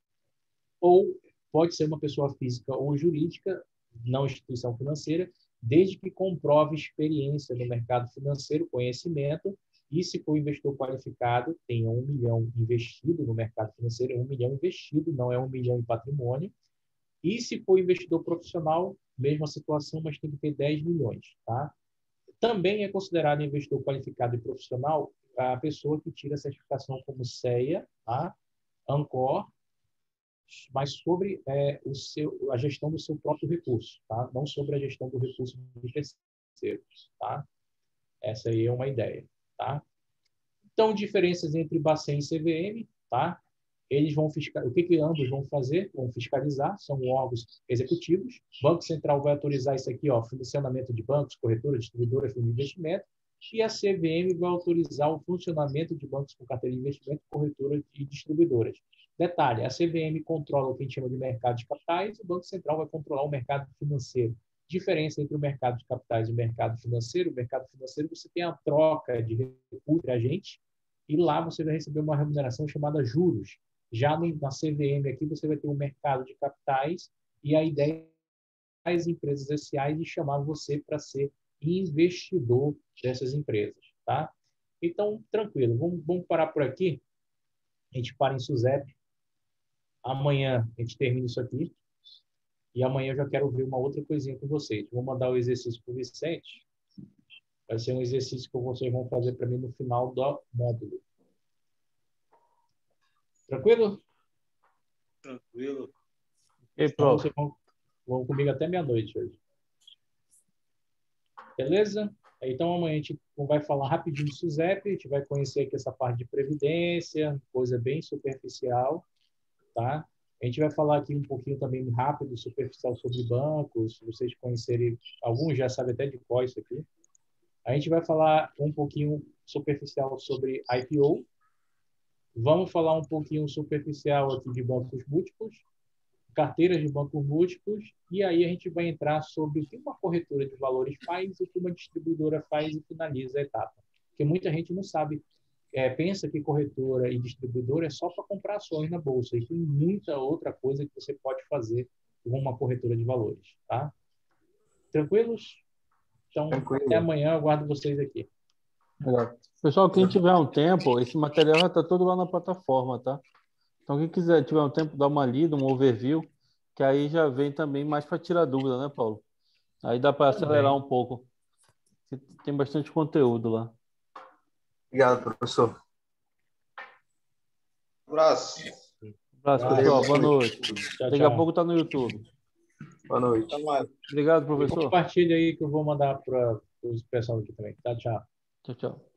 ou pode ser uma pessoa física ou jurídica, não instituição financeira, desde que comprove experiência no mercado financeiro, conhecimento, e se for investidor qualificado, tenha um milhão investido no mercado financeiro, é um milhão investido, não é um milhão em patrimônio. E se for investidor profissional, mesma situação, mas tem que ter dez milhões. Tá? Também é considerado investidor qualificado e profissional a pessoa que tira a certificação como C E A, tá? Ancor, mas sobre é, o seu, a gestão do seu próprio recurso, tá? Não sobre a gestão do recurso de terceiros. Tá? Essa aí é uma ideia. Tá? Então, diferenças entre Bacen e C V M, tá? Eles vão fiscalizar. O que, que ambos vão fazer? Vão fiscalizar, são órgãos executivos. O Banco Central vai autorizar isso aqui, ó, funcionamento de bancos, corretoras, distribuidoras, fundo de investimento. E a C V M vai autorizar o funcionamento de bancos com carteira de investimento, corretoras e distribuidoras. Detalhe, a C V M controla o que a gente chama de mercado de capitais, e o Banco Central vai controlar o mercado financeiro. Diferença entre o mercado de capitais e o mercado financeiro: o mercado financeiro você tem a troca de recursos entre a gente, e lá você vai receber uma remuneração chamada juros. Já na C V M aqui você vai ter um mercado de capitais e a ideia é as empresas S A de chamar você para ser investidor dessas empresas, tá? Então, tranquilo, vamos, vamos parar por aqui. A gente para em SUSEP. Amanhã a gente termina isso aqui. E amanhã eu já quero ver uma outra coisinha com vocês. Vou mandar o exercício para o Vicente. Vai ser um exercício que vocês vão fazer para mim no final do módulo. Tranquilo? Tranquilo. E então, vocês vão, vão comigo até meia-noite hoje. Beleza? Então, amanhã a gente vai falar rapidinho de SUSEP. A gente vai conhecer aqui essa parte de previdência, coisa bem superficial. Tá? A gente vai falar aqui um pouquinho também rápido, superficial sobre bancos, se vocês conhecerem, alguns já sabem até de qual isso aqui. A gente vai falar um pouquinho superficial sobre I P O. Vamos falar um pouquinho superficial aqui de bancos múltiplos, carteiras de bancos múltiplos, e aí a gente vai entrar sobre o que uma corretora de valores faz e o que uma distribuidora faz e finaliza a etapa. Porque muita gente não sabe, é, pensa que corretora e distribuidora é só para comprar ações na bolsa, e tem muita outra coisa que você pode fazer com uma corretora de valores. Tá? Tranquilos? Então, Tranquilo. Até amanhã, eu aguardo vocês aqui. Legal. Pessoal, quem tiver um tempo, esse material já está todo lá na plataforma, tá? Então, quem quiser, tiver um tempo, dá uma lida, um overview, que aí já vem também mais para tirar dúvida, né, Paulo? Aí dá para acelerar um pouco. Tem bastante conteúdo lá. Obrigado, professor. abraço. Um abraço, pessoal. Boa noite. Tchau, Daqui a tchau. pouco está no YouTube. Boa noite. Até mais. Obrigado, professor. Compartilha aí que eu vou mandar para o pessoal aqui também. Tchau, tchau. Tchau, tchau.